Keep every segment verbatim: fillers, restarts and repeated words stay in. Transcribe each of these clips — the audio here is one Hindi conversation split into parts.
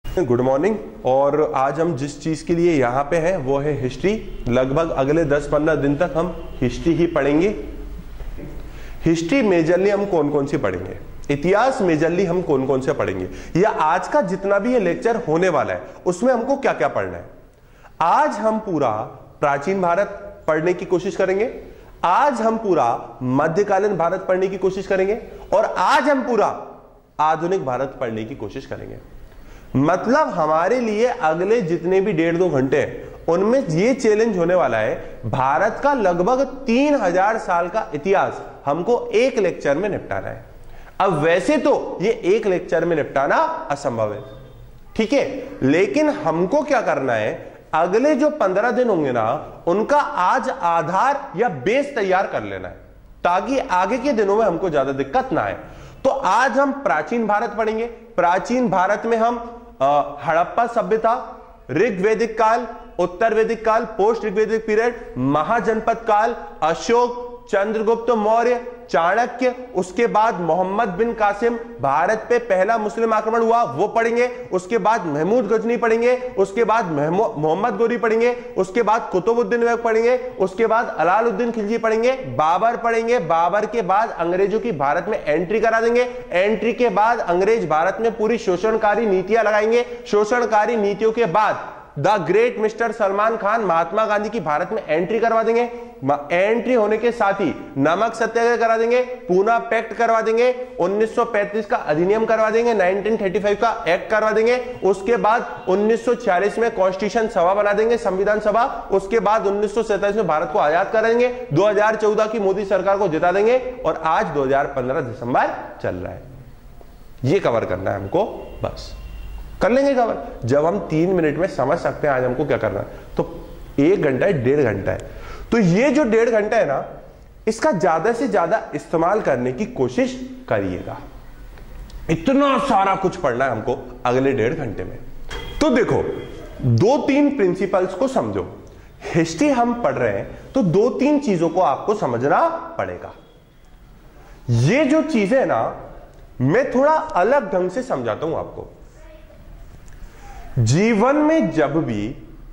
Good morning. और आज हम जिस चीज के लिए यहाँ पे हैं वो है हिस्ट्री। लगभग अगले दस पंद्रह दिन तक हम हिस्ट्री ही पढ़ेंगे। हिस्ट्री मेजरली हम कौन कौन सी पढ़ेंगे, इतिहास मेजरली हम कौन कौन से पढ़ेंगे, या आज का जितना भी ये लेक्चर होने वाला है उसमें हमको क्या क्या पढ़ना है। आज हम पूरा प्राचीन भारत पढ़ने की कोशिश करेंगे, आज हम पूरा मध्यकालीन भारत पढ़ने की कोशिश करेंगे, और आज हम पूरा आधुनिक भारत पढ़ने की कोशिश करेंगे। मतलब हमारे लिए अगले जितने भी डेढ़ दो घंटे हैं उनमें ये चैलेंज होने वाला है, भारत का लगभग तीन हजार साल का इतिहास हमको एक लेक्चर में निपटाना है। अब वैसे तो ये एक लेक्चर में निपटाना असंभव है, ठीक है, लेकिन हमको क्या करना है, अगले जो पंद्रह दिन होंगे ना उनका आज आधार या बेस तैयार कर लेना है, ताकि आगे के दिनों में हमको ज्यादा दिक्कत ना आए। तो आज हम प्राचीन भारत पढ़ेंगे। प्राचीन भारत में हम हड़प्पा सभ्यता, ऋग्वैदिक काल, उत्तर वैदिक काल, पोस्ट ऋग्वैदिक पीरियड, महाजनपद काल, अशोक, चंद्रगुप्त मौर्य, चाणक्य, उसके बाद मोहम्मद बिन कासिम, भारत पे पहला मुस्लिम आक्रमण हुआ वो पढ़ेंगे, उसके बाद महमूद गजनी पढ़ेंगे, उसके बाद मोहम्मद गोरी पढ़ेंगे, उसके बाद कुतुबुद्दीन ऐबक पढ़ेंगे, उसके बाद अलाउद्दीन खिलजी पढ़ेंगे, बाबर पढ़ेंगे, बाबर के बाद अंग्रेजों की भारत में एंट्री करा देंगे, एंट्री के बाद अंग्रेज भारत में पूरी शोषणकारी नीतियां लगाएंगे, शोषणकारी नीतियों के बाद the great mister Salman Khan Mahatma Gandhi की भारत में एंट्री करवा देंगे, एंट्री होने के साथ ही नमक सत्याग्रह करा देंगे, पूना पैक्ट करवा देंगे, उन्नीस सौ पैंतीस का अधिनियम करवा देंगे, उन्नीस सौ पैंतीस का एक्ट करवा देंगे, उसके बाद उन्नीस सौ छियालीस में कॉन्स्टिट्यूशन सभा बना देंगे, संविधान सभा, उसके बाद उन्नीस सौ सैंतालीस में भारत को आजाद करेंगे, दो हजार चौदह की मोदी सरकार को जिता देंगे, और आज दो हजार पंद्रह दिसंबर चल रहा है। ये कवर करना है हमको, बस कर लेंगे कवर। जब हम तीन मिनट में समझ सकते हैं आज हमको क्या करना है, तो एक घंटा है, डेढ़ घंटा है, तो ये जो डेढ़ घंटा है ना इसका ज्यादा से ज्यादा इस्तेमाल करने की कोशिश करिएगा। इतना सारा कुछ पढ़ना है हमको अगले डेढ़ घंटे में। तो देखो, दो तीन प्रिंसिपल्स को समझो। हिस्ट्री हम पढ़ रहे हैं तो दो तीन चीजों को आपको समझना पड़ेगा। ये जो चीजें है ना मैं थोड़ा अलग ढंग से समझाता हूं आपको। जीवन में जब भी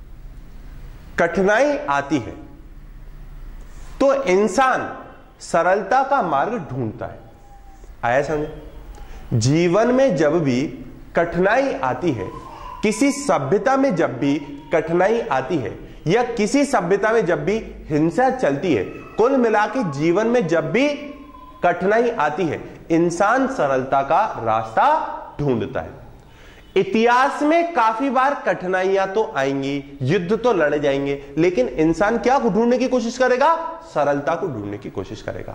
कठिनाई आती है तो इंसान सरलता का मार्ग ढूंढता है। आया समझे? जीवन में जब भी कठिनाई आती है, किसी सभ्यता में जब भी कठिनाई आती है, या किसी सभ्यता में जब भी हिंसा चलती है, कुल मिला के जीवन में जब भी कठिनाई आती है इंसान सरलता का रास्ता ढूंढता है। इतिहास में काफी बार कठिनाइयां तो आएंगी, युद्ध तो लड़े जाएंगे, लेकिन इंसान क्या को ढूंढने की कोशिश करेगा? सरलता को ढूंढने की कोशिश करेगा।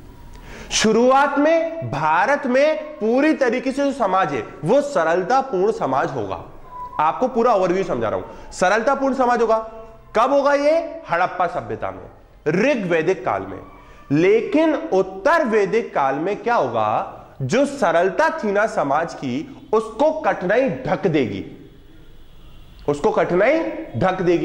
शुरुआत में भारत में पूरी तरीके से जो समाज है वो सरलतापूर्ण समाज होगा। आपको पूरा ओवरव्यू समझा रहा हूं। सरलतापूर्ण समाज होगा कब होगा? ये हड़प्पा सभ्यता में, ऋग्वैदिक काल में। लेकिन उत्तर वैदिक काल में क्या होगा? जो सरलता थी ना समाज की उसको कठिनाई ढक देगी, उसको कठिनाई ढक देगी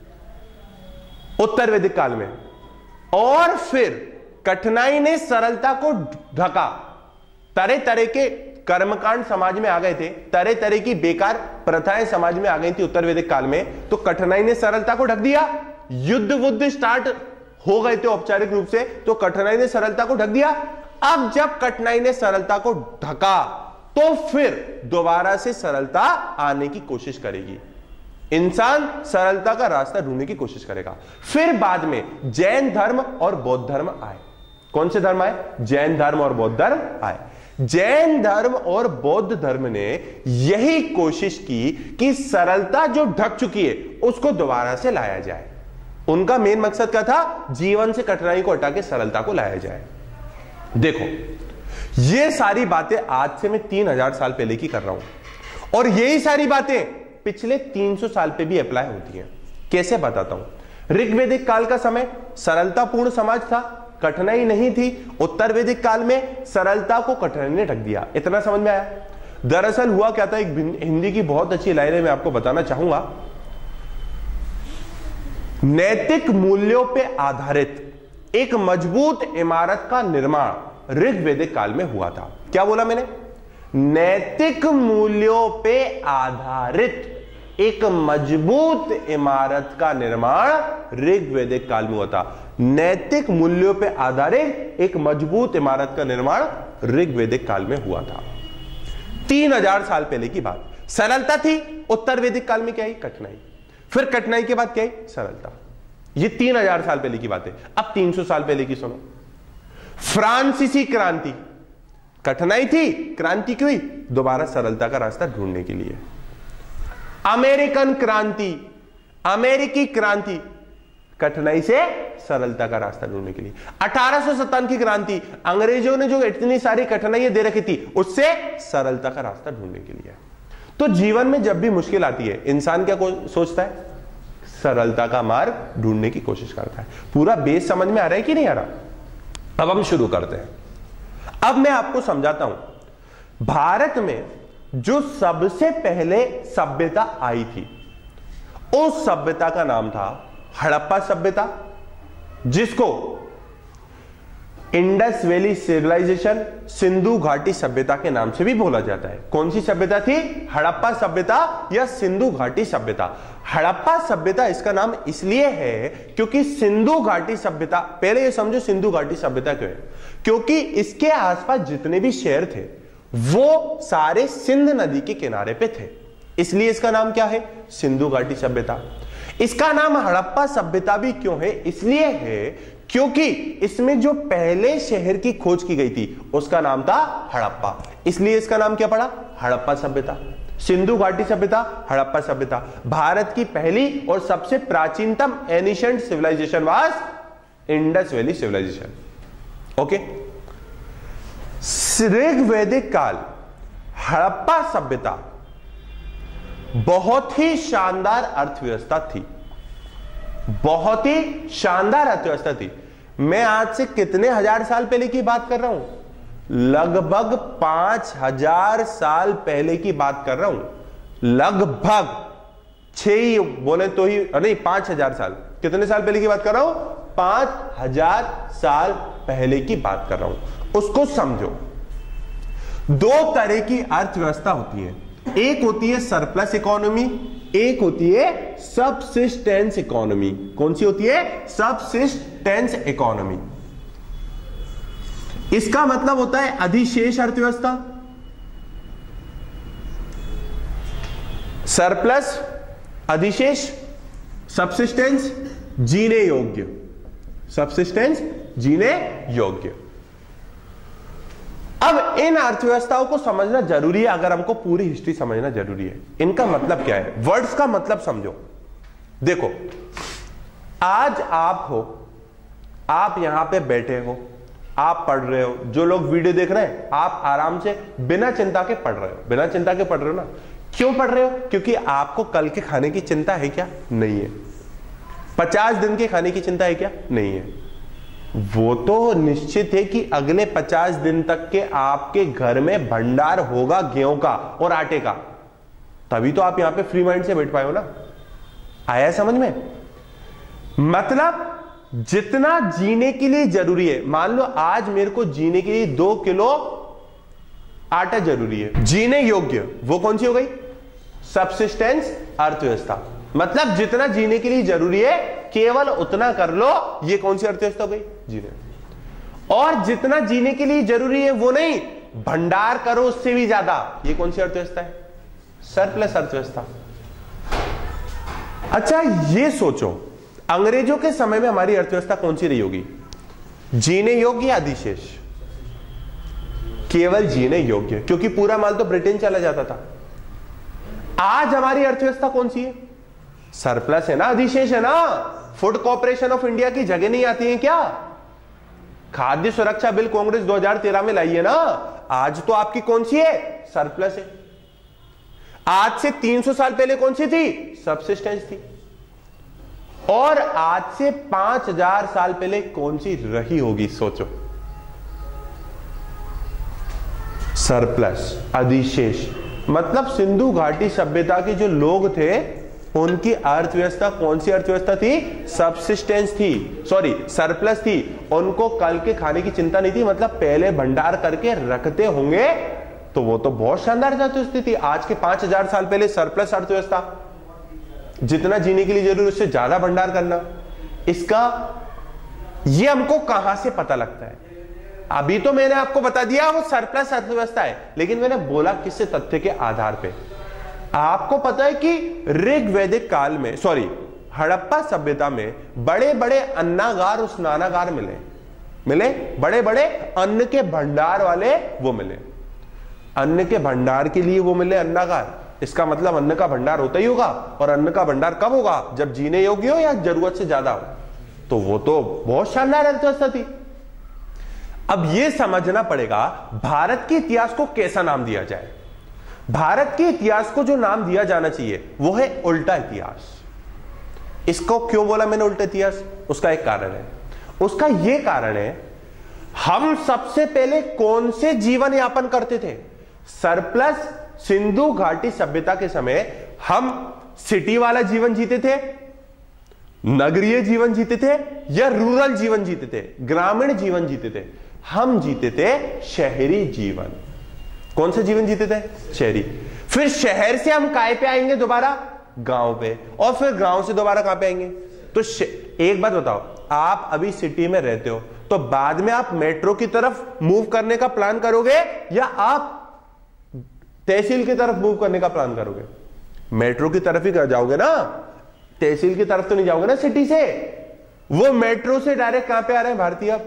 उत्तर वैदिक काल में। और फिर कठिनाई ने सरलता को ढका। तरह तरह के कर्मकांड समाज में आ गए थे, तरह तरह की बेकार प्रथाएं समाज में आ गई थी उत्तर वैदिक काल में, तो कठिनाई ने सरलता को ढक दिया। युद्ध वुद्ध स्टार्ट हो गए थे औपचारिक रूप से, तो कठिनाई ने सरलता को ढक दिया। अब जब कठिनाई ने सरलता को ढका तो फिर दोबारा से सरलता आने की कोशिश करेगी। इंसान सरलता का रास्ता ढूंढने की कोशिश करेगा। फिर बाद में जैन धर्म और बौद्ध धर्म आए। कौन से धर्म आए? जैन धर्म और बौद्ध धर्म आए। जैन धर्म और बौद्ध धर्म ने यही कोशिश की कि सरलता जो ढक चुकी है उसको दोबारा से लाया जाए। उनका मेन मकसद क्या था? जीवन से कठिनाई को हटा के सरलता को लाया जाए। देखो, ये सारी बातें आज से मैं तीन हजार साल पहले की कर रहा हूं, और यही सारी बातें पिछले तीन सौ साल पे भी अप्लाई होती हैं। कैसे बताता हूं। ऋग्वैदिक काल का समय सरलतापूर्ण समाज था, कठिनाई नहीं थी। उत्तर वैदिक काल में सरलता को कठिनाई ने ढक दिया। इतना समझ में आया? दरअसल हुआ क्या था, एक हिंदी की बहुत अच्छी लाइन मैं आपको बताना चाहूंगा। नैतिक मूल्यों पे आधारित एक मजबूत इमारत का निर्माण ऋग्वैदिक काल में हुआ था। क्या बोला मैंने? नैतिक मूल्यों पे आधारित एक मजबूत इमारत का निर्माण ऋग्वैदिक काल में हुआ था। नैतिक मूल्यों पे आधारित एक मजबूत इमारत का निर्माण ऋग्वैदिक काल में हुआ था। तीन हजार साल पहले की बात। सरलता थी, उत्तर वैदिक काल में क्या आई? कठिनाई। फिर कठिनाई के बाद क्या आई? सरलता। ये तीन हजार साल पहले की बात है। अब तीन सौ साल पहले की सुनो। फ्रांसीसी क्रांति, कठिनाई थी, क्रांति क्यों हुई? दोबारा सरलता का रास्ता ढूंढने के लिए। अमेरिकन क्रांति, अमेरिकी क्रांति, कठिनाई से सरलता का रास्ता ढूंढने के लिए। अठारह सौ सत्तावन की क्रांति, अंग्रेजों ने जो इतनी सारी कठिनाइयां दे रखी थी, उससे सरलता का रास्ता ढूंढने के लिए। तो जीवन में जब भी मुश्किल आती है, इंसान क्या सोचता है? सरलता का मार्ग ढूंढने की कोशिश करता है। पूरा बेस समझ में आ रहा है कि नहीं आ रहा? अब हम शुरू करते हैं। अब मैं आपको समझाता हूं, भारत में जो सबसे पहले सभ्यता आई थी, उस सभ्यता का नाम था हड़प्पा सभ्यता, जिसको इंडस वैली सिविलाइजेशन, सिंधु घाटी सभ्यता के नाम से भी बोला जाता है। कौन सी सभ्यता थी? हड़प्पा सभ्यता या सिंधु घाटी सभ्यता। हड़प्पा सभ्यता इसका नाम इसलिए है क्योंकि सिंधु घाटी सभ्यता, पहले ये समझो सिंधु घाटी सभ्यता क्यों है, क्योंकि इसके आसपास जितने भी शहर थे वो सारे सिंध नदी के किनारे पे थे, इसलिए इसका नाम क्या है? सिंधु घाटी सभ्यता। इसका नाम हड़प्पा सभ्यता भी क्यों है? इसलिए है क्योंकि इसमें जो पहले शहर की खोज की गई थी उसका नाम था हड़प्पा, इसलिए इसका नाम क्या पड़ा? हड़प्पा सभ्यता। सिंधु घाटी सभ्यता, हड़प्पा सभ्यता। भारत की पहली और सबसे प्राचीनतम ancient civilization was Indus Valley civilization. Okay, ऋग्वैदिक काल, हड़प्पा सभ्यता बहुत ही शानदार अर्थव्यवस्था थी, बहुत ही शानदार अर्थव्यवस्था थी। मैं आज से कितने हजार साल पहले की बात कर रहा हूं? लगभग पांच हजार साल पहले की बात कर रहा हूं। लगभग छह बोले तो ही नहीं, पांच हजार साल। कितने साल पहले की बात कर रहा हूं? पांच हजार साल पहले की बात कर रहा हूं। उसको समझो। दो तरह की अर्थव्यवस्था होती है, एक होती है सरप्लस इकोनॉमी, एक होती है सबसिस्टेंस इकोनॉमी। कौन सी होती है? Subsistence economy. इसका मतलब होता है अधिशेष अर्थव्यवस्था, सरप्लस, अधिशेष, सबसिस्टेंस, जीने योग्य, सबसिस्टेंस, जीने योग्य। अब इन अर्थव्यवस्थाओं को समझना जरूरी है, अगर हमको पूरी हिस्ट्री समझना जरूरी है। इनका मतलब क्या है? वर्ड्स का मतलब समझो। देखो, आज आप हो, आप यहां पे बैठे हो, आप पढ़ रहे हो, जो लोग वीडियो देख रहे हैं आप आराम से बिना चिंता के पढ़ रहे हो। बिना चिंता के पढ़ रहे हो ना? क्यों पढ़ रहे हो? क्योंकि आपको कल के खाने की चिंता है क्या? नहीं है। पचास दिन के खाने की चिंता है क्या? नहीं है। वो तो निश्चित है कि अगले पचास दिन तक के आपके घर में भंडार होगा गेहूं का और आटे का, तभी तो आप यहां पे फ्री माइंड से बैठ पाए हो ना। आया समझ में? मतलब जितना जीने के लिए जरूरी है, मान लो आज मेरे को जीने के लिए दो किलो आटा जरूरी है, जीने योग्य, वो कौन सी हो गई? सबसिस्टेंस अर्थव्यवस्था। मतलब जितना जीने के लिए जरूरी है केवल उतना कर लो, ये कौन सी अर्थव्यवस्था हो गई? जीने। और जितना जीने के लिए जरूरी है वो नहीं, भंडार करो उससे भी ज्यादा, ये कौन सी अर्थव्यवस्था है? सरप्लस अर्थव्यवस्था। अच्छा, ये सोचो अंग्रेजों के समय में हमारी अर्थव्यवस्था कौन सी रही होगी? जीने योग्य या अधिशेष? केवल जीने योग्य, क्योंकि पूरा माल तो ब्रिटेन चला जाता था। आज हमारी अर्थव्यवस्था कौन सी है? सरप्लस है ना, अधिशेष है ना। फूड कॉर्पोरेशन ऑफ इंडिया की जगह नहीं आती है क्या? खाद्य सुरक्षा बिल कांग्रेस दो हज़ार तेरह में लाई है ना। आज तो आपकी कौन सी है? सरप्लस है। आज से तीन सौ साल पहले कौन सी थी? सबसिस्टेंस थी। और आज से पांच हजार साल पहले कौन सी रही होगी? सोचो। सरप्लस, अधिशेष। मतलब सिंधु घाटी सभ्यता के जो लोग थे उनकी अर्थव्यवस्था कौन सी अर्थव्यवस्था थी? सबसिस्टेंस थी, सॉरी सरप्लस थी। उनको कल के खाने की चिंता नहीं थी, मतलब पहले भंडार करके रखते होंगे तो वो तो बहुत शानदार अर्थव्यवस्था थी। आज के पांच हजार साल पहले सरप्लस अर्थव्यवस्था, जितना जीने के लिए जरूरी उससे ज्यादा भंडार करना, इसका ये हमको कहां से पता लगता है? अभी तो मैंने आपको बता दिया वो सरप्लस अर्थव्यवस्था है, लेकिन मैंने बोला किससे? तथ्य के आधार पे। आपको पता है कि ऋग्वैदिक काल में, सॉरी हड़प्पा सभ्यता में बड़े बड़े अन्नागार और स्नानागार मिले मिले बड़े बड़े अन्न के भंडार वाले वो मिले, अन्न के भंडार के लिए वो मिले अन्नागार। इसका मतलब अन्न का भंडार होता ही होगा, और अन्न का भंडार कब होगा? जब जीने योग्य हो या जरूरत से ज्यादा हो। तो वो तो बहुत शानदार अर्थव्यवस्था थी। अब यह समझना पड़ेगा भारत के इतिहास को कैसा नाम दिया जाए। भारत के इतिहास को जो नाम दिया जाना चाहिए वो है उल्टा इतिहास। इसको क्यों बोला मैंने उल्टा इतिहास? उसका एक कारण है। उसका यह कारण है, हम सबसे पहले कौन से जीवन यापन करते थे? सरप्लस सिंधु घाटी सभ्यता के समय हम सिटी वाला जीवन जीते थे, नगरीय जीवन जीते थे, या रूरल जीवन जीते थे, ग्रामीण जीवन जीते थे? हम जीते थे शहरी जीवन। कौन सा जीवन जीते थे? शहरी। फिर शहर से हम काय पे आएंगे? दोबारा गांव पे, और फिर गांव से दोबारा कहां पे आएंगे? तो एक बात बताओ, आप अभी सिटी में रहते हो तो बाद में आप मेट्रो की तरफ मूव करने का प्लान करोगे या आप तहसील की तरफ मूव करने का प्लान करोगे? मेट्रो की तरफ ही जाओगे ना, तहसील की तरफ तो नहीं जाओगे ना सिटी से। वो मेट्रो से डायरेक्ट कहां पे आ रहे हैं भारतीय? अब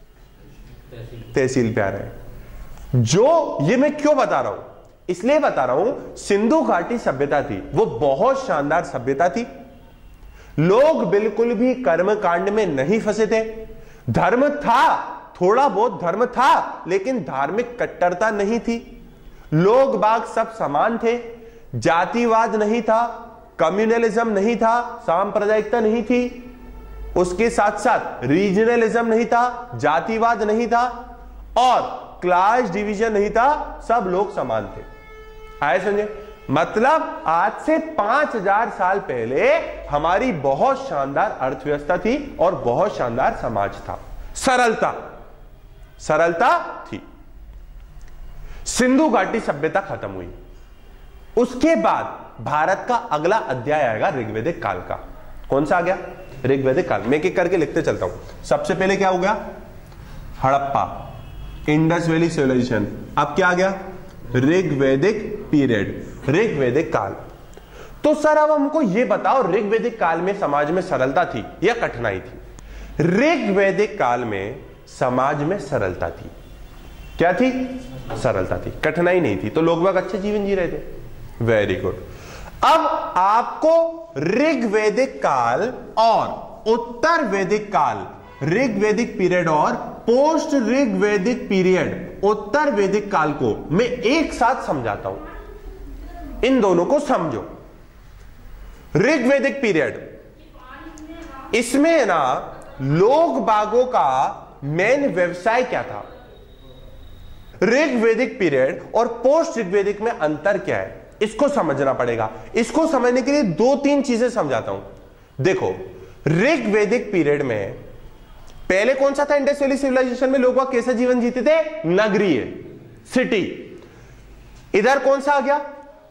तहसील पे आ रहे हैं। जो ये मैं क्यों बता रहा हूं? इसलिए बता रहा हूं, सिंधु घाटी सभ्यता थी वो बहुत शानदार सभ्यता थी। लोग बिल्कुल भी कर्मकांड में नहीं फंसे थे। धर्म था, थोड़ा बहुत धर्म था, लेकिन धार्मिक कट्टरता नहीं थी। लोग बाग सब समान थे, जातिवाद नहीं था, कम्युनलिज्म नहीं था, सांप्रदायिकता नहीं थी, उसके साथ साथ रीजनलिज्म नहीं था, जातिवाद नहीं था, और क्लास डिवीजन नहीं था, सब लोग समान थे। आए समझे? मतलब आज से पांच हजार साल पहले हमारी बहुत शानदार अर्थव्यवस्था थी और बहुत शानदार समाज था। सरलता सरलता थी। सिंधु घाटी सभ्यता खत्म हुई, उसके बाद भारत का अगला अध्याय आएगा ऋग्वैदिक काल का। कौन सा आ गया? ऋग्वैदिक काल। मैं एक करके लिखते चलता हूं। सबसे पहले क्या हो गया? Harappa, Indus Valley civilization. अब क्या आ गया? ऋग्वैदिक पीरियड, ऋग्वैदिक काल। तो सर अब हमको यह बताओ, ऋग्वैदिक काल में समाज में सरलता थी या कठिनाई थी? ऋग्वैदिक काल में समाज में सरलता थी। क्या थी? सरलता थी, कठिनाई नहीं थी। तो लोग बाग अच्छे जीवन जी रहे थे। Very good. अब आपको ऋग्वैदिक काल और उत्तर वैदिक काल, ऋग्वैदिक पीरियड और पोस्ट ऋग्वैदिक पीरियड, उत्तर वैदिक काल को मैं एक साथ समझाता हूं। इन दोनों को समझो। ऋग्वैदिक पीरियड, इसमें ना लोग बागों का मेन व्यवसाय क्या था? ऋग्वैदिक पीरियड और पोस्ट ऋग्वैदिक में अंतर क्या है, इसको समझना पड़ेगा। इसको समझने के लिए दो तीन चीजें समझाता हूं। देखो, ऋग्वैदिक पीरियड में पहले कौन सा था? इंडस वैली सिविलाइजेशन में लोग कैसा जीवन जीते थे? नगरीय, सिटी। इधर कौन सा आ गया?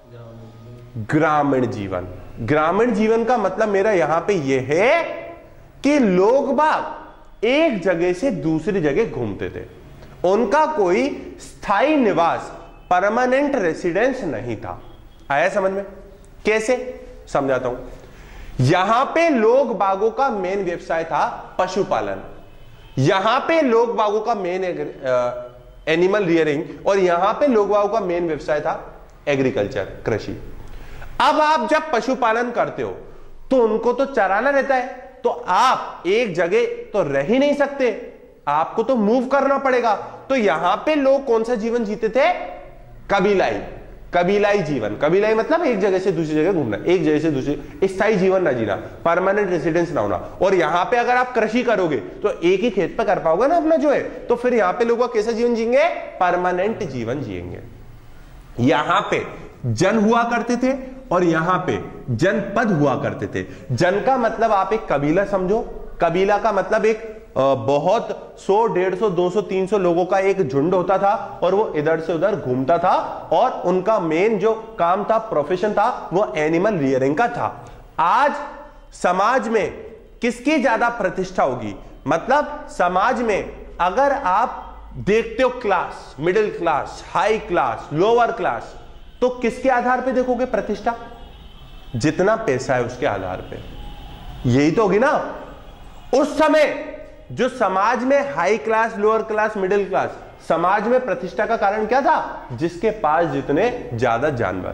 ग्रामीण जीवन। ग्रामीण जीवन का मतलब मेरा यहां पे यह है कि लोग बाग एक जगह से दूसरी जगह घूमते थे, उनका कोई स्थायी निवास, परमानेंट रेसिडेंस नहीं था। आया समझ में? कैसे समझाता हूं। यहां पे लोग बागों का मेन व्यवसाय था पशुपालन, यहां पे लोग बागों का मेन एनिमल रियरिंग, और यहां पे लोग बागों का मेन व्यवसाय था एग्रीकल्चर, कृषि। अब आप जब पशुपालन करते हो तो उनको तो चराना रहता है, तो आप एक जगह तो रह ही नहीं सकते, आपको तो मूव करना पड़ेगा। तो यहां पे लोग कौन सा जीवन जीते थे? कबीलाई, कबीलाई जीवन। कबीलाई मतलब एक जगह से दूसरी जगह घूमना, एक जगह से दूसरी, स्थायी जीवन ना जीना, परमानेंट रेसिडेंस ना होना। और यहां पे अगर आप कृषि करोगे तो एक ही खेत पे कर पाओगे ना अपना जो है, तो फिर यहां पे लोग कैसा जीवन जिएंगे? परमानेंट जीवन जिएंगे। यहां पे जन हुआ करते थे और यहां पे जनपद हुआ करते थे। जन का मतलब आप एक कबीला समझो, कबीला का मतलब एक बहुत सौ डेढ़ सौ दो सौ तीन सौ लोगों का एक झुंड होता था और वो इधर से उधर घूमता था और उनका मेन जो काम था, प्रोफेशन था, वो एनिमल रियरिंग का था। आज समाज में किसकी ज्यादा प्रतिष्ठा होगी? मतलब समाज में अगर आप देखते हो class, middle class, high class, lower class, तो किसके आधार पे देखोगे प्रतिष्ठा? जितना पैसा है उसके आधार पे। यही तो होगी ना। उस समय जो समाज में high class, lower class, middle class, समाज में प्रतिष्ठा का कारण क्या था? जिसके पास जितने ज्यादा जानवर।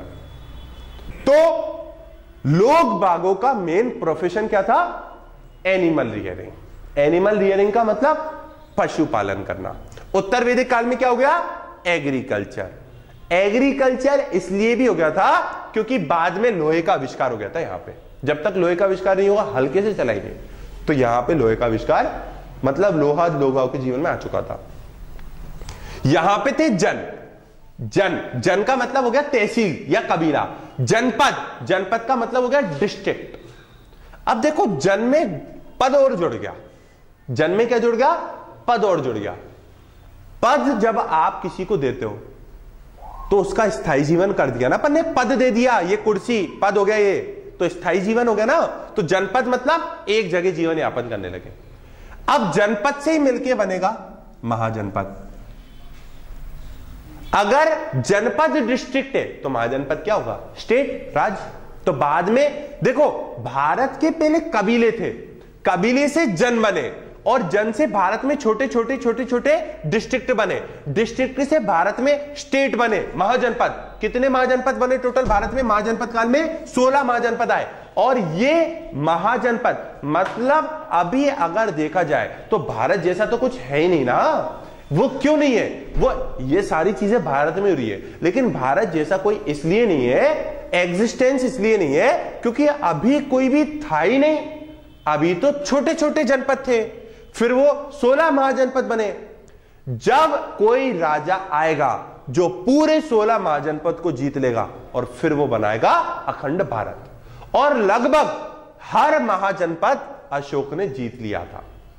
तो लोग बागों का मेन प्रोफेशन क्या था? Animal rearing. एनिमल रियरिंग का मतलब पशुपालन करना। उत्तर वैदिक काल में क्या हो गया? एग्रीकल्चर। एग्रीकल्चर इसलिए भी हो गया था क्योंकि बाद में लोहे का आविष्कार हो गया था। यहां पे जब तक लोहे का आविष्कार नहीं होगा हल्के से चलाएंगे, तो यहां पे लोहे का आविष्कार मतलब लोहा लोगों के जीवन में आ चुका था। यहां पे थे जन। जन जन का मतलब हो गया तहसील या कबीला। जनपद, जनपद का मतलब हो गया डिस्ट्रिक्ट। अब देखो जन में पद और जुड़ गया। जन में क्या जुड़ गया? पद और जुड़ गया। पद जब आप किसी को देते हो तो उसका स्थायी जीवन कर दिया ना, अपन ने पद दे दिया, ये कुर्सी पद हो गया, ये तो स्थायी जीवन हो गया ना। तो जनपद मतलब एक जगह जीवन यापन करने लगे। अब जनपद से ही मिलके बनेगा महाजनपद। अगर जनपद डिस्ट्रिक्ट है तो महाजनपद क्या होगा? स्टेट, राज्य। तो बाद में देखो भारत के पहले कबीले थे, कबीले से जन बने और जन से भारत में छोटे छोटे छोटे छोटे डिस्ट्रिक्ट बने, डिस्ट्रिक्ट से भारत में स्टेट बने, महाजनपद। कितने महाजनपद बने टोटल भारत में? महाजनपद काल में सोलह महाजनपद आए। और ये महाजनपद मतलब अभी अगर देखा जाए तो भारत जैसा तो कुछ है ही नहीं ना। वो क्यों नहीं है? वो ये सारी चीजें भारत में हो रही है, लेकिन भारत जैसा कोई इसलिए नहीं है, एग्जिस्टेंस इसलिए नहीं है क्योंकि अभी कोई भी था ही नहीं। अभी तो छोटे छोटे जनपद थे, फिर वो सोलह महाजनपद बने। जब कोई राजा आएगा जो पूरे सोलह महाजनपद को जीत लेगा और फिर वो बनाएगा अखंड भारत। और लगभग हर महाजनपद अशोक ने जीत लिया था।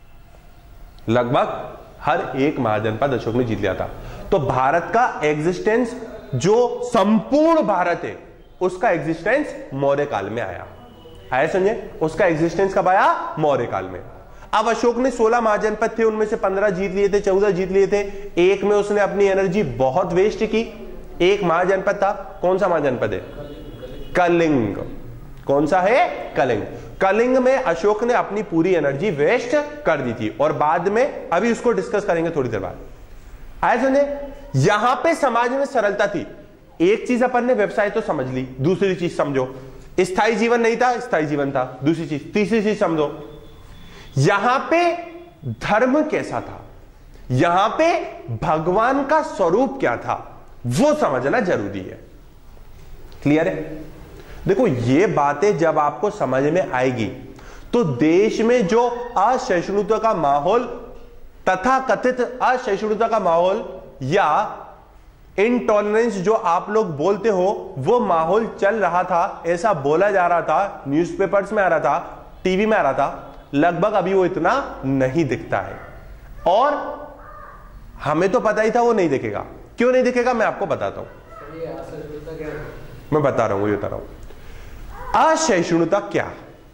लगभग हर एक महाजनपद अशोक ने जीत लिया था। तो भारत का एग्जिस्टेंस, जो संपूर्ण भारत है, उसका एग्जिस्टेंस मौर्य काल में आया। आया समझे? उसका एग्जिस्टेंस कब आया? मौर्य काल में। अब अशोक ने सोलह महाजनपद थे, उनमें से पंद्रह जीत लिए थे, चौदह जीत लिए थे। एक में उसने अपनी एनर्जी बहुत वेस्ट की। एक महाजनपद था, कौन सा महाजनपद है? कलिंग। कौन सा है? कलिंग। कलिंग में अशोक ने अपनी पूरी एनर्जी वेस्ट कर दी थी और बाद में, अभी उसको डिस्कस करेंगे थोड़ी देर बाद। आया समझे? यहां पे समाज में सरलता थी। एक चीज अपन ने व्यवसाय तो समझ ली, दूसरी चीज समझो, स्थायी जीवन नहीं था, स्थायी जीवन था, दूसरी चीज। तीसरी चीज समझो, यहां पे धर्म कैसा था, यहां पे भगवान का स्वरूप क्या था, वो समझना जरूरी है। क्लियर है? देखो ये बातें जब आपको समझ में आएगी तो देश में जो असहिष्णुता का माहौल, तथा कथित असहिष्णुता का माहौल या इनटॉलरेंस जो आप लोग बोलते हो, वो माहौल चल रहा था, ऐसा बोला जा रहा था, न्यूज़पेपर्स में आ रहा था, टीवी में आ रहा था। लगभग अभी वो इतना नहीं दिखता है और हमें तो पता ही था वो नहीं दिखेगा। क्यों नहीं दिखेगा मैं आपको बताता हूं। मैं बता रहा हूं, ये बता रहा हूं असहिष्णुता क्या।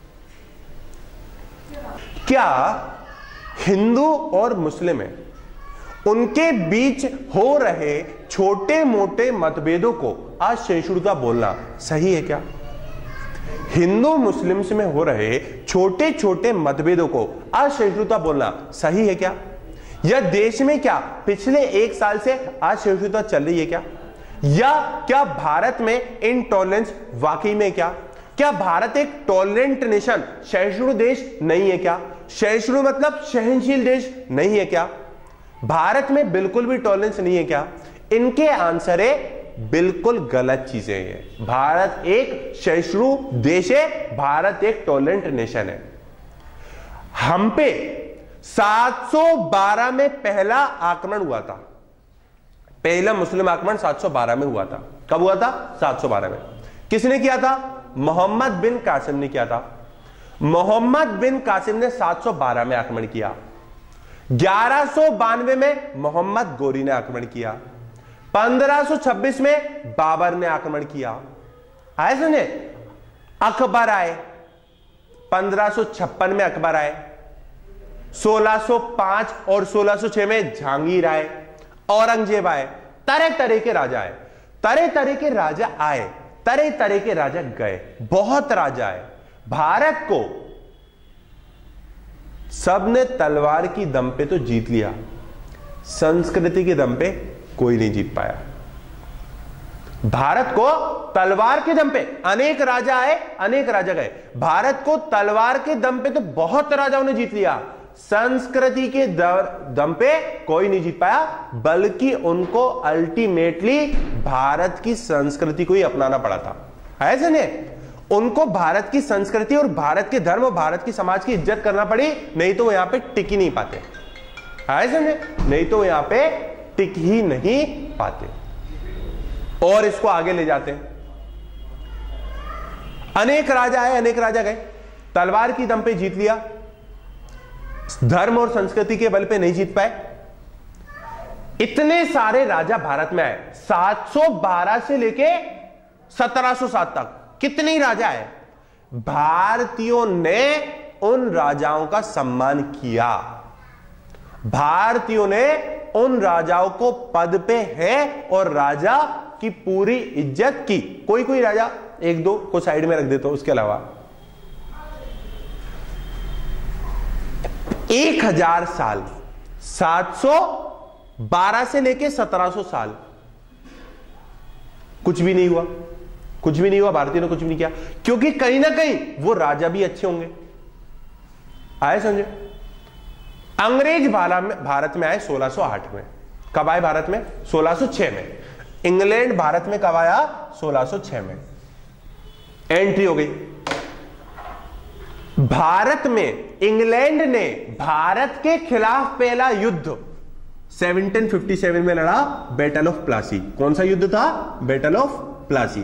क्या हिंदू और मुस्लिम है, उनके बीच हो रहे छोटे मोटे मतभेदों को असहिष्णुता बोलना सही है क्या? हिंदू मुस्लिम्स में हो रहे छोटे छोटे मतभेदों को असहिष्णुता बोलना सही है क्या? या देश में क्या पिछले एक साल से असहिष्णुता चल रही है क्या? या क्या भारत में इनटॉलरेंस वाकई में क्या? क्या भारत एक टॉलरेंट नेशन, सहिष्णु देश नहीं है क्या? सहिष्णु मतलब सहनशील देश नहीं है क्या? भारत में बिल्कुल भी टॉलरेंस नहीं है क्या? इनके आंसर है बिल्कुल गलत चीजें हैं। भारत एक सहिष्णु देश है, भारत एक टॉलरेंट नेशन है। हम पे सात सौ बारह में पहला आक्रमण हुआ था, पहला मुस्लिम आक्रमण सात सौ बारह में हुआ था। कब हुआ था? सात सौ बारह में। किसने किया था? मोहम्मद बिन कासिम ने किया था। मोहम्मद बिन कासिम ने सात सौ बारह में आक्रमण किया। ग्यारह सौ बानवे में मोहम्मद गोरी ने आक्रमण किया, पंद्रह सौ छब्बीस में बाबर ने आक्रमण किया, आए सुने, अकबर आए, पंद्रह सौ छप्पन में अकबर आए, सोलह सौ पाँच और सोलह सौ छह में जहांगीर आए, औरंगजेब आए, तरह तरह के राजा आए, तरह तरह के राजा आए, तरह तरह के राजा गए, बहुत राजा आए। भारत को सबने तलवार की दम पे तो जीत लिया, संस्कृति के दम पे कोई नहीं जीत पाया। भारत को तलवार के दम पे अनेक राजा आए, अनेक राजा गए, भारत को तलवार के दम पे तो बहुत राजाओं ने जीत लिया, संस्कृति के दम पे कोई नहीं जीत पाया, बल्कि उनको अल्टीमेटली भारत की संस्कृति को ही अपनाना पड़ा था। ऐसे नहीं, उनको भारत की संस्कृति और भारत के धर्म और भारत की समाज की इज्जत करना पड़ी, नहीं तो वो यहां पे टिक ही नहीं पाते। ऐसे नहीं, नहीं तो यहां पे टिक ही नहीं पाते। और इसको आगे ले जाते हैं, अनेक राजा आए, अनेक राजा गए, तलवार की दम पे जीत लिया, धर्म और संस्कृति के बल पे नहीं जीत पाए। इतने सारे राजा भारत में आए, सात सौ बारह से लेके सत्रह सौ सात तक कितने राजा आए। भारतीयों ने उन राजाओं का सम्मान किया, भारतीयों ने उन राजाओं को पद पे है और राजा की पूरी इज्जत की। कोई कोई राजा एक दो को साइड में रख देता हूं, उसके अलावा एक हजार साल, सात सौ बारह से लेके सत्रह सौ साल कुछ भी नहीं हुआ, कुछ भी नहीं हुआ, भारतीयों ने कुछ भी नहीं किया, क्योंकि कहीं ना कहीं वो राजा भी अच्छे होंगे। आए समझे, अंग्रेज भारत में आए सोलह सौ आठ में, कब आए भारत में? सोलह सौ छह में। इंग्लैंड भारत में कब आया? सोलह सौ छह में एंट्री हो गई। भारत में इंग्लैंड ने भारत के खिलाफ पहला युद्ध सत्रह सौ सत्तावन में लड़ा, बैटल ऑफ प्लासी। कौन सा युद्ध था? Battle of Plassey.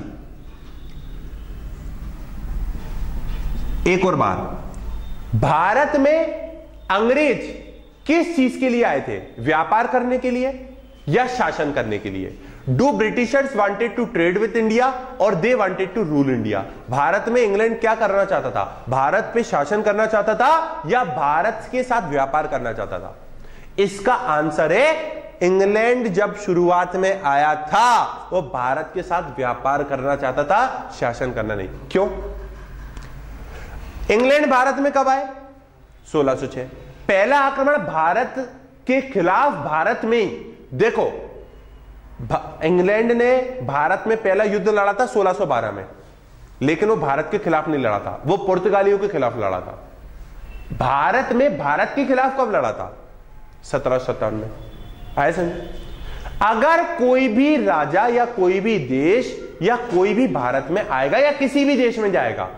एक और बात, भारत में अंग्रेज किस चीज के लिए आए थे? व्यापार करने के लिए या शासन करने के लिए? Do Britishers wanted to trade with India और they wanted to rule India? Bharat में इंग्लैंड क्या करना चाहता था? भारत पे शासन करना चाहता था या भारत के साथ व्यापार करना चाहता था? इसका आंसर है, इंग्लैंड जब शुरुआत में आया था वो भारत के साथ व्यापार करना चाहता था, शासन करना नहीं। क्यों? इंग्लैंड भारत में कब आए? सोलह सौ छह। पहला आक्रमण भारत के खिलाफ भारत में ही, देखो इंग्लैंड ने भारत में पहला युद्ध लड़ा था सोलह सौ बारह में, लेकिन वो भारत के खिलाफ नहीं लड़ा था, वो पुर्तगालियों के खिलाफ लड़ा था। भारत में भारत के खिलाफ कब लड़ा था? सत्रह सौ सत्तावन में। आए समझ, अगर कोई भी राजा या कोई भी देश या कोई भी भारत में आएगा या किसी भी देश में जाएगा,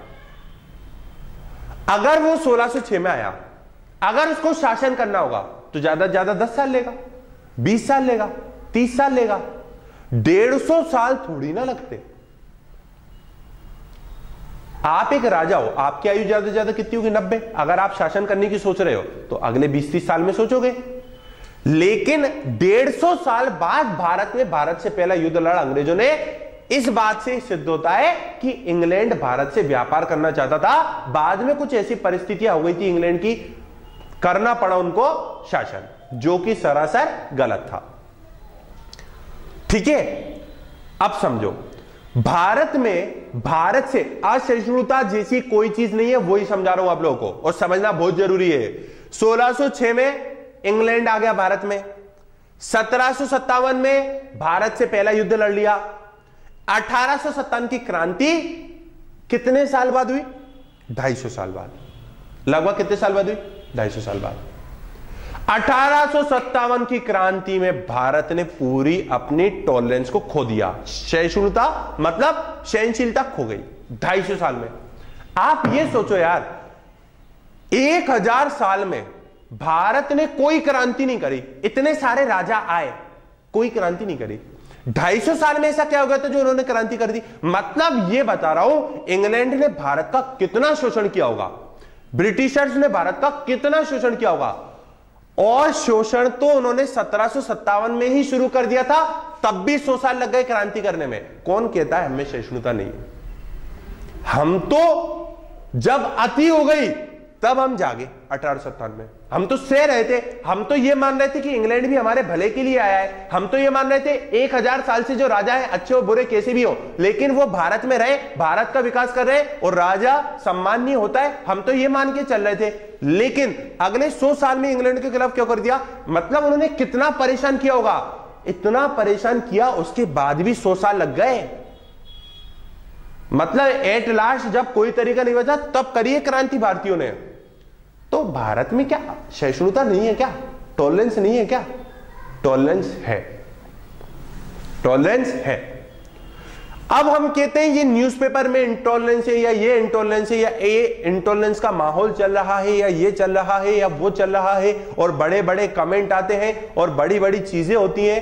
अगर वो सोलह सौ छह में आया, अगर उसको शासन करना होगा तो ज्यादा से ज्यादा दस साल लेगा, बीस साल लेगा, तीस साल लेगा, डेढ़ सौ साल थोड़ी ना लगते। आप एक राजा हो, आपकी आयु ज्यादा से ज्यादा कितनी होगी? नब्बे। अगर आप शासन करने की सोच रहे हो तो अगले बीस तीस साल में सोचोगे, लेकिन डेढ़ सौ साल बाद भारत में भारत से पहला युद्ध लड़ा अंग्रेजों ने। इस बात से सिद्ध होता है कि इंग्लैंड भारत से व्यापार करना चाहता था, बाद में कुछ ऐसी परिस्थितियां हो गई थी इंग्लैंड की, करना पड़ा उनको शासन, जो कि सरासर गलत था। ठीक है, अब समझो, भारत में भारत से असहिष्णुता जैसी कोई चीज नहीं है, वही समझा रहा हूं आप लोगों को, और समझना बहुत जरूरी है। सोलह सौ छह में इंग्लैंड आ गया भारत में, सत्रह सौ सत्तावन में भारत से पहला युद्ध लड़ लिया, अठारह सौ सत्तावन की क्रांति कितने साल बाद हुई? ढाई सौ साल बाद। लगभग कितने साल बाद हुई? ढाई सौ साल बाद। अठारह सौ सत्तावन की क्रांति में भारत ने पूरी अपनी टॉलरेंस को खो दिया, सहिष्णुता मतलब सहनशीलता खो गई ढाई सौ साल में। आप ये सोचो यार, एक हजार साल में भारत ने कोई क्रांति नहीं करी, इतने सारे राजा आए, कोई क्रांति नहीं करी। ढाई सौ साल में ऐसा क्या हो गया था जो उन्होंने क्रांति कर दी? मतलब ये बता रहा हूं, इंग्लैंड ने भारत का कितना शोषण किया होगा, ब्रिटिशर्स ने भारत का कितना शोषण किया होगा। और शोषण तो उन्होंने सत्रह सौ सत्तावन में ही शुरू कर दिया था, तब भी सौ साल लग गए क्रांति करने में। कौन कहता है हमें सहिष्णुता नहीं है? हम तो जब अति हो गई तब हम जागे अठारह सौ सत्तावन में। हम तो सह रहे थे, हम तो ये मान रहे थे कि इंग्लैंड भी हमारे भले के लिए आया है, हम तो ये मान रहे थे एक हजार साल से जो राजा है अच्छे हो बुरे कैसे भी हो, लेकिन वो भारत में रहे, भारत का विकास कर रहे और राजा सम्माननीय होता है, हम तो ये मान के चल रहे थे। लेकिन अगले सौ साल में इंग्लैंड के खिलाफ क्यों कर दिया? मतलब उन्होंने कितना परेशान किया होगा, इतना परेशान किया, उसके बाद भी सौ साल लग गए। मतलब एट लास्ट जब कोई तरीका नहीं बचा तब करिए क्रांति भारतीयों ने। तो भारत में क्या सहिष्णुता नहीं है क्या? टॉलरेंस नहीं है क्या? टॉलरेंस है, टॉलरेंस है। अब हम कहते हैं ये न्यूज़पेपर में इंटॉलरेंस है या ये इंटॉलरेंस है या ये इंटॉलरेंस का माहौल चल रहा है या ये चल रहा है या वो चल रहा है, और बड़े बड़े कमेंट आते हैं और बड़ी बड़ी चीजें होती हैं।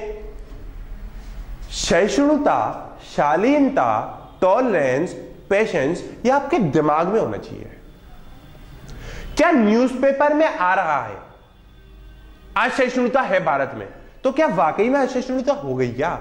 सहिष्णुता, शालीनता, टॉलरेंस, पेशेंस, ये आपके दिमाग में होना चाहिए। क्या न्यूज़पेपर में आ रहा है असहिष्णुता है भारत में, तो क्या वाकई में असहिष्णुता हो गई क्या?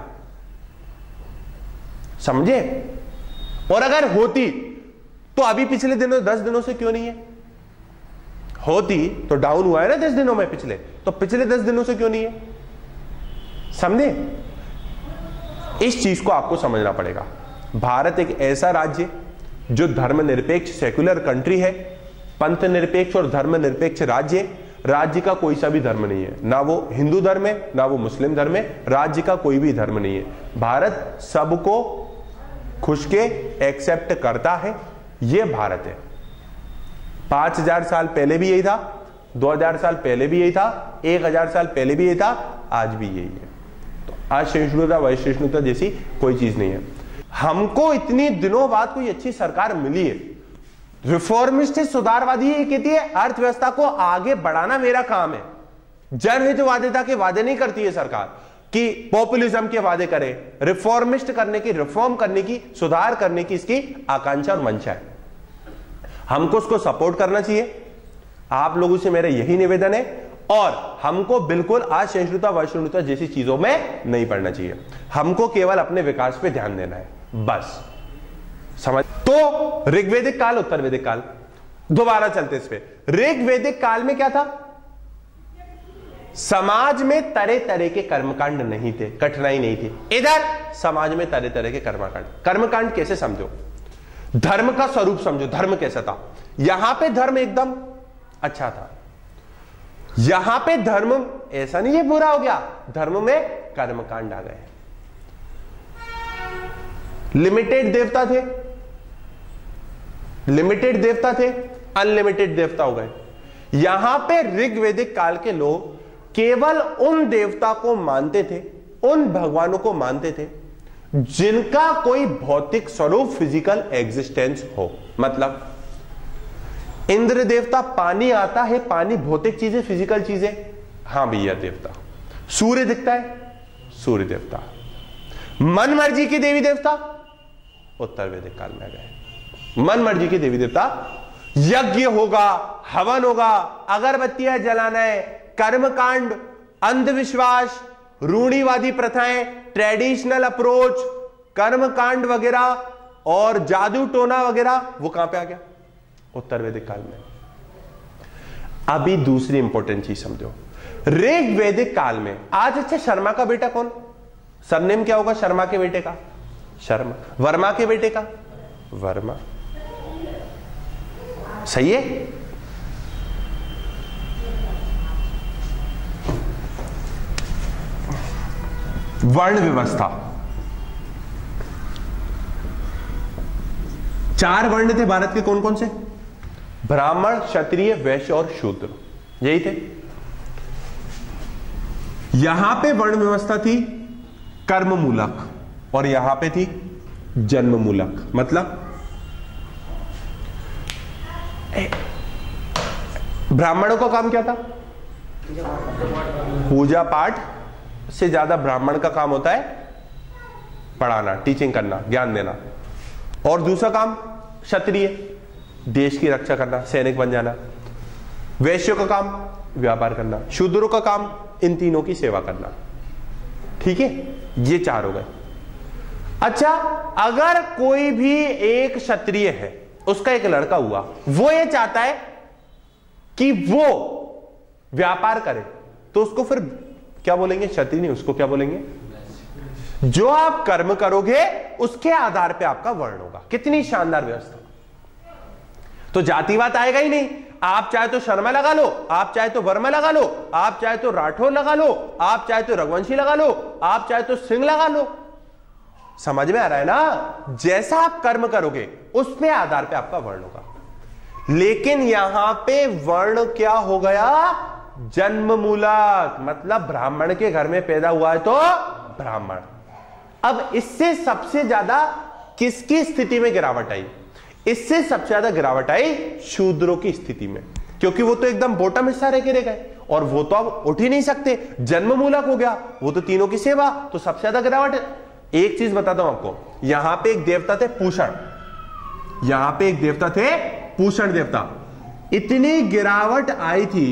समझे? और अगर होती तो अभी पिछले दिनों दस दिनों से क्यों नहीं है? होती तो डाउन हुआ है ना दस दिनों में पिछले, तो पिछले दस दिनों से क्यों नहीं है? समझे? इस चीज को आपको समझना पड़ेगा। भारत एक ऐसा राज्य जो धर्मनिरपेक्ष सेक्युलर कंट्री है, पंथ निरपेक्ष और धर्म निरपेक्ष राज्य। राज्य का कोई सा भी धर्म नहीं है, ना वो हिंदू धर्म है ना वो मुस्लिम धर्म है, राज्य का कोई भी धर्म नहीं है। भारत सबको खुश के एक्सेप्ट करता है, ये भारत है। पांच हजार साल पहले भी यही था, दो हजार साल पहले भी यही था, एक हजार साल पहले भी यही था, आज भी यही है। तो असहिष्णुता वैसहिष्णुता जैसी कोई चीज नहीं है। हमको इतनी दिनों बाद कोई अच्छी सरकार मिली है, रिफॉर्मिस्ट है, सुधारवादी है, कहती है अर्थव्यवस्था को आगे बढ़ाना मेरा काम है। जनहितवादिता के वादे नहीं करती है सरकार कि पॉपुलिज्म के वादे करे, रिफॉर्मिस्ट करने की, रिफॉर्म करने की, सुधार करने की इसकी आकांक्षा और मंशा है। हमको उसको सपोर्ट करना चाहिए। आप लोगों से मेरा यही निवेदन है, और हमको बिल्कुल असहिष्णुता वैसहिष्णुता जैसी चीजों में नहीं पड़ना चाहिए। हमको केवल अपने विकास पे ध्यान देना है, बस। समझ? तो ऋग्वेदिक काल, उत्तर वैदिक काल, दोबारा चलते इस पे। ऋग्वेदिक काल में क्या था? समाज में तरह तरह के कर्मकांड नहीं थे, कठिनाई नहीं थी। इधर समाज में तरह तरह के कर्मकांड। कर्मकांड कैसे समझो? धर्म का स्वरूप समझो, धर्म कैसा था। यहां पे धर्म एकदम अच्छा था, यहां पे धर्म ऐसा नहीं है बुरा हो गया, धर्म में कर्मकांड आ गए। लिमिटेड देवता थे, लिमिटेड देवता थे, अनलिमिटेड देवता हो गए। यहां पे ऋग्वेदिक काल के लोग केवल उन देवता को मानते थे, उन भगवानों को मानते थे जिनका कोई भौतिक स्वरूप, फिजिकल एग्जिस्टेंस हो। मतलब इंद्र देवता, पानी आता है, पानी भौतिक चीजें, फिजिकल चीजें, हां भैया देवता। सूर्य दिखता है, सूर्य देवता। मन मर्जी की देवी देवता उत्तर वैदिक काल में आ गए। मन मर्जी की देवी देवता, यज्ञ होगा, हवन होगा, अगरबत्तियां जलाना है, कर्मकांड, अंधविश्वास, रूढ़िवादी प्रथाएं, ट्रेडिशनल अप्रोच, कर्मकांड वगैरह और जादू टोना वगैरह, वो कहां पे आ गया? उत्तर वैदिक काल में। अभी दूसरी इंपॉर्टेंट चीज समझो। ऋग्वेदिक काल में आज, अच्छा शर्मा का बेटा कौन? सरनेम क्या होगा शर्मा के बेटे का? शर्मा। वर्मा के बेटे का? वर्मा। सही है? वर्ण व्यवस्था, चार वर्ण थे भारत के, कौन कौन से? ब्राह्मण, क्षत्रिय, वैश्य और शूद्र, यही थे। यहां पे वर्ण व्यवस्था थी कर्म मूलक और यहां पे थी जन्म मूलक। मतलब ब्राह्मणों का काम क्या था? पूजा पाठ से ज्यादा ब्राह्मण का काम होता है पढ़ाना, टीचिंग करना, ज्ञान देना। और दूसरा काम क्षत्रिय, देश की रक्षा करना, सैनिक बन जाना। वैश्यों का काम व्यापार करना। शूद्रों का काम इन तीनों की सेवा करना। ठीक है, ये चार हो गए। अच्छा, अगर कोई भी एक क्षत्रिय है, उसका एक लड़का हुआ, वो ये चाहता है कि वो व्यापार करे, तो उसको फिर क्या बोलेंगे? क्षत्रिय नहीं, उसको क्या बोलेंगे? जो आप कर्म करोगे उसके आधार पे आपका वर्ण होगा। कितनी शानदार व्यवस्था। तो जातिवाद आएगा ही नहीं। आप चाहे तो शर्मा लगा लो, आप चाहे तो वर्मा लगा लो, आप चाहे तो राठौर लगा लो, आप चाहे तो रघुवंशी लगा लो, आप चाहे तो सिंह लगा लो। समझ में आ रहा है ना? जैसा आप कर्म करोगे उस पे आधार पे आपका वर्ण होगा। लेकिन यहां पे वर्ण क्या हो गया? जन्म मूलक, मतलब ब्राह्मण के घर में पैदा हुआ है तो ब्राह्मण। अब इससे सबसे ज्यादा किसकी स्थिति में गिरावट आई? इससे सबसे ज्यादा गिरावट आई शूद्रों की स्थिति में, क्योंकि वो तो एकदम बॉटम हिस्सा रह के रह गए और वो तो अब उठ ही नहीं सकते, जन्म मूलक हो गया, वो तो तीनों की सेवा, तो सबसे ज्यादा गिरावट है। एक चीज बताता हूं आपको, यहां पे एक देवता थे पूषण, यहां पे एक देवता थे पूषण देवता। इतनी गिरावट आई थी,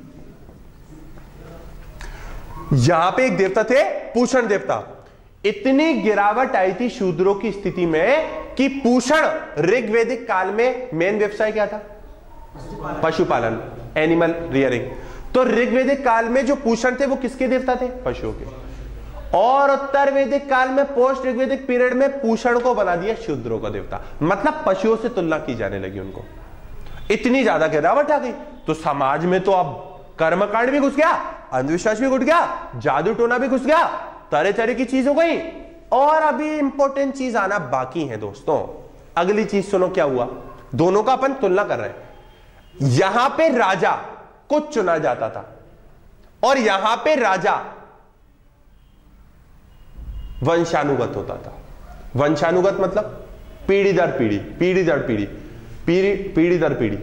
यहां पे एक देवता थे पूषण देवता, इतनी गिरावट आई थी शूद्रों की स्थिति में कि पूषण ऋग्वैदिक काल में मेन व्यवसाय क्या था? पशुपालन, एनिमल रियरिंग। तो ऋग्वैदिक काल में जो पूषण थे वो किसके देवता थे? पशुओं के। और उत्तर वैदिक काल में, पोस्ट ऋग्वैदिक पीरियड में, पूषण को बना दिया शूद्रों का देवता, मतलब पशुओं से तुलना की जाने लगी उनको। इतनी ज्यादा गिरावट आ गई तो समाज में तो अब कर्मकांड भी घुस गया, अंधविश्वास भी घुस गया, जादू टोना भी घुस गया, तरह तरह की चीज हो गई। और अभी इंपॉर्टेंट चीज आना बाकी है दोस्तों। अगली चीज सुनो क्या हुआ, दोनों का अपन तुलना कर रहे हैं। यहां पे राजा को चुना जाता था और यहां पे राजा वंशानुगत होता था। वंशानुगत मतलब पीढ़ी दर पीढ़ी, पीढ़ी दर पीढ़ी, पीढ़ी पीढ़ी दर पीढ़ी।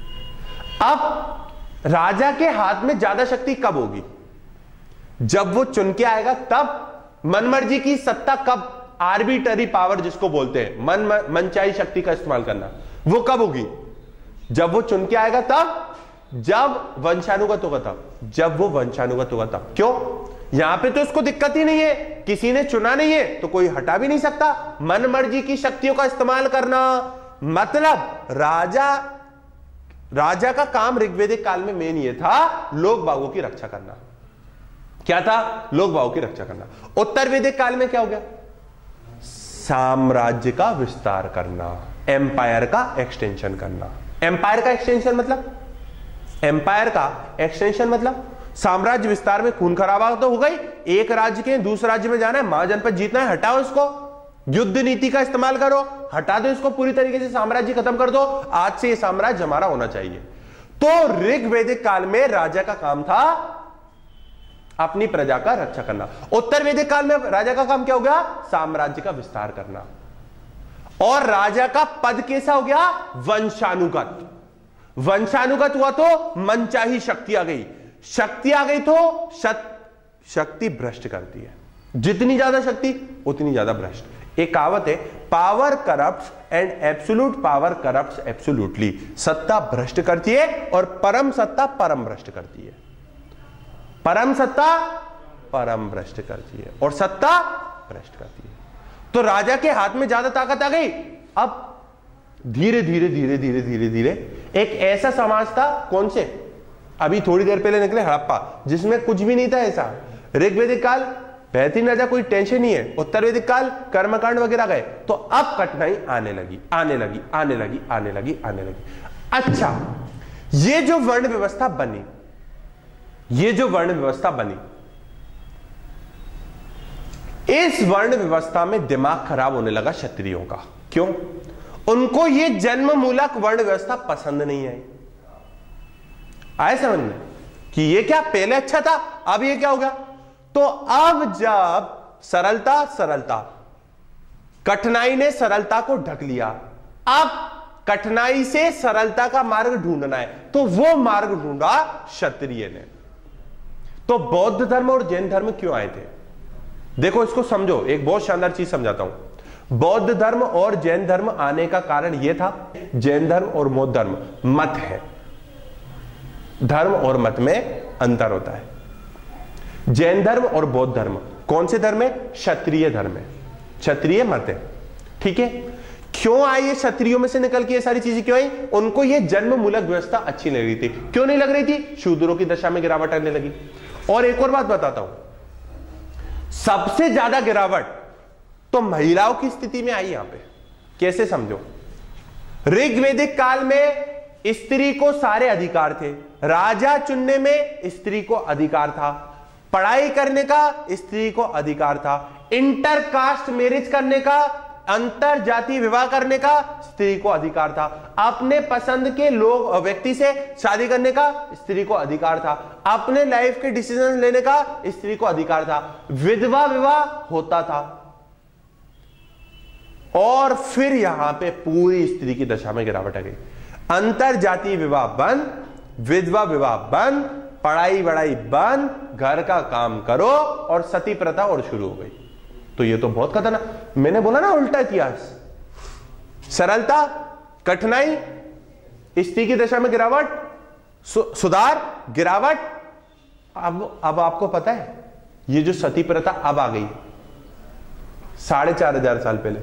अब राजा के हाथ में ज्यादा शक्ति कब होगी? जब वो चुन के आएगा तब। मनमर्जी की सत्ता कब? आर्बिटरी पावर जिसको बोलते हैं, मन मनचाही शक्ति का इस्तेमाल करना, वो कब होगी? जब वो चुन के आएगा तब, जब वंशानुगत होगा तब, जब वो वंशानुगत होगा तब। क्यों? यहां पे तो उसको दिक्कत ही नहीं है, किसी ने चुना नहीं है तो कोई हटा भी नहीं सकता। मनमर्जी की शक्तियों का इस्तेमाल करना, मतलब राजा राजा का काम ऋग्वैदिक काल में मेन ये था, लोग बागों की रक्षा करना। क्या था? लोग बागों की रक्षा करना। उत्तर वैदिक काल में क्या हो गया? साम्राज्य का विस्तार करना, एम्पायर का एक्सटेंशन करना। एम्पायर का एक्सटेंशन मतलब एम्पायर का एक्सटेंशन मतलब साम्राज्य विस्तार में खून खराबा तो हो गई, एक राज्य के दूसरे राज्य में जाना है, महाजनपद जीतना है, हटाओ इसको, युद्ध नीति का इस्तेमाल करो, हटा दो इसको, पूरी तरीके से साम्राज्य खत्म कर दो, आज से ये साम्राज्य हमारा होना चाहिए। तो ऋग्वैदिक काल में राजा का काम था अपनी प्रजा का रक्षा करना। उत्तर वैदिक काल में राजा का काम क्या हो गया? साम्राज्य का विस्तार करना। और राजा का पद कैसा हो गया? वंशानुगत। वंशानुगत हुआ तो मनचाही शक्ति आ गई, शक्ति आ गई तो शक्ति भ्रष्ट करती है, जितनी ज्यादा शक्ति उतनी ज्यादा भ्रष्ट। एक कहावत है, power corrupts and absolute power corrupts absolutely. सत्ता भ्रष्ट करती है और परम सत्ता परम भ्रष्ट करती है। परम सत्ता परम भ्रष्ट करती है और सत्ता भ्रष्ट करती है। तो राजा के हाथ में ज्यादा ताकत आ गई। अब धीरे धीरे धीरे धीरे धीरे धीरे एक ऐसा समाज था, कौन से अभी थोड़ी देर पहले निकले हड़प्पा, जिसमें कुछ भी नहीं था ऐसा। ऋग्वैदिक काल बेहतरीन राजा, कोई टेंशन नहीं है। उत्तर वैदिक काल कर्मकांड वगैरह गए, तो अब कठिनाई आने लगी आने लगी आने लगी आने लगी आने लगी। अच्छा, ये जो वर्ण व्यवस्था बनी, ये जो वर्ण व्यवस्था बनी, इस वर्ण व्यवस्था में दिमाग खराब होने लगा क्षत्रियों का। क्यों? उनको ये जन्म मूलक वर्ण व्यवस्था पसंद नहीं आई। आए समझ में कि ये क्या पहले अच्छा था, अब ये क्या हो गया? तो अब जब सरलता सरलता कठिनाई ने सरलता को ढक लिया, अब कठिनाई से सरलता का मार्ग ढूंढना है, तो वो मार्ग ढूंढा क्षत्रिय ने। तो बौद्ध धर्म और जैन धर्म क्यों आए थे? देखो इसको समझो, एक बहुत शानदार चीज समझाता हूं। बौद्ध धर्म और जैन धर्म आने का कारण यह था, जैन धर्म और बौद्ध धर्म मत है, धर्म और मत में अंतर होता है। जैन धर्म और बौद्ध धर्म कौन से धर्म है? क्षत्रिय धर्म है, क्षत्रिय मत है। ठीक है, क्यों आई ये क्षत्रियों में से निकल के ये सारी चीजें क्यों आई? उनको ये जन्म मूलक व्यवस्था अच्छी नहीं लग रही थी। क्यों नहीं लग रही थी? शूद्रों की दशा में गिरावट आने लगी। और एक और बात बताता हूं, सबसे ज्यादा गिरावट तो महिलाओं की स्थिति में आई। यहां पे कैसे समझो? ऋग्वेदिक काल में स्त्री को सारे अधिकार थे, राजा चुनने में स्त्री को अधिकार था, पढ़ाई करने का स्त्री को अधिकार था, इंटर कास्ट मैरिज करने का, अंतर जाति विवाह करने का स्त्री को अधिकार था, अपने पसंद के लोग व्यक्ति से शादी करने का स्त्री को अधिकार था, अपने लाइफ के डिसीजन लेने का स्त्री को अधिकार था, विधवा विवाह होता था। और फिर यहां पे पूरी स्त्री की दशा में गिरावट आ गई। अंतर जाति विवाह बंद, विधवा विवाह बंद, पढ़ाई वढ़ाई बंद, घर का काम करो, और सती प्रथा और शुरू हो गई। तो ये तो बहुत खतरनाक, मैंने बोला ना उल्टा इतिहास। सरलता, कठिनाई, स्त्री की दशा में गिरावट, सु, सुधार, गिरावट। अब अब आपको पता है ये जो सती प्रथा अब आ गई साढ़े चार हजार साल पहले,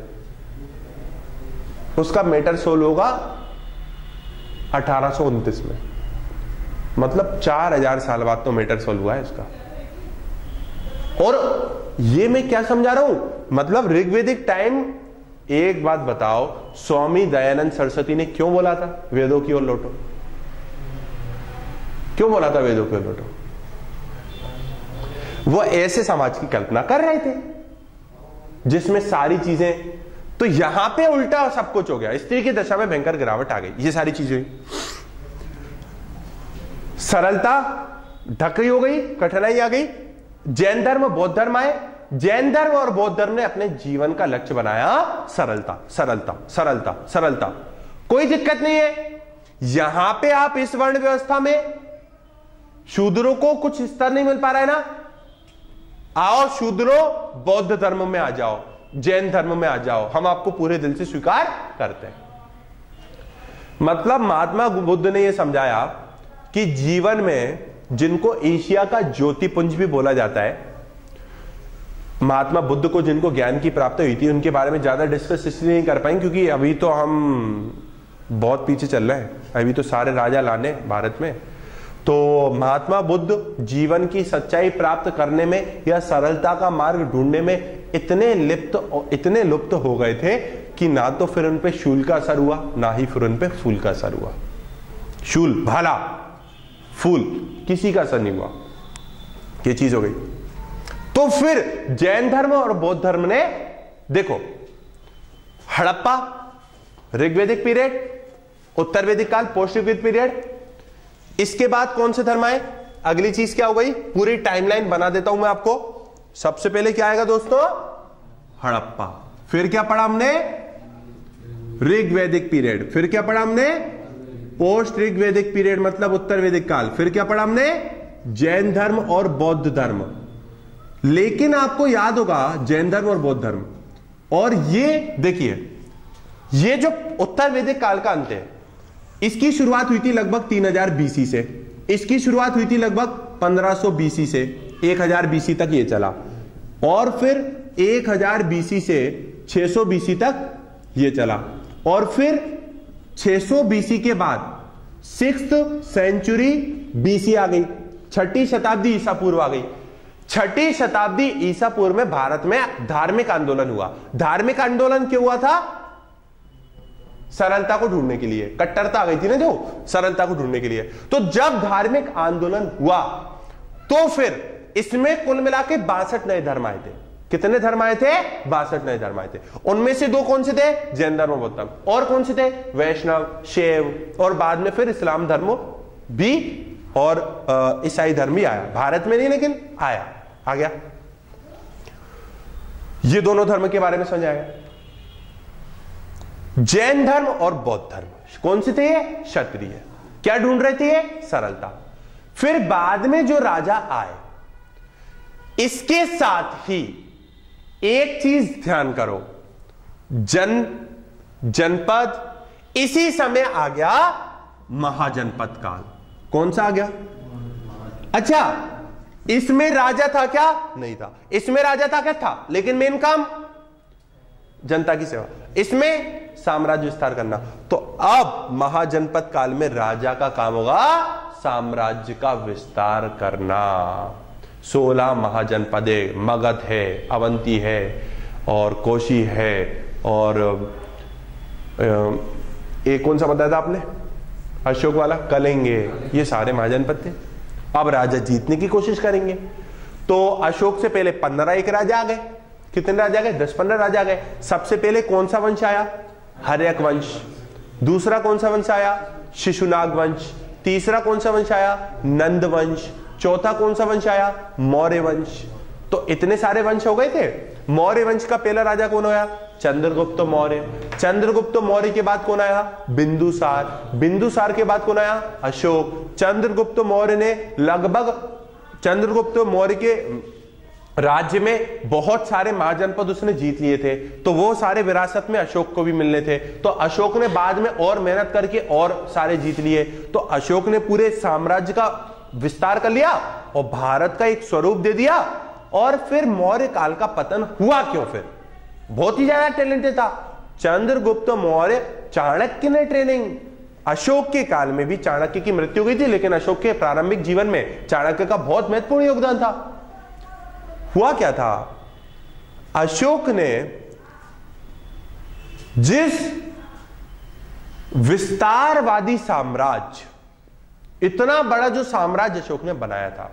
उसका मैटर सोल्व होगा अठारह सौ उनतीस में। मतलब चार हजार साल बाद तो मैटर सोल्व हुआ है इसका। और ये मैं क्या समझा रहा हूं, मतलब ऋग्वेदिक टाइम, एक बात बताओ, स्वामी दयानंद सरस्वती ने क्यों बोला था वेदों की ओर लौटो? क्यों बोला था वेदों की ओर लौटो? वो ऐसे समाज की कल्पना कर रहे थे जिसमें सारी चीजें, तो यहां पे उल्टा सब कुछ हो गया। स्त्री की दशा में भयंकर गिरावट आ गई, ये सारी चीजें, सरलता ढकी हो गई, कठिनाई आ गई। जैन धर्म, बौद्ध धर्म आए। जैन धर्म और बौद्ध धर्म ने अपने जीवन का लक्ष्य बनाया सरलता, सरलता, सरलता, सरलता। कोई दिक्कत नहीं है, यहां पे आप इस वर्ण व्यवस्था में शूद्रों को कुछ स्तर नहीं मिल पा रहा है ना, आओ शूद्रों बौद्ध धर्म में आ जाओ, जैन धर्म में आ जाओ, हम आपको पूरे दिल से स्वीकार करते हैं। मतलब महात्मा बुद्ध ने यह समझाया कि जीवन में, जिनको एशिया का ज्योतिपुंज भी बोला जाता है, महात्मा बुद्ध को जिनको ज्ञान की प्राप्ति हुई थी, उनके बारे में ज्यादा डिस्कस इसलिए नहीं कर पाएंगे क्योंकि अभी तो हम बहुत पीछे चल रहे हैं, अभी तो सारे राजा लाने भारत में। तो महात्मा बुद्ध जीवन की सच्चाई प्राप्त करने में या सरलता का मार्ग ढूंढने में इतने लिप्त इतने लुप्त हो गए थे कि ना तो फिर उन पे शूल का असर हुआ, ना ही फिर उन पे फूल का असर हुआ। शूल भाला, फूल किसी का असर नहीं हुआ, ये चीज हो गई। तो फिर जैन धर्म और बौद्ध धर्म ने, देखो, हड़प्पा ऋग्वेदिक पीरियड, उत्तर वैदिक काल पोस्ट ऋग्वेदिक पीरियड, इसके बाद कौन से धर्म आए? अगली चीज क्या हो गई, पूरी टाइमलाइन बना देता हूं मैं आपको। सबसे पहले क्या आएगा दोस्तों? हड़प्पा। फिर क्या पढ़ा हमने? ऋग्वेदिक पीरियड। फिर क्या पढ़ा हमने? पोस्ट ऋग्वेदिक पीरियड, मतलब उत्तर वैदिक काल। फिर क्या पढ़ा हमने? जैन धर्म और बौद्ध धर्म। लेकिन आपको याद होगा जैन धर्म और बौद्ध धर्म, और ये देखिए, ये जो उत्तर वैदिक काल का अंत है, इसकी शुरुआत हुई थी लगभग तीन हजार बीसी से, इसकी शुरुआत हुई थी लगभग पंद्रह सौ बीसी से, एक हजार बीसी तक ये चला, और फिर एक हजार बीसी से छह सौ बीसी तक ये चला, और फिर छह सौ बीसी के बाद सिक्स्थ सेंचुरी बीसी आ गई, छठी शताब्दी ईसा पूर्व आ गई। छठी शताब्दी ईसा पूर्व में भारत में धार्मिक आंदोलन हुआ। धार्मिक आंदोलन क्यों हुआ था? सरलता को ढूंढने के लिए, कट्टरता आ गई थी ना जो, सरलता को ढूंढने के लिए। तो जब धार्मिक आंदोलन हुआ तो फिर इसमें कुल मिला के बासठ नए धर्म आए थे। कितने धर्म आए थे? बासठ नए धर्म आए थे। उनमें से दो कौन से थे? जैन धर्म और बौद्ध धर्म। और कौन से थे? वैष्णव, शैव, और बाद में फिर इस्लाम धर्म भी और ईसाई धर्म भी आया। भारत में नहीं लेकिन आया, आ गया। ये दोनों धर्म के बारे में समझ आएगा। जैन धर्म और बौद्ध धर्म कौन से थे? क्षत्रिय। क्या ढूंढ रहे थे? सरलता। फिर बाद में जो राजा आए, इसके साथ ही एक चीज ध्यान करो, जन जनपद, इसी समय आ गया महाजनपद काल। कौन सा आ गया? अच्छा, इसमें राजा था क्या? नहीं था। इसमें राजा था क्या? था, लेकिन मेन काम जनता की सेवा, इसमें साम्राज्य विस्तार करना। तो अब महाजनपद काल में राजा का काम होगा साम्राज्य का विस्तार करना। सोलह महाजनपदे, मगध है, अवंती है और कोशी है और एक कौन सा बताया था आपने, अशोक वाला, कलिंगे, ये सारे महाजनपद थे। अब राजा जीतने की कोशिश करेंगे। तो अशोक से पहले पंद्रह एक राजा आ गए। कितने राजा आ गए? दस पंद्रह राजा आ गए। सबसे पहले कौन सा वंश आया? हर्यक वंश। दूसरा कौन सा वंश आया? शिशुनाग वंश। तीसरा कौन सा वंश आया? नंद वंश। चौथा कौन सा वंश आया? मौर्य वंश। तो इतने सारे वंश हो गए थे। मौर्य वंश का पहला राजा कौन आया? चंद्रगुप्त मौर्य। चंद्रगुप्त मौर्य के बाद कौन आया? बिंदुसार। बिंदुसार के बाद कौन आया? अशोक। चंद्रगुप्त मौर्य ने लगभग चंद्रगुप्त मौर्य के राज्य में बहुत सारे महाजनपद उसने जीत लिए थे, तो वो सारे विरासत में अशोक को भी मिलने थे। तो अशोक ने बाद में और मेहनत करके और सारे जीत लिए। तो अशोक ने पूरे साम्राज्य का विस्तार कर लिया और भारत का एक स्वरूप दे दिया। और फिर मौर्य काल का पतन हुआ क्यों? फिर बहुत ही ज्यादा टैलेंटेड था चंद्रगुप्त मौर्य। चाणक्य ने ट्रेनिंग, अशोक के काल में भी चाणक्य की मृत्यु हुई थी, लेकिन अशोक के प्रारंभिक जीवन में चाणक्य का बहुत महत्वपूर्ण योगदान था। हुआ क्या था? अशोक ने जिस विस्तारवादी साम्राज्य, इतना बड़ा जो साम्राज्य अशोक ने बनाया था,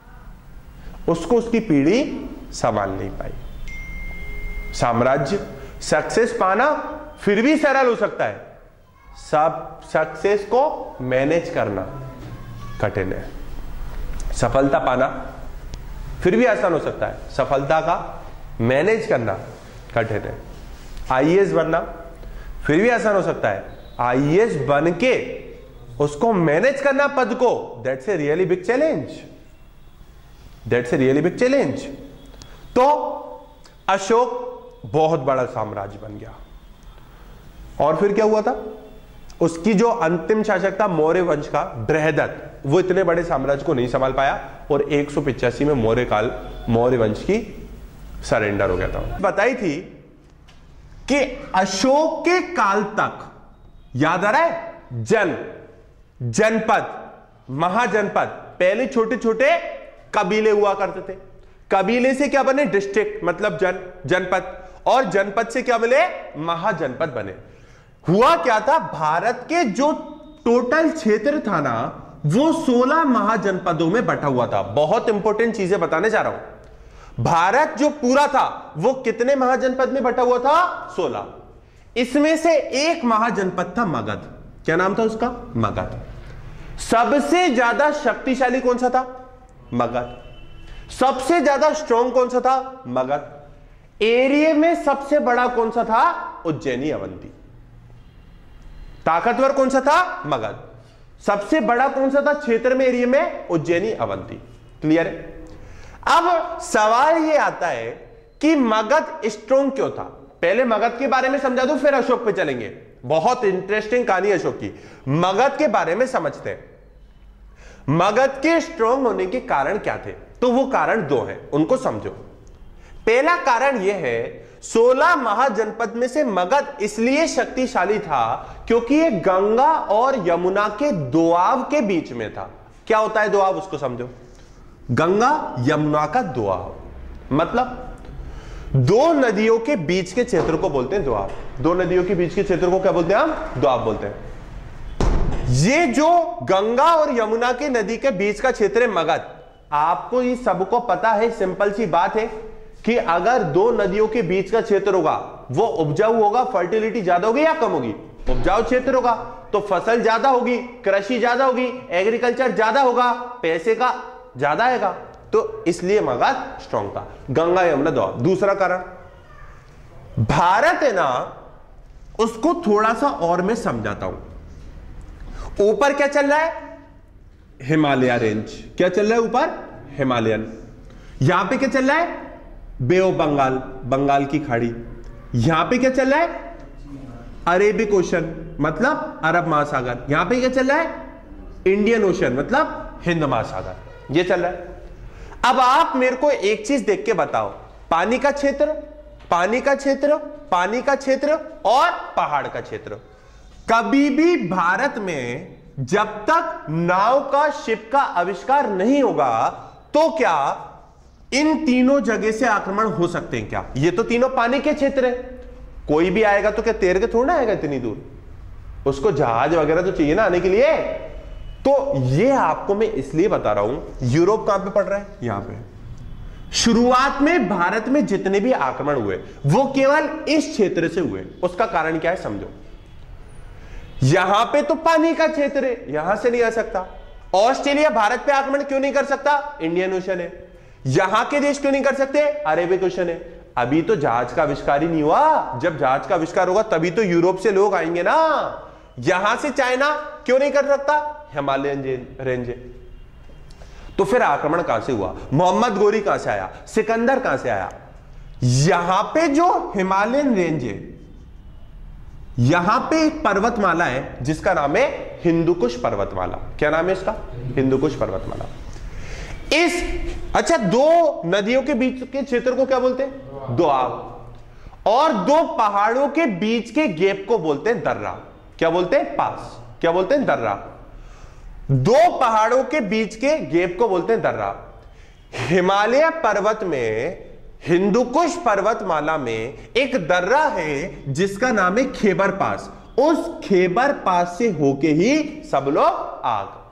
उसको उसकी पीढ़ी संभाल नहीं पाई। साम्राज्य सक्सेस पाना फिर भी सरल हो सकता है, सब सक्सेस को मैनेज करना कठिन है। सफलता पाना फिर भी आसान हो सकता है, सफलता का मैनेज करना कठिन है। आईएएस बनना फिर भी आसान हो सकता है, आईएएस बन के उसको मैनेज करना पद को, that's a really big challenge, that's a really big challenge. तो अशोक बहुत बड़ा साम्राज्य बन गया। और फिर क्या हुआ था? उसकी जो अंतिम शासक था मौर्य वंश का बृहदत्त, वो इतने बड़े साम्राज्य को नहीं संभाल पाया और एक सौ पिचासी में मौर्य काल मौर्य वंश की सरेंडर हो गया था। बताई थी कि अशोक के काल तक, याद आ रहा है, जन, जनपद, महाजनपद, पहले छोटे छोटे कबीले हुआ करते थे। कबीले से क्या बने? डिस्ट्रिक्ट, मतलब जन, जनपद, और जनपद से क्या मिले? महाजनपद बने। हुआ क्या था? भारत के जो टोटल क्षेत्र था ना, वो सोलह महाजनपदों में बटा हुआ था। बहुत इंपॉर्टेंट चीजें बताने जा रहा हूं। भारत जो पूरा था वो कितने महाजनपद में बटा हुआ था? सोलह। इसमें से एक महाजनपद था मगध। क्या नाम था उसका? मगध। सबसे ज्यादा शक्तिशाली कौन सा था? मगध। सबसे ज्यादा स्ट्रॉन्ग कौन सा था? मगध। एरिया में सबसे बड़ा कौन सा था? उज्जैनी अवंती। ताकतवर कौन सा था? मगध। सबसे बड़ा कौन सा था क्षेत्र में, एरिया में? उज्जैनी अवंती। क्लियर है? अब सवाल यह आता है कि मगध स्ट्रॉन्ग क्यों था? पहले मगध के बारे में समझा दूं, फिर अशोक पे चलेंगे। बहुत इंटरेस्टिंग कहानी अशोक की। मगध के बारे में समझते हैं। मगध के स्ट्रॉन्ग होने के कारण क्या थे? तो वो कारण दो हैं, उनको समझो। पहला कारण यह है, सोलह महाजनपद में से मगध इसलिए शक्तिशाली था क्योंकि ये गंगा और यमुना के दोआब के बीच में था। क्या होता है दोआब? उसको समझो। गंगा यमुना का दोआब, मतलब दो नदियों के बीच के क्षेत्र को बोलते हैं दोआब। दो नदियों के बीच के क्षेत्र को क्या बोलते हैं हम? दोआब बोलते हैं। ये जो गंगा और यमुना के नदी के बीच का क्षेत्र है मगध, आपको ये सबको पता है, सिंपल सी बात है कि अगर दो नदियों के बीच का क्षेत्र होगा वो उपजाऊ होगा, फर्टिलिटी ज्यादा होगी या कम होगी? उपजाऊ क्षेत्र होगा तो फसल ज्यादा होगी, कृषि ज्यादा होगी, एग्रीकल्चर ज्यादा होगा, पैसे का ज्यादा आएगा। तो इसलिए मगध स्ट्रॉन्ग था। गंगा यमुना दोआब। दूसरा कारण, भारत है ना, उसको थोड़ा सा और मैं समझाता हूं। ऊपर क्या चल रहा है? हिमालय रेंज। क्या चल रहा है ऊपर? हिमालयन। यहां पे क्या चल रहा है? बे ऑफ बंगाल, बंगाल की खाड़ी। यहां पे क्या चल रहा है? अरेबिक ओशन, मतलब अरब महासागर। यहां पे क्या चल रहा है? इंडियन ओशन मतलब हिंद महासागर, ये चल रहा है। अब आप मेरे को एक चीज देख के बताओ, पानी का क्षेत्र, पानी का क्षेत्र, पानी का क्षेत्र और पहाड़ का क्षेत्र। कभी भी भारत में जब तक नाव का, शिप का आविष्कार नहीं होगा तो क्या इन तीनों जगह से आक्रमण हो सकते हैं क्या? ये तो तीनों पानी के क्षेत्र है, कोई भी आएगा तो क्या तैर के थोड़ा आएगा इतनी दूर, उसको जहाज वगैरह तो चाहिए ना आने के लिए। तो ये आपको मैं इसलिए बता रहा हूं। यूरोप कहां पे पड़ रहा है? यहां पे। शुरुआत में भारत में जितने भी आक्रमण हुए वो केवल इस क्षेत्र से हुए। उसका कारण क्या है समझो। यहां पे तो पानी का क्षेत्र है, यहां से नहीं आ सकता। ऑस्ट्रेलिया भारत पे आक्रमण क्यों नहीं कर सकता? इंडियन ओशन है। यहां के देश क्यों नहीं कर सकते? अरेबिक ओशन है। अभी तो जहाज का आविष्कार ही नहीं हुआ। जब जहाज का आविष्कार होगा तभी तो यूरोप से लोग आएंगे ना। यहां से चाइना क्यों नहीं कर सकता? हिमालयन रेंज है। तो फिर आक्रमण कहां से हुआ? मोहम्मद गोरी कहां से आया? सिकंदर कहां से आया? यहां पे जो हिमालयन रेंज है, यहां पे एक पर्वतमाला है जिसका नाम है हिंदुकुश पर्वतमाला। क्या नाम है इसका? हिंदुकुश पर्वतमाला। इस अच्छा दो नदियों के बीच के क्षेत्र को क्या बोलते हैं? दोआब। और दो पहाड़ों के बीच के गैप को बोलते हैं दर्रा। क्या बोलते हैं? पास। क्या बोलते हैं? दर्रा। दो पहाड़ों के बीच के गैप को बोलते हैं दर्रा। हिमालय पर्वत में, हिंदुकुश पर्वतमाला में एक दर्रा है जिसका नाम है खेबर पास। उस खेबर पास से होके ही सब लोग आ गए।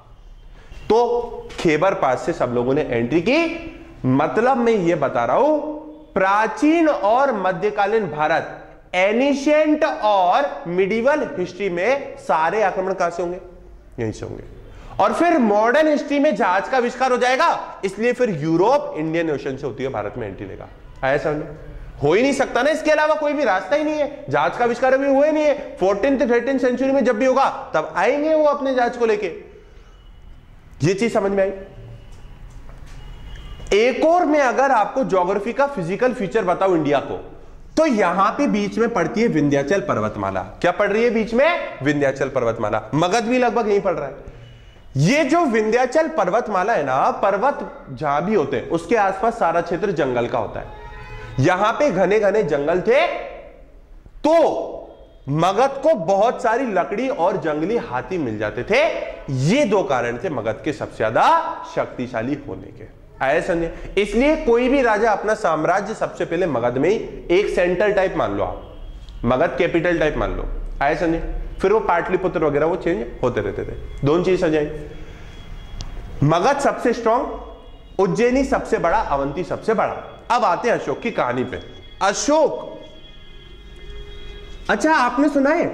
तो खेबर पास से सब लोगों ने एंट्री की। मतलब मैं ये बता रहा हूं, प्राचीन और मध्यकालीन भारत, एनिशिएंट और मिडिवल हिस्ट्री में सारे आक्रमण कहां से होंगे? यहीं से होंगे। और फिर मॉडर्न हिस्ट्री में जहाज का आविष्कार हो जाएगा, इसलिए फिर यूरोप इंडियन ओशन से होती है भारत में एंट्री लेगा। आया समझ? हो ही नहीं सकता ना, इसके अलावा कोई भी रास्ता ही नहीं है। जहाज का आविष्कार अभी हुए नहीं है। फोर्टीन थर्टीन सेंचुरी में जब भी होगा तब आएंगे वो अपने जहाज को लेके। ये चीज समझ में आई? एक और मैं अगर आपको ज्योग्राफी का फिजिकल फीचर बताऊं इंडिया को, तो यहां पे बीच में पड़ती है विंध्याचल पर्वतमाला। क्या पड़ रही है बीच में? विंध्याचल पर्वतमाला। मगध भी लगभग यहीं पड़ रहा है। ये जो विंध्याचल पर्वतमाला है ना, पर्वत जहां भी होते हैं उसके आसपास सारा क्षेत्र जंगल का होता है। यहां पे घने घने जंगल थे, तो मगध को बहुत सारी लकड़ी और जंगली हाथी मिल जाते थे। ये दो कारण थे मगध के सबसे ज्यादा शक्तिशाली होने के। आया समझे? इसलिए कोई भी राजा अपना साम्राज्य सबसे पहले मगध में ही एक सेंटर टाइप मान लो, आप मगध कैपिटल टाइप मान लो। आया समझे? फिर वो पाटलिपुत्र वगैरह वो चेंज होते रहते थे। दोनों चीज समझाई। मगध सबसे स्ट्रॉन्ग, उज्जैनी सबसे बड़ा, अवंती सबसे बड़ा। अब आते हैं अशोक की कहानी पे। अशोक, अच्छा आपने सुना है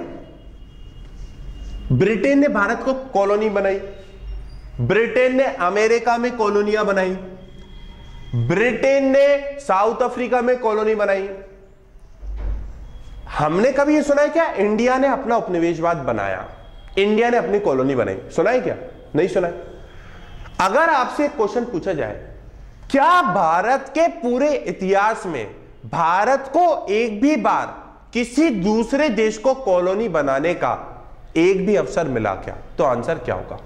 ब्रिटेन ने भारत को कॉलोनी बनाई, ब्रिटेन ने अमेरिका में कॉलोनियां बनाई, ब्रिटेन ने साउथ अफ्रीका में कॉलोनी बनाई। हमने कभी ये सुना है क्या इंडिया ने अपना उपनिवेशवाद बनाया, इंडिया ने अपनी कॉलोनी बनाई? सुना है क्या? नहीं सुना है। अगर आपसे एक क्वेश्चन पूछा जाए, क्या भारत के पूरे इतिहास में भारत को एक भी बार किसी दूसरे देश को कॉलोनी बनाने का एक भी अवसर मिला क्या? तो आंसर क्या होगा?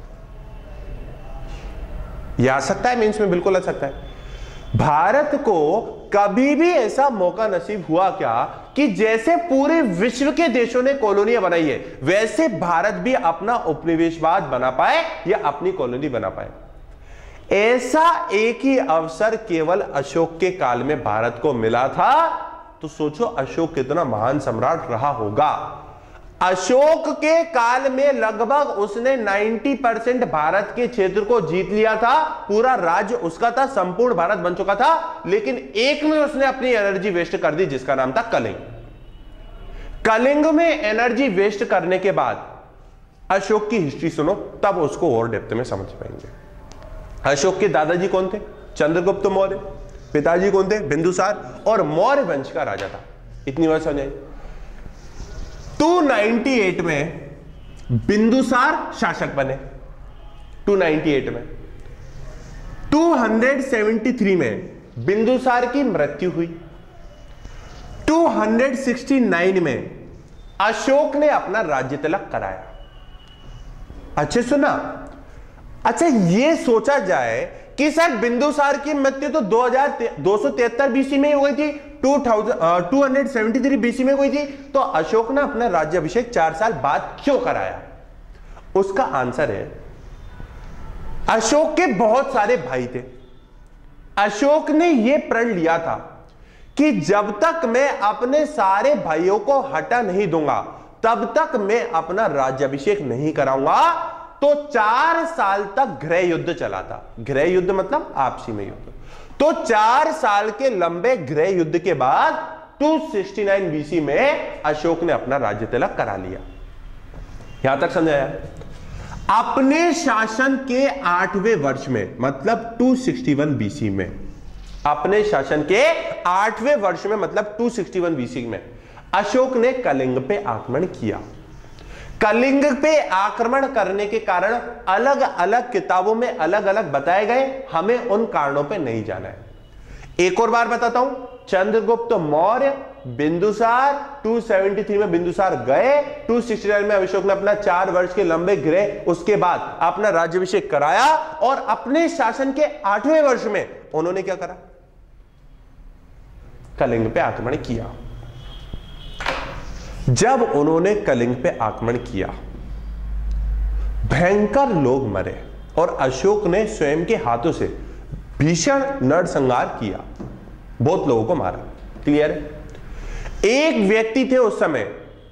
यह आ सकता है मीन्स में, बिल्कुल आ सकता है। भारत को कभी भी ऐसा मौका नसीब हुआ क्या कि जैसे पूरे विश्व के देशों ने कॉलोनियां बनाई है, वैसे भारत भी अपना उपनिवेशवाद बना पाए या अपनी कॉलोनी बना पाए? ऐसा एक ही अवसर केवल अशोक के काल में भारत को मिला था। तो सोचो अशोक कितना महान सम्राट रहा होगा। अशोक के काल में लगभग उसने नब्बे परसेंट भारत के क्षेत्र को जीत लिया था। पूरा राज्य उसका था, संपूर्ण भारत बन चुका था। लेकिन एक में उसने अपनी एनर्जी वेस्ट कर दी जिसका नाम था कलिंग। कलिंग में एनर्जी वेस्ट करने के बाद अशोक की हिस्ट्री सुनो, तब उसको और डेप्थ में समझ पाएंगे। अशोक के दादाजी कौन थे? चंद्रगुप्त मौर्य। पिताजी कौन थे? बिंदुसार। और मौर्य वंश का राजा था। इतनी बात समझ आई? दो सौ अट्ठानवे में बिंदुसार शासक बने। दो सौ अट्ठानवे में दो सौ तिहत्तर में बिंदुसार की मृत्यु हुई। दो सौ उनहत्तर में अशोक ने अपना राज्य तिलक कराया। अच्छे सुना, अच्छा, ये सोचा जाए कि सर बिंदुसार की मृत्यु तो दो हजार दो सौ तिहत्तर बीसी में हो गई थी, two hundred seventy three BC में हुई थी, तो अशोक ने अपना राज्याभिषेक चार साल बाद क्यों कराया? उसका आंसर है, अशोक के बहुत सारे भाई थे। अशोक ने यह प्रण लिया था कि जब तक मैं अपने सारे भाइयों को हटा नहीं दूंगा तब तक मैं अपना राज्याभिषेक नहीं कराऊंगा। तो चार साल तक गृह युद्ध चला था। गृह युद्ध मतलब आपसी में युद्ध। तो चार साल के लंबे गृह युद्ध के बाद दो सौ उनहत्तर बीसी में अशोक ने अपना राज्य तिलक करा लिया। यहां तक समझाया? अपने शासन के आठवें वर्ष में मतलब दो सौ इकसठ बीसी में, अपने शासन के आठवें वर्ष में मतलब दो सौ इकसठ बीसी में अशोक ने कलिंग पे आक्रमण किया। कलिंग पे आक्रमण करने के कारण अलग अलग किताबों में अलग अलग बताए गए, हमें उन कारणों पे नहीं जाना है। एक और बार बताता हूं, चंद्रगुप्त मौर्य, बिंदुसार, दो सौ तिहत्तर में बिंदुसार गए, दो सौ उनहत्तर में अशोक ने अपना चार वर्ष के लंबे गृह, उसके बाद अपना राज्याभिषेक कराया और अपने शासन के आठवें वर्ष में उन्होंने क्या करा? कलिंग पे आक्रमण किया। जब उन्होंने कलिंग पे आक्रमण किया, भयंकर लोग मरे और अशोक ने स्वयं के हाथों से भीषण नरसंहार किया, बहुत लोगों को मारा। क्लियर है? एक व्यक्ति थे उस समय,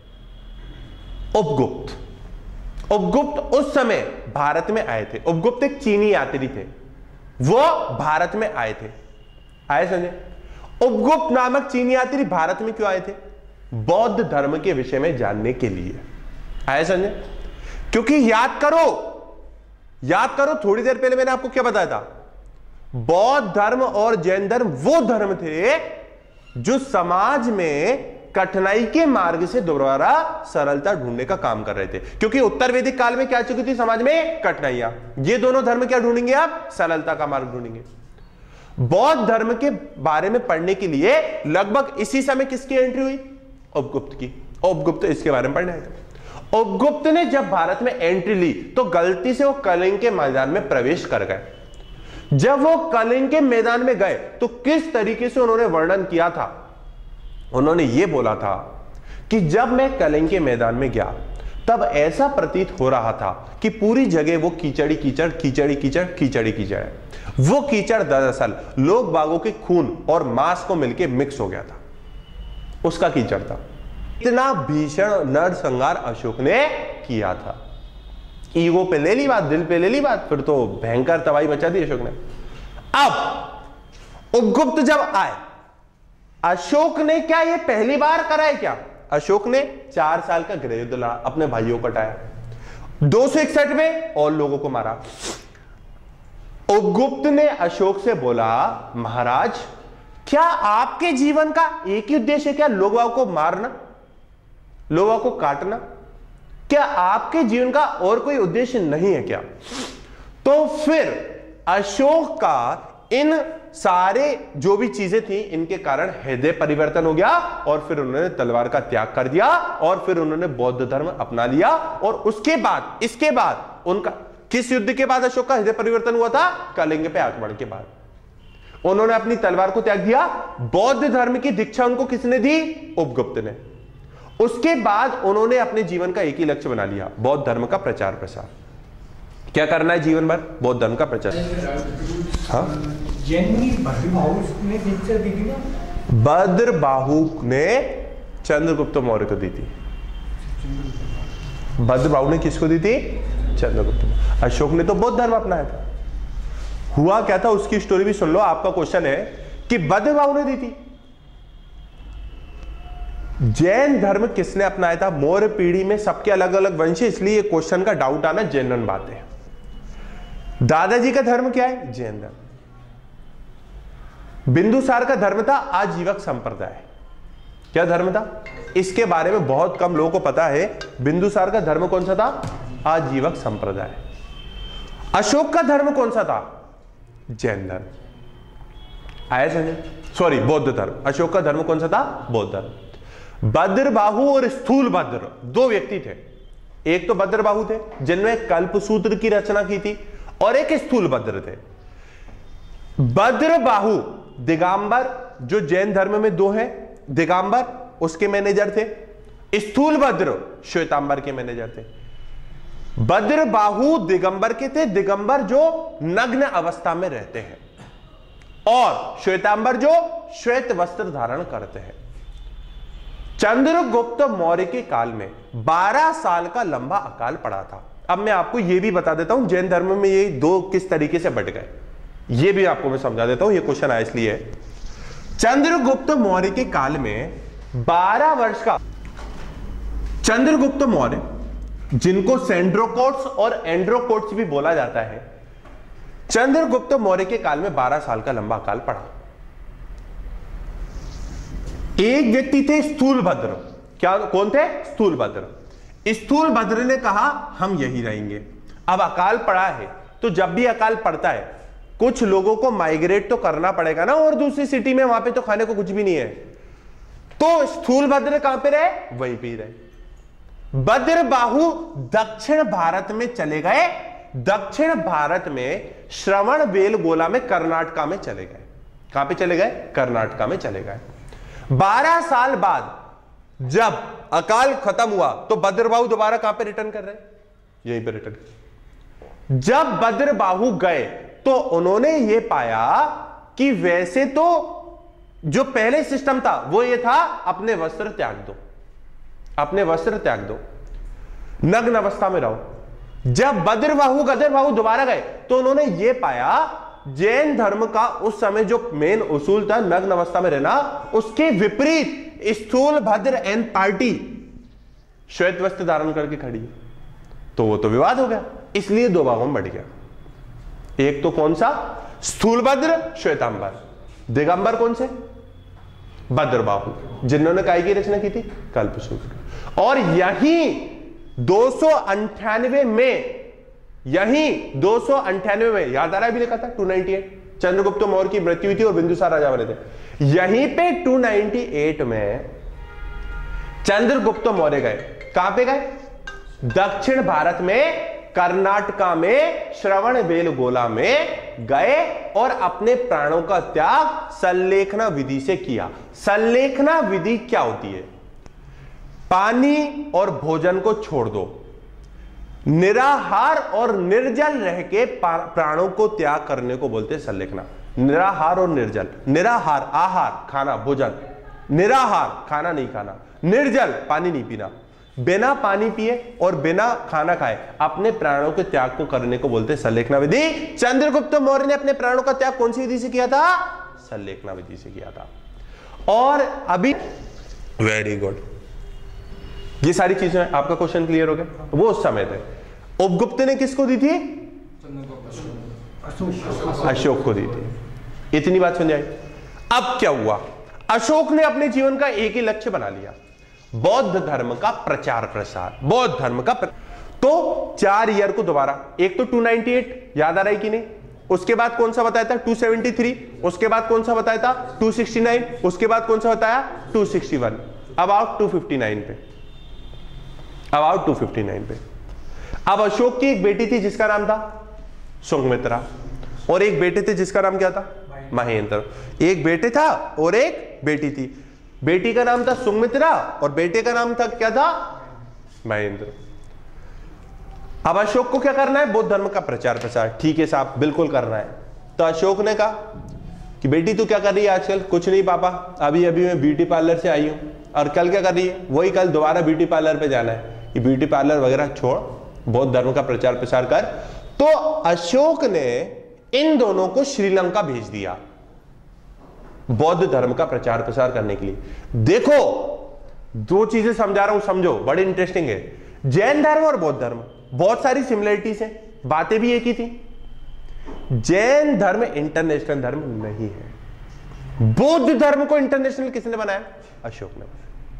उपगुप्त। उपगुप्त उस समय भारत में आए थे। उपगुप्त एक चीनी यात्री थे, वो भारत में आए थे। आए समझे? उपगुप्त नामक चीनी यात्री भारत में क्यों आए थे? बौद्ध धर्म के विषय में जानने के लिए आए समझे? क्योंकि याद करो, याद करो थोड़ी देर पहले मैंने आपको क्या बताया था? बौद्ध धर्म और जैन धर्म वो धर्म थे जो समाज में कठिनाई के मार्ग से दोबारा सरलता ढूंढने का काम कर रहे थे। क्योंकि उत्तर वैदिक काल में क्या चुकी थी समाज में? कठिनाइयां। ये दोनों धर्म क्या ढूंढेंगे? आप सरलता का मार्ग ढूंढेंगे। बौद्ध धर्म के बारे में पढ़ने के लिए लगभग इसी समय किसकी एंट्री हुई? उपगुप्त की। उपगुप्त इसके बारे में पढ़ने आए थे। उपगुप्त ने जब भारत में एंट्री ली तो गलती से वो कलिंग के मैदान में प्रवेश कर गए। जब वो कलिंग के मैदान में गए तो किस तरीके से उन्होंने वर्णन किया था? उन्होंने ये बोला था कि जब मैं कलिंग के मैदान में गया तब ऐसा प्रतीत हो रहा था कि पूरी जगह वो कीचड़ी कीचड़ कीचड़ी कीचड़ कीचड़ी कीचड़ है। वो कीचड़ दरअसल लोग बागों के खून और मांस को मिलकर मिक्स हो गया था, उसका कीचड़ था। इतना भीषण नरसंहार अशोक ने किया था। ईगो पे ले ली बात, दिल पे ले ली बात, फिर तो भयंकर तबाही मचा दी अशोक ने। अब उपगुप्त जब आए, अशोक ने क्या ये पहली बार कराए क्या? अशोक ने चार साल का गृह युद्ध लड़ा, अपने भाइयों को हटाया, दो सौ इकसठ में और लोगों को मारा। उपगुप्त ने अशोक से बोला, महाराज क्या आपके जीवन का एक ही उद्देश्य है क्या? लोगों को मारना, लोगों को काटना? क्या आपके जीवन का और कोई उद्देश्य नहीं है क्या? तो फिर अशोक का इन सारे जो भी चीजें थी इनके कारण हृदय परिवर्तन हो गया और फिर उन्होंने तलवार का त्याग कर दिया और फिर उन्होंने बौद्ध धर्म अपना लिया। और उसके बाद, इसके बाद उनका किस युद्ध के बाद अशोक का हृदय परिवर्तन हुआ था? कलिंग पे आक्रमण के बाद उन्होंने अपनी तलवार को त्याग दिया। बौद्ध धर्म की दीक्षा उनको किसने दी? उपगुप्त ने। उसके बाद उन्होंने अपने जीवन का एक ही लक्ष्य बना लिया, बौद्ध धर्म का प्रचार प्रसार। क्या करना है जीवन भर? बौद्ध धर्म का प्रचार। हाँ, भद्रबाहु ने चंद्रगुप्त मौर्य को दी थी। भद्रबाहु ने किसको दी थी? चंद्रगुप्त। अशोक ने तो बौद्ध धर्म अपनाया था। हुआ क्या था उसकी स्टोरी भी सुन लो। आपका क्वेश्चन है कि भद्रबाहु ने दी थी। जैन धर्म किसने अपनाया था? मौर्य पीढ़ी में सबके अलग अलग वंश है, इसलिए क्वेश्चन का डाउट आना जनरल बात है। दादाजी का धर्म क्या है? जैन धर्म। बिंदुसार का धर्म था आजीवक संप्रदाय। क्या धर्म था? इसके बारे में बहुत कम लोगों को पता है। बिंदुसार का धर्म कौन सा था? आजीवक संप्रदाय। अशोक का धर्म कौन सा था? जैन धर्म। आया समझे? सॉरी, बौद्ध धर्म। अशोक का धर्म कौन सा था? बौद्ध धर्म। भद्रबाहु और स्थूल भद्र दो व्यक्ति थे। एक तो भद्रबाहु थे जिन्होंने कल्पसूत्र की रचना की थी और एक स्थूलभद्र थे। भद्र बाहु दिगंबर जो जैन धर्म में दो हैं, दिगंबर उसके मैनेजर थे, स्थूलभद्र श्वेतांबर के मैनेजर थे। भद्र बाहु दिगंबर के थे, दिगंबर जो नग्न अवस्था में रहते हैं, और श्वेतांबर जो श्वेत वस्त्र धारण करते हैं। चंद्रगुप्त मौर्य के काल में बारह साल का लंबा अकाल पड़ा था। अब मैं आपको यह भी बता देता हूं जैन धर्म में ये दो किस तरीके से बट गए, ये भी आपको मैं समझा देता हूं, ये क्वेश्चन आया इसलिए है। चंद्रगुप्त मौर्य के काल में बारह वर्ष का चंद्रगुप्त मौर्य, जिनको सेंड्रोकोट्स और एंड्रोकोट्स भी बोला जाता है, चंद्रगुप्त मौर्य के काल में बारह साल का लंबा काल पड़ा। एक व्यक्ति थे स्थूलभद्र, क्या कौन थे? स्थूलभद्र। स्थूलभद्र ने कहा हम यही रहेंगे। अब अकाल पड़ा है तो जब भी अकाल पड़ता है कुछ लोगों को माइग्रेट तो करना पड़ेगा ना, और दूसरी सिटी में, वहां पे तो खाने को कुछ भी नहीं है। तो स्थूलभद्र कहां पे रहे? वहीं पे रहे। भद्रबाहु दक्षिण भारत में चले गए, दक्षिण भारत में श्रवण बेलगोला में कर्नाटका में चले गए। कहां पे चले गए? कर्नाटका में चले गए। बारह साल बाद जब अकाल खत्म हुआ तो भद्रबाहु दोबारा कहां पे रिटर्न कर रहे हैं? यहीं पे रिटर्न। जब भद्रबाहु गए तो उन्होंने ये पाया कि वैसे तो जो पहले सिस्टम था वो ये था, अपने वस्त्र त्याग दो, अपने वस्त्र त्याग दो, नग्न अवस्था में रहो। जब भद्रबाहु गदरबाहु दोबारा गए तो उन्होंने ये पाया जैन धर्म का उस समय जो मेन उसूल था नग्न अवस्था में रहना, उसके विपरीत स्थूलभद्र एंड पार्टी श्वेत वस्त्र धारण करके खड़ी, तो वो तो विवाद हो गया, इसलिए दो भागों में बढ़ गया। एक तो कौन सा? स्थूलभद्र श्वेतांबर। दिगंबर कौन से? भद्रबाहु, जिन्होंने काय की रचना की थी? कल्पसूत्र। और यही दो सौ अंठानवे में, यही दो सौ अंठानवे में, याद आ रहा है भी लिखा था दो सौ अट्ठानवे, चंद्रगुप्त मौर्य की मृत्यु हुई थी और बिंदुसार राजा बने थे। यहीं पे दो सौ अट्ठानवे में चंद्रगुप्त मौर्य गए। कहां पे गए? दक्षिण भारत में कर्नाटका में श्रवण बेलगोला में गए और अपने प्राणों का त्याग संलेखना विधि से किया। संलेखना विधि क्या होती है? पानी और भोजन को छोड़ दो, निराहार और निर्जल रह के प्राणों को त्याग करने को बोलते हैं संलेखना। निराहार और निर्जल, निराहार आहार खाना भोजन, निराहार खाना नहीं खाना, निर्जल पानी नहीं पीना, बिना पानी पिए और बिना खाना खाए अपने प्राणों के त्याग को करने को बोलते हैं संलेखना विधि। चंद्रगुप्त मौर्य ने अपने प्राणों का त्याग कौन सी विधि से किया था? संलेखना विधि से किया था। और अभी वेरी गुड, ये सारी चीजें आपका क्वेश्चन क्लियर हो गया। वो उस समय थे। उपगुप्त ने किसको दी थी? अशोक को दी थी। इतनी बात समझ आई। अब क्या हुआ? अशोक ने अपने जीवन का एक ही लक्ष्य बना लिया, बौद्ध धर्म का प्रचार प्रसार, बौद्ध धर्म का प्र... तो चार ईयर को दोबारा, एक तो दो सौ अट्ठानवे याद आ रहा है कि नहीं, उसके बाद कौन सा बताया था? दो सौ तिहत्तर, उसके बाद कौन सा बताया था? दो सौ उनहत्तर, उसके बाद कौन सा बताया? दो सौ इकसठ। अब आओ दो सौ उनसठ पे, अब आओ दो सौ उनसठ पे। अब अशोक की एक बेटी थी जिसका नाम था सुमित्रा, और एक बेटे थे जिसका नाम क्या था? महेंद्र। एक बेटे था और एक बेटी थी। बेटी का नाम था सुमित्रा और बेटे का नाम था क्या था? महेंद्र। अब अशोक को क्या करना है? बौद्ध धर्म का प्रचार प्रसार। ठीक है साहब, बिल्कुल करना है। तो अशोक ने कहा कि बेटी तू क्या कर रही है आजकल? कुछ नहीं पापा, अभी अभी मैं ब्यूटी पार्लर से आई हूं। और कल क्या कर रही है? वही कल दोबारा ब्यूटी पार्लर पे जाना है। कि ब्यूटी पार्लर वगैरह छोड़, बौद्ध धर्म का प्रचार प्रसार कर। तो अशोक ने इन दोनों को श्रीलंका भेज दिया बौद्ध धर्म का प्रचार प्रसार करने के लिए। देखो, दो चीजें समझा रहा हूं, समझो, बड़े इंटरेस्टिंग है। जैन धर्म और बौद्ध धर्म बहुत सारी सिमिलरिटीज हैं, बातें भी एक ही थी। जैन धर्म इंटरनेशनल धर्म नहीं है। बौद्ध धर्म को इंटरनेशनल किसने बनाया? अशोक ने।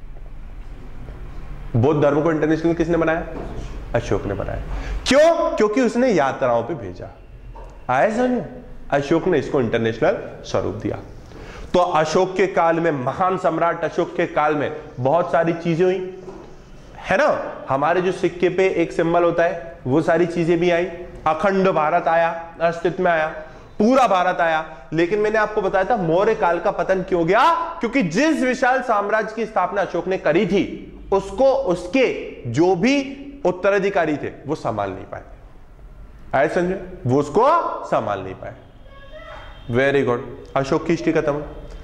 बौद्ध धर्म को इंटरनेशनल किसने बनाया? अशोक ने बनाया। क्यों? क्योंकि उसने यात्राओं पे भेजा। आया समझ? अशोक ने इसको इंटरनेशनल स्वरूप दिया। तो अशोक के काल में, महान सम्राट अशोक के काल में बहुत सारी चीजें हुई, है ना। हमारे जो सिक्के पे एक सिंबल होता है वो सारी चीजें भी आई, अखंड भारत आया, अस्तित्व में आया, पूरा भारत आया। लेकिन मैंने आपको बताया था मौर्य काल का पतन क्यों गया? क्योंकि जिस विशाल साम्राज्य की स्थापना अशोक ने करी थी उसको उसके जो भी उत्तराधिकारी थे वो संभाल नहीं पाए। आए समझे? वो उसको संभाल नहीं पाए। वेरी गुड, अशोक की हिस्ट्री खत्म।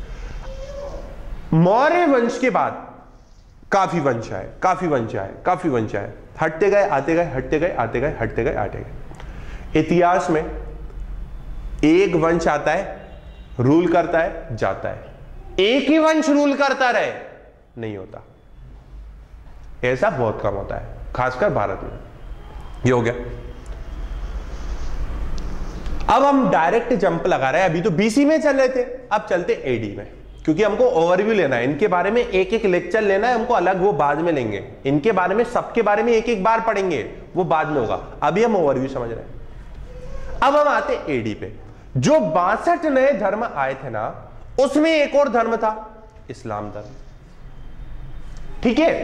मौर्य वंश के बाद काफी वंश आए, काफी वंश आए, काफी वंश आए, हटते गए, आते गए, हटते गए, आते गए, हटते गए, आते गए। इतिहास में एक वंश आता है, रूल करता है, जाता है। एक ही वंश रूल करता रहे नहीं होता, ऐसा बहुत कम होता है, खासकर भारत में। ये हो गया। अब हम डायरेक्ट जंप लगा रहे हैं, अभी तो बीसी में चल रहे थे, अब चलते एडी में, क्योंकि हमको ओवरव्यू लेना है। इनके बारे में एक एक लेक्चर लेना है हमको, अलग वो बाद में लेंगे। इनके बारे में, सबके बारे में एक एक बार पढ़ेंगे, वो बाद में होगा। अभी हम ओवरव्यू समझ रहे हैं। अब हम आते एडी पे। जो बासठ नए धर्म आए थे ना, उसमें एक और धर्म था, इस्लाम धर्म। ठीक है,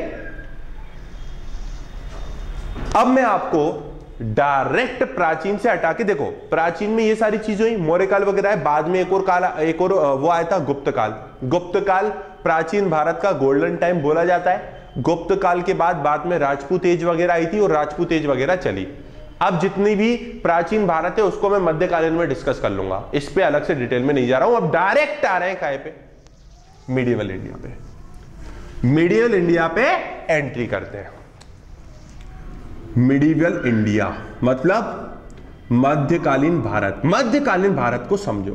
अब मैं आपको डायरेक्ट प्राचीन से हटा के, देखो प्राचीन में ये सारी चीजें हुई, मौर्य काल वगैरह है, बाद में एक और काल, एक और वो आया था गुप्त काल। गुप्त काल प्राचीन भारत का गोल्डन टाइम बोला जाता है। गुप्त काल के बाद बाद में राजपूत एज वगैरह आई थी और राजपूत एज वगैरह चली। अब जितनी भी प्राचीन भारत है उसको मैं मध्यकालीन में डिस्कस कर लूंगा, इस पे अलग से डिटेल में नहीं जा रहा हूं। अब डायरेक्ट आ रहे हैं काय पे? मिडिवल इंडिया पे। मिडिवल इंडिया पे एंट्री करते हैं। मिडिवल इंडिया मतलब मध्यकालीन भारत। मध्यकालीन भारत को समझो।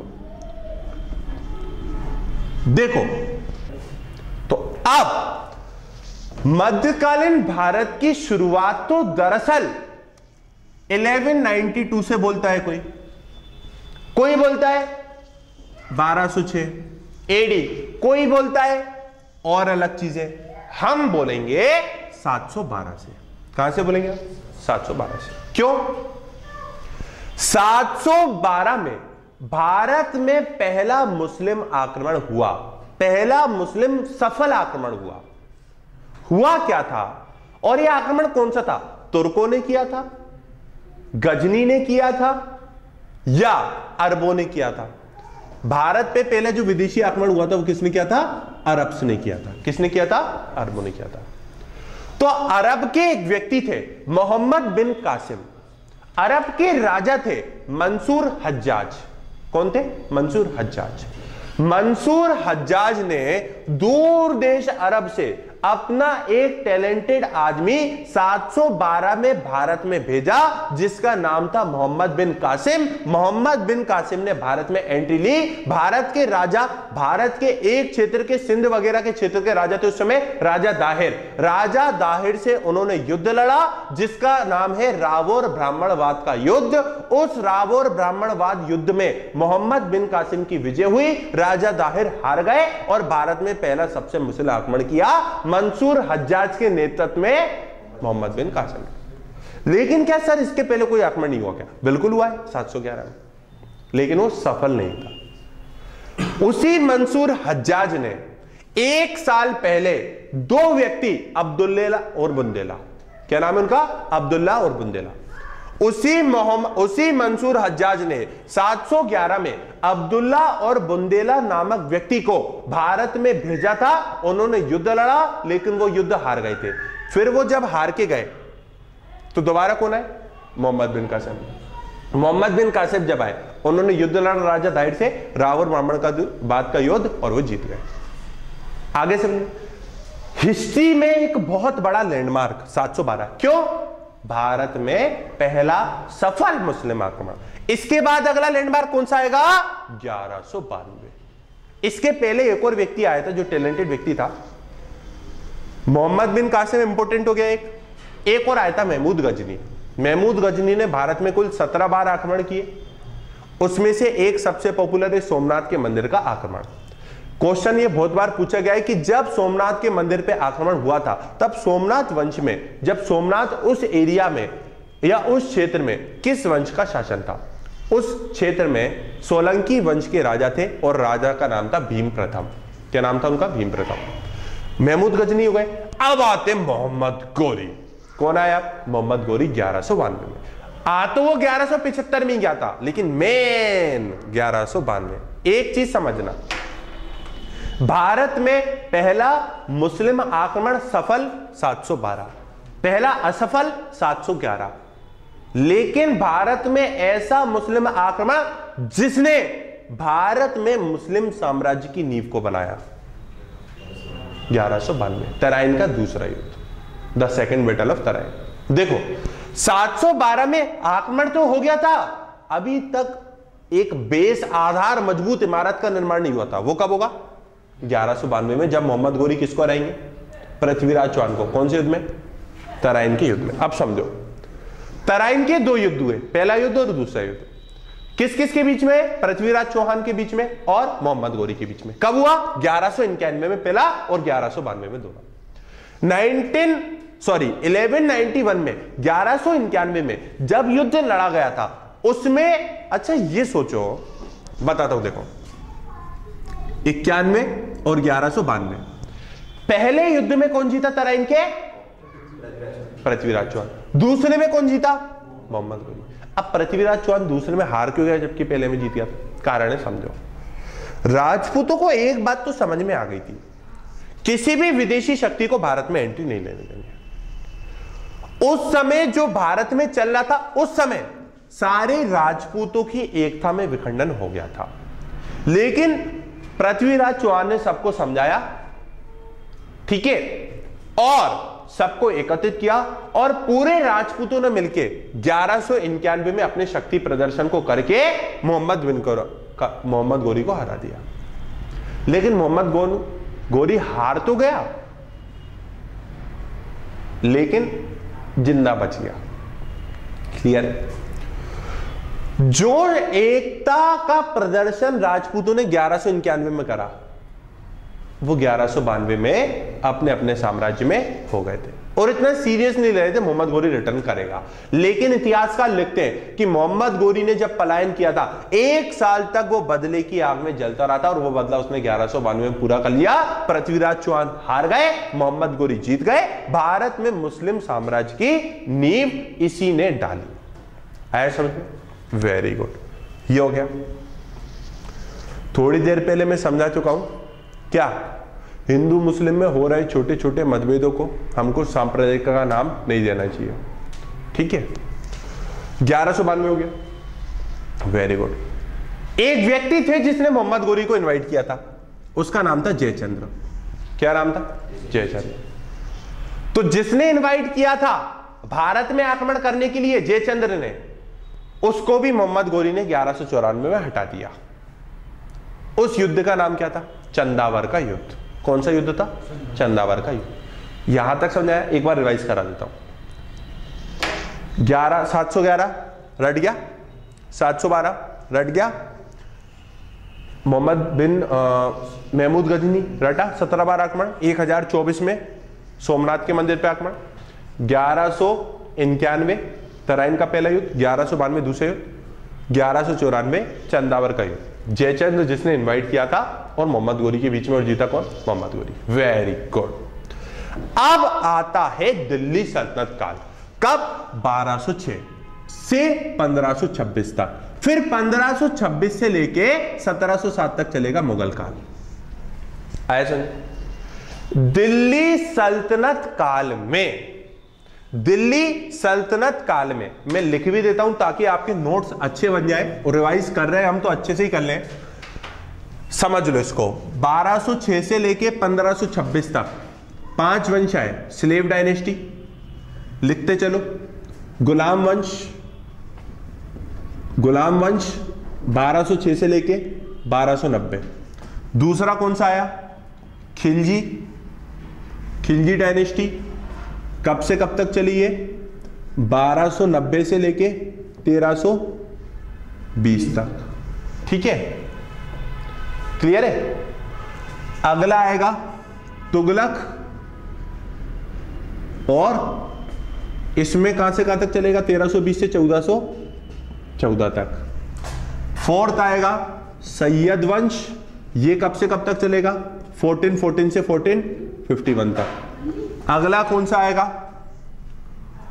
देखो तो अब मध्यकालीन भारत की शुरुआत तो दरअसल ग्यारह सौ बानवे से बोलता है कोई, कोई बोलता है बारह सौ छह एडी, कोई बोलता है और अलग चीजें। हम बोलेंगे सात सौ बारह से। कहां से बोलेंगे? सात सौ बारह से। क्यों? सात सौ बारह में भारत में पहला मुस्लिम आक्रमण हुआ, पहला मुस्लिम सफल आक्रमण हुआ। हुआ क्या था और यह आक्रमण कौन सा था? तुर्कों ने किया था, गजनी ने किया था या अरबों ने किया था? भारत पे पहले जो विदेशी आक्रमण हुआ था वो किसने किया था? अरब्स ने किया था। किसने किया था? अरबों ने किया था। तो अरब के एक व्यक्ति थे मोहम्मद बिन कासिम, अरब के राजा थे मंसूर हज्जाज। कौन थे? मंसूर हज्जाज। मंसूर हज्जाज ने दूर देश अरब से अपना एक टैलेंटेड आदमी सात सौ बारह में भारत में भेजा, जिसका नाम था मोहम्मद बिन कासिम। मोहम्मद बिन कासिम ने भारत में एंट्री ली। भारत के राजा, भारत के एक क्षेत्र के, सिंध वगैरह के क्षेत्र के राजा थे उस समय, राजा दाहिर। राजा दाहिर से उन्होंने युद्ध लड़ा जिसका नाम है रावोर ब्राह्मणवाद का युद्ध। उस रावोर ब्राह्मणवाद युद्ध में मोहम्मद बिन कासिम की विजय हुई, राजा दाहिर हार गए और भारत में पहला सबसे मुस्लिम आक्रमण किया मंसूर हज्जाज के नेतृत्व में मोहम्मद बिन कासिम। लेकिन क्या सर इसके पहले कोई आक्रमण नहीं हुआ क्या? बिल्कुल हुआ है सात सौ ग्यारह में, लेकिन वो सफल नहीं था। उसी मंसूर हज्जाज ने एक साल पहले दो व्यक्ति, अब्दुल्ला और बुंदेला, क्या नाम है उनका? अब्दुल्ला और बुंदेला। उसी मोहम्मद उसी मंसूर हज्जाज ने सात सौ ग्यारह में अब्दुल्ला और बुंदेला नामक व्यक्ति को भारत में भेजा था। उन्होंने युद्ध लड़ा लेकिन वो युद्ध हार गए थे। फिर वो जब हार के गए तो दोबारा कौन आए? मोहम्मद बिन कासिम। मोहम्मद बिन कासिम जब आए उन्होंने युद्ध लड़ा राजा दाहिर से, रावण ब्राह्मण का बाद का युद्ध, और वो जीत गए। आगे से हिस्ट्री में एक बहुत बड़ा लैंडमार्क सात सौ बारह। क्यों? भारत में पहला सफल मुस्लिम आक्रमण। इसके बाद अगला लैंडमार्क कौन सा आएगा? ग्यारह सौ बानवे। इसके पहले एक और व्यक्ति आया था जो टैलेंटेड व्यक्ति था, मोहम्मद बिन कासिम इंपोर्टेंट हो गया। एक एक और आया था महमूद गजनी। महमूद गजनी ने भारत में कुल सत्रह बार आक्रमण किए। उसमें से एक सबसे पॉपुलर है सोमनाथ के मंदिर का आक्रमण। क्वेश्चन ये बहुत बार पूछा गया है कि जब सोमनाथ के मंदिर पे आक्रमण हुआ था तब सोमनाथ वंश में, जब सोमनाथ उस एरिया में या उस क्षेत्र में किस वंश का शासन था? उस क्षेत्र में सोलंकी वंश के राजा थे और राजा का नाम था भीम प्रथम। क्या नाम था उनका? भीम प्रथम। महमूद गजनी हो गए। अब आते मोहम्मद गोरी। कौन आया? मोहम्मद गोरी ग्यारह सौ बानवे में। आ तो वो ग्यारह सौ पिछहत्तर में गया था, लेकिन मेन ग्यारह सौ बानवे। एक चीज समझना, भारत में पहला मुस्लिम आक्रमण सफल सात सौ बारह, पहला असफल सात सौ ग्यारह, लेकिन भारत में ऐसा मुस्लिम आक्रमण जिसने भारत में मुस्लिम साम्राज्य की नींव को बनाया, ग्यारह सौ बानवे, तराइन का दूसरा युद्ध, the second battle of Tarain. देखो सात सौ बारह में आक्रमण तो हो गया था, अभी तक एक बेस आधार मजबूत इमारत का निर्माण नहीं हुआ था। वो कब होगा? ग्यारह सौ बानवे में, जब मोहम्मद गोरी किसको हराएंगे? पृथ्वीराज चौहान को। कौन से युद्ध में? तराइन के युद्ध में। अब समझो, तराइन के दो युद्ध हुए, पहला युद्ध और दूसरा युद्ध। किस किस के बीच में? पृथ्वीराज चौहान के बीच में और मोहम्मद गोरी के बीच में। कब हुआ? ग्यारह सौ इक्यानवे में पहला और ग्यारह सौ बानवे में दोनों। Nineteen sorry eleven ninety one में, ग्यारह सौ इक्यानवे में जब युद्ध लड़ा गया था उसमें, अच्छा ये सोचो, बताता हूं, देखो इक्यानवे और ग्यारह सौ बानवे, पहले युद्ध में कौन जीता तराइन के? पृथ्वीराज चौहान। दूसरे में कौन जीता? मोहम्मद गोरी। अब पृथ्वीराज चौहान दूसरे में हार क्यों गया जबकि पहले में जीत गया था? कारण है, समझो। राजपूतों को एक बात तो समझ में आ गई थी, किसी भी विदेशी शक्ति को भारत में एंट्री नहीं लेने देंगे। उस समय जो भारत में चल रहा था, उस समय सारे राजपूतों की एकता में विखंडन हो गया था, लेकिन पृथ्वीराज चौहान ने सबको समझाया, ठीक है, और सबको एकत्रित किया और पूरे राजपूतों ने मिलकर ग्यारह सौ इक्यानवे में अपने शक्ति प्रदर्शन को करके मोहम्मद बिन मोहम्मद गोरी को हरा दिया। लेकिन मोहम्मद गोरी हार तो गया, लेकिन जिंदा बच गया। क्लियर? जो एकता का प्रदर्शन राजपूतों ने ग्यारह सौ इक्यानवे में करा, वो ग्यारह सौ बानवे में अपने अपने साम्राज्य में हो गए थे और इतना सीरियस नहीं ले रहे थे मोहम्मद गोरी रिटर्न करेगा। लेकिन इतिहासकार लिखते हैं कि मोहम्मद गोरी ने जब पलायन किया था, एक साल तक वो बदले की आग में जलता रहा था और वो बदला उसने ग्यारह सौ बानवे में पूरा कर लिया। पृथ्वीराज चौहान हार गए, मोहम्मद गोरी जीत गए। भारत में मुस्लिम साम्राज्य की नींव इसी ने डाली। आया समझ में? वेरी गुड, ये हो गया। थोड़ी देर पहले मैं समझा चुका हूं, क्या हिंदू मुस्लिम में हो रहे छोटे छोटे मतभेदों को हमको सांप्रदायिक का नाम नहीं देना चाहिए। ठीक है, ग्यारह सौ बानवे हो गया, वेरी गुड। एक व्यक्ति थे जिसने मोहम्मद गोरी को इनवाइट किया था, उसका नाम था जयचंद्र। क्या नाम था? जयचंद्र। तो जिसने इनवाइट किया था भारत में आक्रमण करने के लिए, जयचंद्र ने, उसको भी मोहम्मद गोरी ने ग्यारह सौ चौरानवे में हटा दिया। उस युद्ध का नाम क्या था? चंदावर का युद्ध। कौन सा युद्ध था? चंदावर का युद्ध। यहां तक समझाया, एक बार रिवाइज करा देता हूं। ग्यारह सात सौ ग्यारह रट गया, सात सौ बारह रट गया, मोहम्मद बिन महमूद गजनी रटा, सत्रह बार आक्रमण, एक हजार चौबीस में सोमनाथ के मंदिर पर आक्रमण, ग्यारह सौ इक्यानवे तराइन का पहला युद्ध, ग्यारह सौ बानवे दूसरा युद्ध, ग्यारह सौ चौरानवे चंदावर का युद्ध। जयचंद्र जिसने इनवाइट किया था और मोहम्मद गोरी के बीच में, और जीता कौन? मोहम्मद गोरी। Very good. अब आता है दिल्ली सल्तनत काल। कब? बारह सौ छह से पंद्रह सौ छब्बीस तक। फिर पंद्रह सौ छब्बीस से लेके सत्रह सौ सात तक चलेगा मुगल काल। आया समझ? दिल्ली सल्तनत काल में, दिल्ली सल्तनत काल में, मैं लिख भी देता हूं ताकि आपके नोट्स अच्छे बन जाए, और रिवाइज कर रहे हैं हम तो अच्छे से ही कर लें, समझ लो इसको। बारह सौ छह से लेके पंद्रह सौ छब्बीस तक पांच वंश आए। स्लेव डायनेस्टी, लिखते चलो, गुलाम वंश, गुलाम वंश बारह सौ छह से लेके बारह सौ नब्बे। दूसरा कौन सा आया? खिलजी, खिलजी डायनेस्टी, कब से कब तक चली है? बारह सौ नब्बे से लेके तेरह सौ बीस तक। ठीक है, क्लियर है? अगला आएगा तुगलक, और इसमें कहां से कहां तक चलेगा? तेरह सौ बीस से चौदह सौ चौदह तक। फोर्थ आएगा सैयद वंश, ये कब से कब तक चलेगा? चौदह सौ चौदह से चौदह सौ इक्यावन तक। अगला कौन सा आएगा?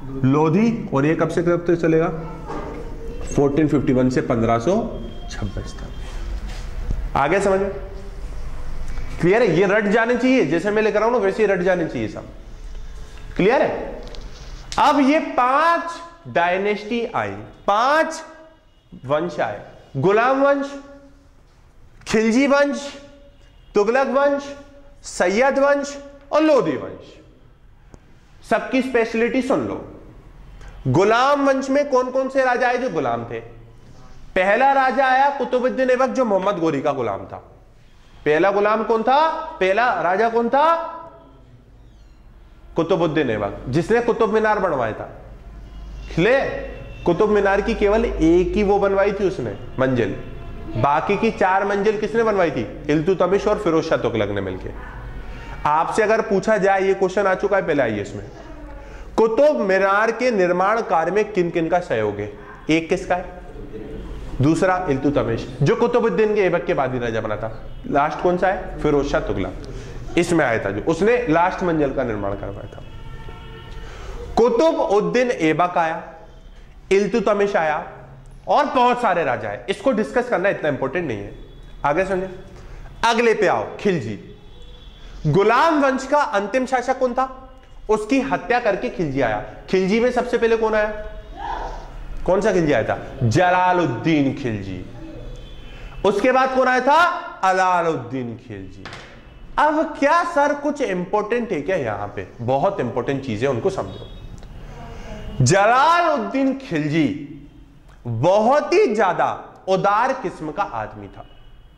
लोधी, और ये कब से कब तक चलेगा? चौदह सौ इक्यावन से पंद्रह सौ छब्बीस तक। आगे समझ में क्लियर है? ये रट जाने चाहिए, जैसे मैं लेकर आऊं ना वैसे ही रट जाने चाहिए सब। क्लियर है? अब ये पांच डायनेस्टी आई, पांच वंश आए, गुलाम वंश, खिलजी वंश, तुगलक वंश, सैयद वंश और लोधी वंश। सबकी स्पेशलिटी सुन लो। गुलाम वंश में कौन कौन से राजा आए जो गुलाम थे? पहला राजा आया कुतुबुद्दीन ऐबक, जो मोहम्मद गोरी का गुलाम था। पहला गुलाम कौन था? पहला राजा कौन था? कुतुबुद्दीन ऐबक, जिसने कुतुब मीनार बनवाया था। खिले कुतुब मीनार की केवल एक ही वो बनवाई थी उसने मंजिल, बाकी की चार मंजिल किसने बनवाई थी? इल्तुतमिश और फिरोज शाह तुगलक ने मिलकर। आपसे अगर पूछा जाए, ये क्वेश्चन आ चुका है पहले आई ए एस में, कुतुब मीनार के निर्माण कार्य में किन किन का सहयोग है? एक किसका है? दूसरा इल्तुतमिश, जो कुतुबुद्दीन के ऐबक के बाद ही राजा बना था। लास्ट कौन सा है? फिरोज शाह तुगलक। इसमें आया था जो उसने लास्ट मंजिल का निर्माण करवाया था। कुतुबुद्दीन ऐबक आया, इल्तुतमिश आया और बहुत सारे राजा है। इसको डिस्कस करना इतना इंपॉर्टेंट नहीं है। आगे समझे। अगले पे आओ, खिलजी। गुलाम वंश का अंतिम शासक कौन था? उसकी हत्या करके खिलजी आया। खिलजी में सबसे पहले कौन आया? कौन सा खिलजी आया था? जलालुद्दीन खिलजी। उसके बाद कौन आया था? अलाउद्दीन खिलजी। अब क्या सर कुछ इंपॉर्टेंट है क्या यहां पे? बहुत इंपॉर्टेंट चीजें, उनको समझो। जलालुद्दीन खिलजी बहुत ही ज्यादा उदार किस्म का आदमी था।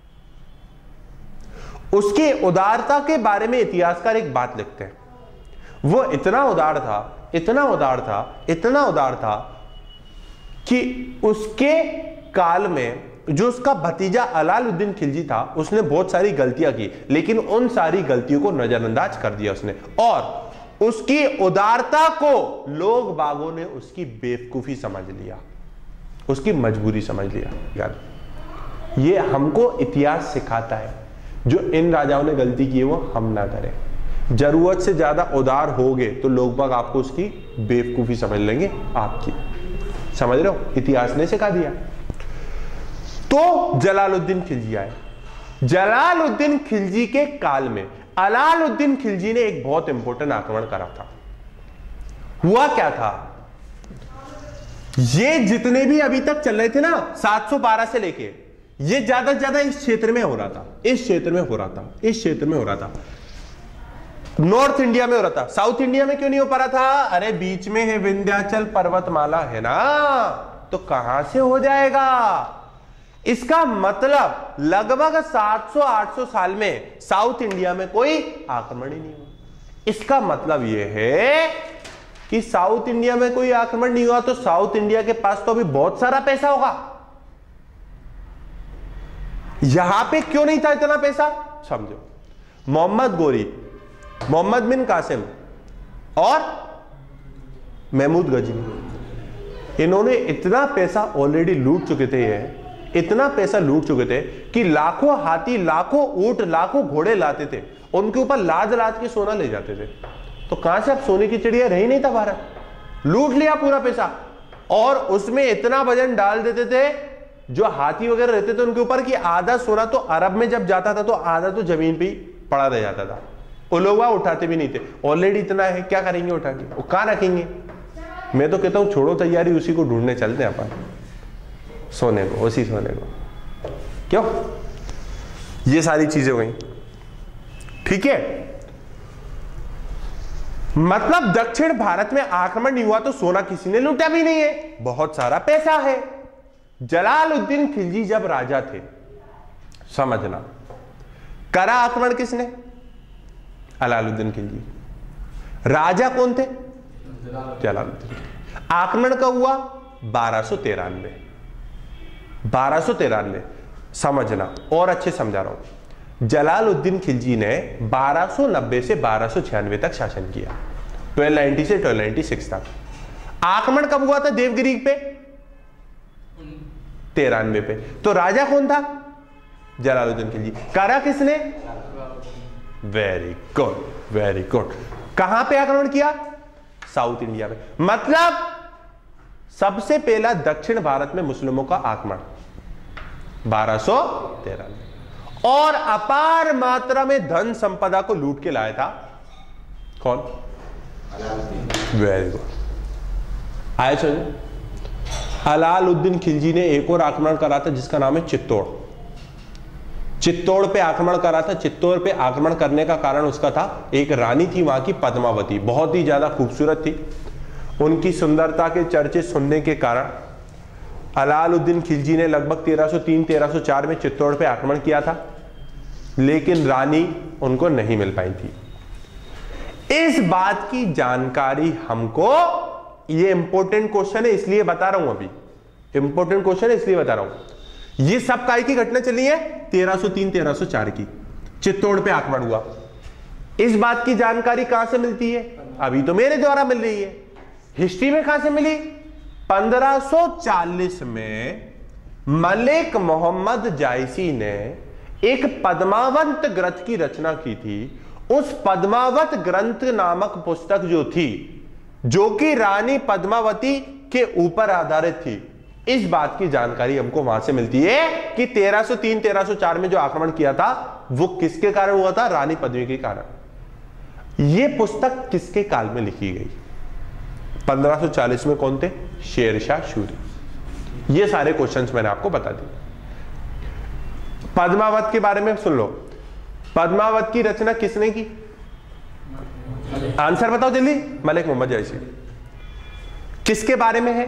उसकी उदारता के बारे में इतिहासकार एक बात लिखते हैं। वो इतना उदार था, इतना उदार था, इतना उदार था कि उसके काल में जो उसका भतीजा अलाउद्दीन खिलजी था, उसने बहुत सारी गलतियां की, लेकिन उन सारी गलतियों को नजरअंदाज कर दिया उसने, और उसकी उदारता को लोग बागों ने उसकी बेवकूफी समझ लिया, उसकी मजबूरी समझ लिया। याद, ये हमको इतिहास सिखाता है, जो इन राजाओं ने गलती की है वो हम ना करें। जरूरत से ज्यादा उदार होगे तो लोग बाग आपको उसकी बेवकूफी समझ लेंगे आपकी। समझ रहे हो? इतिहास ने सिखा दिया। तो जलालुद्दीन खिलजी आए। जलालुद्दीन खिलजी के काल में अलाउद्दीन खिलजी ने एक बहुत इंपॉर्टेंट आक्रमण करा था। हुआ क्या था? ये जितने भी अभी तक चल रहे थे ना, सात सौ बारह से लेके, ये ज्यादा से ज्यादा इस क्षेत्र में हो रहा था, इस क्षेत्र में हो रहा था, इस क्षेत्र में हो रहा था, नॉर्थ इंडिया में हो रहा था। साउथ इंडिया में क्यों नहीं हो पा रहा था? अरे बीच में है विंध्याचल पर्वतमाला है ना, तो कहां से हो जाएगा? इसका मतलब लगभग सात सौ आठ सौ साल में साउथ इंडिया में कोई आक्रमण ही नहीं हुआ। इसका मतलब यह है कि साउथ इंडिया में कोई आक्रमण नहीं हुआ, तो साउथ इंडिया के पास तो अभी बहुत सारा पैसा होगा। यहां पे क्यों नहीं था इतना पैसा? समझो। मोहम्मद गोरी, मोहम्मद बिन कासिम और महमूद गजनी, इन्होंने इतना पैसा ऑलरेडी लूट चुके थे, ये इतना पैसा लूट चुके थे कि लाखों हाथी, लाखों ऊंट, लाखों घोड़े लाते थे, उनके ऊपर लाद लाद के सोना ले जाते थे। तो कहां से अब सोने की चिड़िया रही नहीं था भारत, लूट लिया पूरा पैसा, और उसमें इतना वजन डाल देते थे जो हाथी वगैरह रहते थे उनके ऊपर, कि आधा सोना तो अरब में जब जाता था तो आधा तो जमीन पे ही पड़ा रह जाता था। वो लोग वहां उठाते भी नहीं थे। ऑलरेडी इतना है, क्या करेंगे उठा के? वो कहां रखेंगे? मैं तो कहता हूं छोड़ो तैयारी, उसी को ढूंढने चलते हैं अपन, सोने को, उसी सोने को। क्यों? ये सारी चीजें हो गई, ठीक है। मतलब दक्षिण भारत में आक्रमण नहीं हुआ तो सोना किसी ने लूटा भी नहीं है, बहुत सारा पैसा है। जलालुद्दीन खिलजी जब राजा थे, समझना, करा आक्रमण किसने? अलाउद्दीन खिलजी। राजा कौन थे? जलालुद्दीन। आक्रमण कब हुआ? बारह सौ तिरानवे। बारह सौ तिरानवे समझना, और अच्छे समझा रहा हूं। जलालुद्दीन खिलजी ने बारह सौ नब्बे से बारह सौ छियानवे तक शासन किया, बारह सौ नब्बे से बारह सौ छियानवे तक। आक्रमण कब हुआ था देवगिरी पे? तिरानवे पे। तो राजा कौन था? जलालुद्दीन खिलजी। करा किसने? Very good, very good. कहां पे आक्रमण किया? साउथ इंडिया में। मतलब सबसे पहला दक्षिण भारत में मुस्लिमों का आक्रमण बारह सौ तेरह में, और अपार मात्रा में धन संपदा को लूट के लाया था कौन? Very good. आए चलो, अलाउद्दीन खिलजी ने एक और आक्रमण करा था जिसका नाम है चित्तौड़। चित्तौड़ पे आक्रमण करा था। चित्तौड़ पे आक्रमण करने का कारण उसका था, एक रानी थी वहां की पद्मावती, बहुत ही ज्यादा खूबसूरत थी। उनकी सुंदरता के चर्चे सुनने के कारण अलाउद्दीन खिलजी ने लगभग तेरह सौ तीन तेरह सौ चार में चित्तौड़ पे आक्रमण किया था, लेकिन रानी उनको नहीं मिल पाई थी। इस बात की जानकारी हमको, ये इंपॉर्टेंट क्वेश्चन है इसलिए बता रहा हूं, अभी इंपॉर्टेंट क्वेश्चन है इसलिए बता रहा हूं। ये सब काय की घटना चली है तेरह सौ तीन तेरह सौ चार की, चित्तौड़ पे आक्रमण हुआ। इस बात की जानकारी कहां से मिलती है? अभी तो मेरे द्वारा मिल रही है। हिस्ट्री में कहां से मिली? पंद्रह सौ चालीस में मलिक मोहम्मद जायसी ने एक पद्मावत ग्रंथ की रचना की थी। उस पद्मावत ग्रंथ नामक पुस्तक जो थी, जो कि रानी पद्मावती के ऊपर आधारित थी, इस बात की जानकारी हमको वहां से मिलती है कि तेरह सौ तीन तेरह सौ चार में जो आक्रमण किया था वो किसके कारण हुआ था? रानी पद्मिनी के कारण। यह पुस्तक किसके काल में लिखी गई? पंद्रह सौ चालीस में। कौन थे? शेरशाह सूरी। ये सारे क्वेश्चंस मैंने आपको बता दिए। पद्मावत के बारे में सुन लो। पद्मावत की रचना किसने की? आंसर बताओ जल्दी। मलिक मोहम्मद जायसी। किसके बारे में है?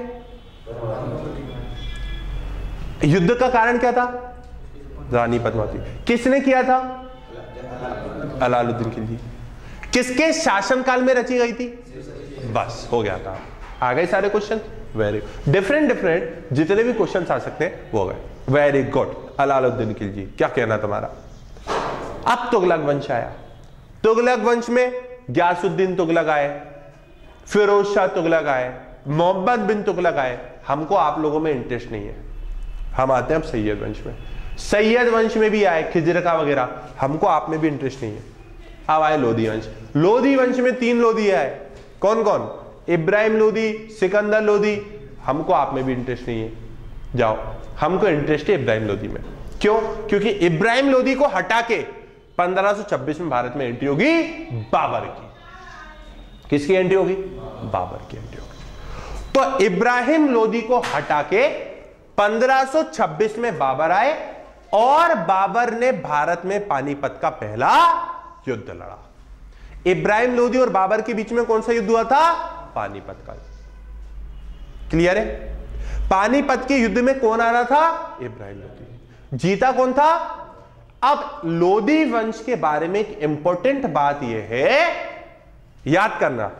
युद्ध का कारण क्या था? रानी पद्मावती। किसने किया था? अलाउद्दीन खिलजी। किसके शासनकाल में रची गई थी? बस हो गया था। आ गए सारे क्वेश्चन। वेरी डिफरेंट डिफरेंट जितने भी क्वेश्चन आ सकते हैं वो गए। Very good. अलाउद्दीन खिलजी, क्या कहना तुम्हारा? अब तुगलक वंश आया। तुगलक वंश में ग्यासुद्दीन तुगलक आए, फिरोज शाह तुगलक आए, मोहम्मद बिन तुगलक आए। हमको आप लोगों में इंटरेस्ट नहीं है, हम आते हैं अब सैयद वंश में। सैयद वंश में भी आए खिजर का वगैरह, हमको आप में भी इंटरेस्ट नहीं है। अब आए लोधी वंश। लोधी वंश में तीन लोधी आए। कौन कौन? इब्राहिम लोधी, सिकंदर लोधी। हमको आप में भी इंटरेस्ट नहीं है, जाओ। हमको इंटरेस्ट है इब्राहिम लोधी में। क्यों? क्योंकि इब्राहिम लोधी को हटा के पंद्रह सौ छब्बीस में भारत में एंट्री होगी बाबर की। किसकी एंट्री होगी? बाबर की एंट्री होगी। तो इब्राहिम लोधी को हटा के पंद्रह सौ छब्बीस में बाबर आए और बाबर ने भारत में पानीपत का पहला युद्ध लड़ा। इब्राहिम लोधी और बाबर के बीच में कौन सा युद्ध हुआ था? पानीपत का। क्लियर है? पानीपत के युद्ध में कौन आ रहा था? इब्राहिम लोधी। जीता कौन था? अब लोधी वंश के बारे में एक इंपॉर्टेंट बात यह है, याद करना।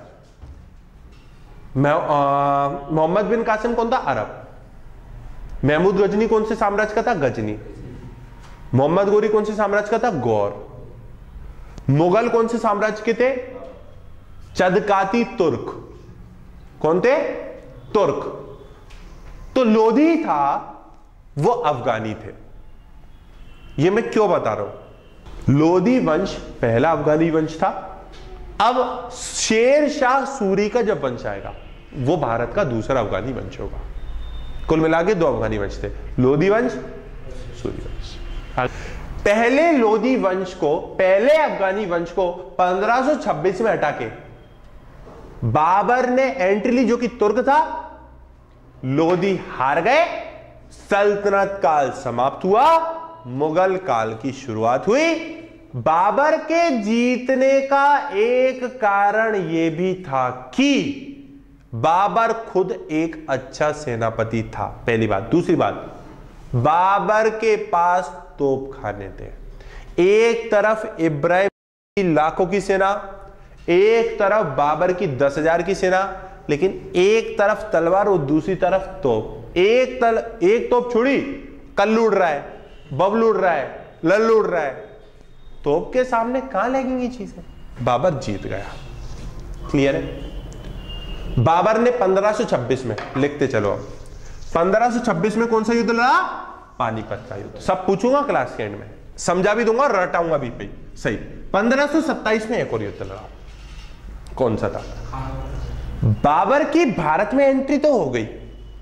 मोहम्मद बिन कासिम कौन था? अरब। महमूद गजनी कौन से साम्राज्य का था? गजनी। मोहम्मद गोरी कौन से साम्राज्य का था? गौर। मुगल कौन से साम्राज्य के थे? चदकाती तुर्क। कौन थे? तुर्क। तो लोधी था वो अफगानी थे। ये मैं क्यों बता रहा हूं? लोधी वंश पहला अफगानी वंश था। अब शेर शाह सूरी का जब वंश आएगा वो भारत का दूसरा अफगानी वंश होगा। कुल मिला के दो अफगानी वंश थे, लोधी वंश, सूरी वंश। पहले लोधी वंश को, पहले अफगानी वंश को पंद्रह सौ छब्बीस में हटा के बाबर ने एंट्री ली, जो कि तुर्क था। लोधी हार गए, सल्तनत काल समाप्त हुआ, मुगल काल की शुरुआत हुई। बाबर के जीतने का एक कारण यह भी था कि बाबर खुद एक अच्छा सेनापति था, पहली बात। दूसरी बात, बाबर के पास तोप खाने थे। एक तरफ इब्राहिम की लाखों की सेना, एक तरफ बाबर की दस हजार की सेना, लेकिन एक तरफ तलवार और दूसरी तरफ तोप। एक तल एक तोप छुड़ी, कल्लू उड़ रहा है, बबलू उड़ रहा है, लल्लू उड़ रहा है। तोप के सामने कहां लगेंगी चीजें? बाबर जीत गया। क्लियर है? बाबर ने पंद्रह सौ छब्बीस में, लिखते चलो अब, पंद्रह सौ छब्बीस में कौन सा युद्ध लड़ा? पानीपत का युद्ध। सब पूछूंगा क्लास के एंड में, समझा भी दूंगा और रटाऊंगा भी पे। सही। पंद्रह सौ सत्ताईस में एक और युद्ध लड़ा। कौन सा था? बाबर की भारत में एंट्री तो हो गई,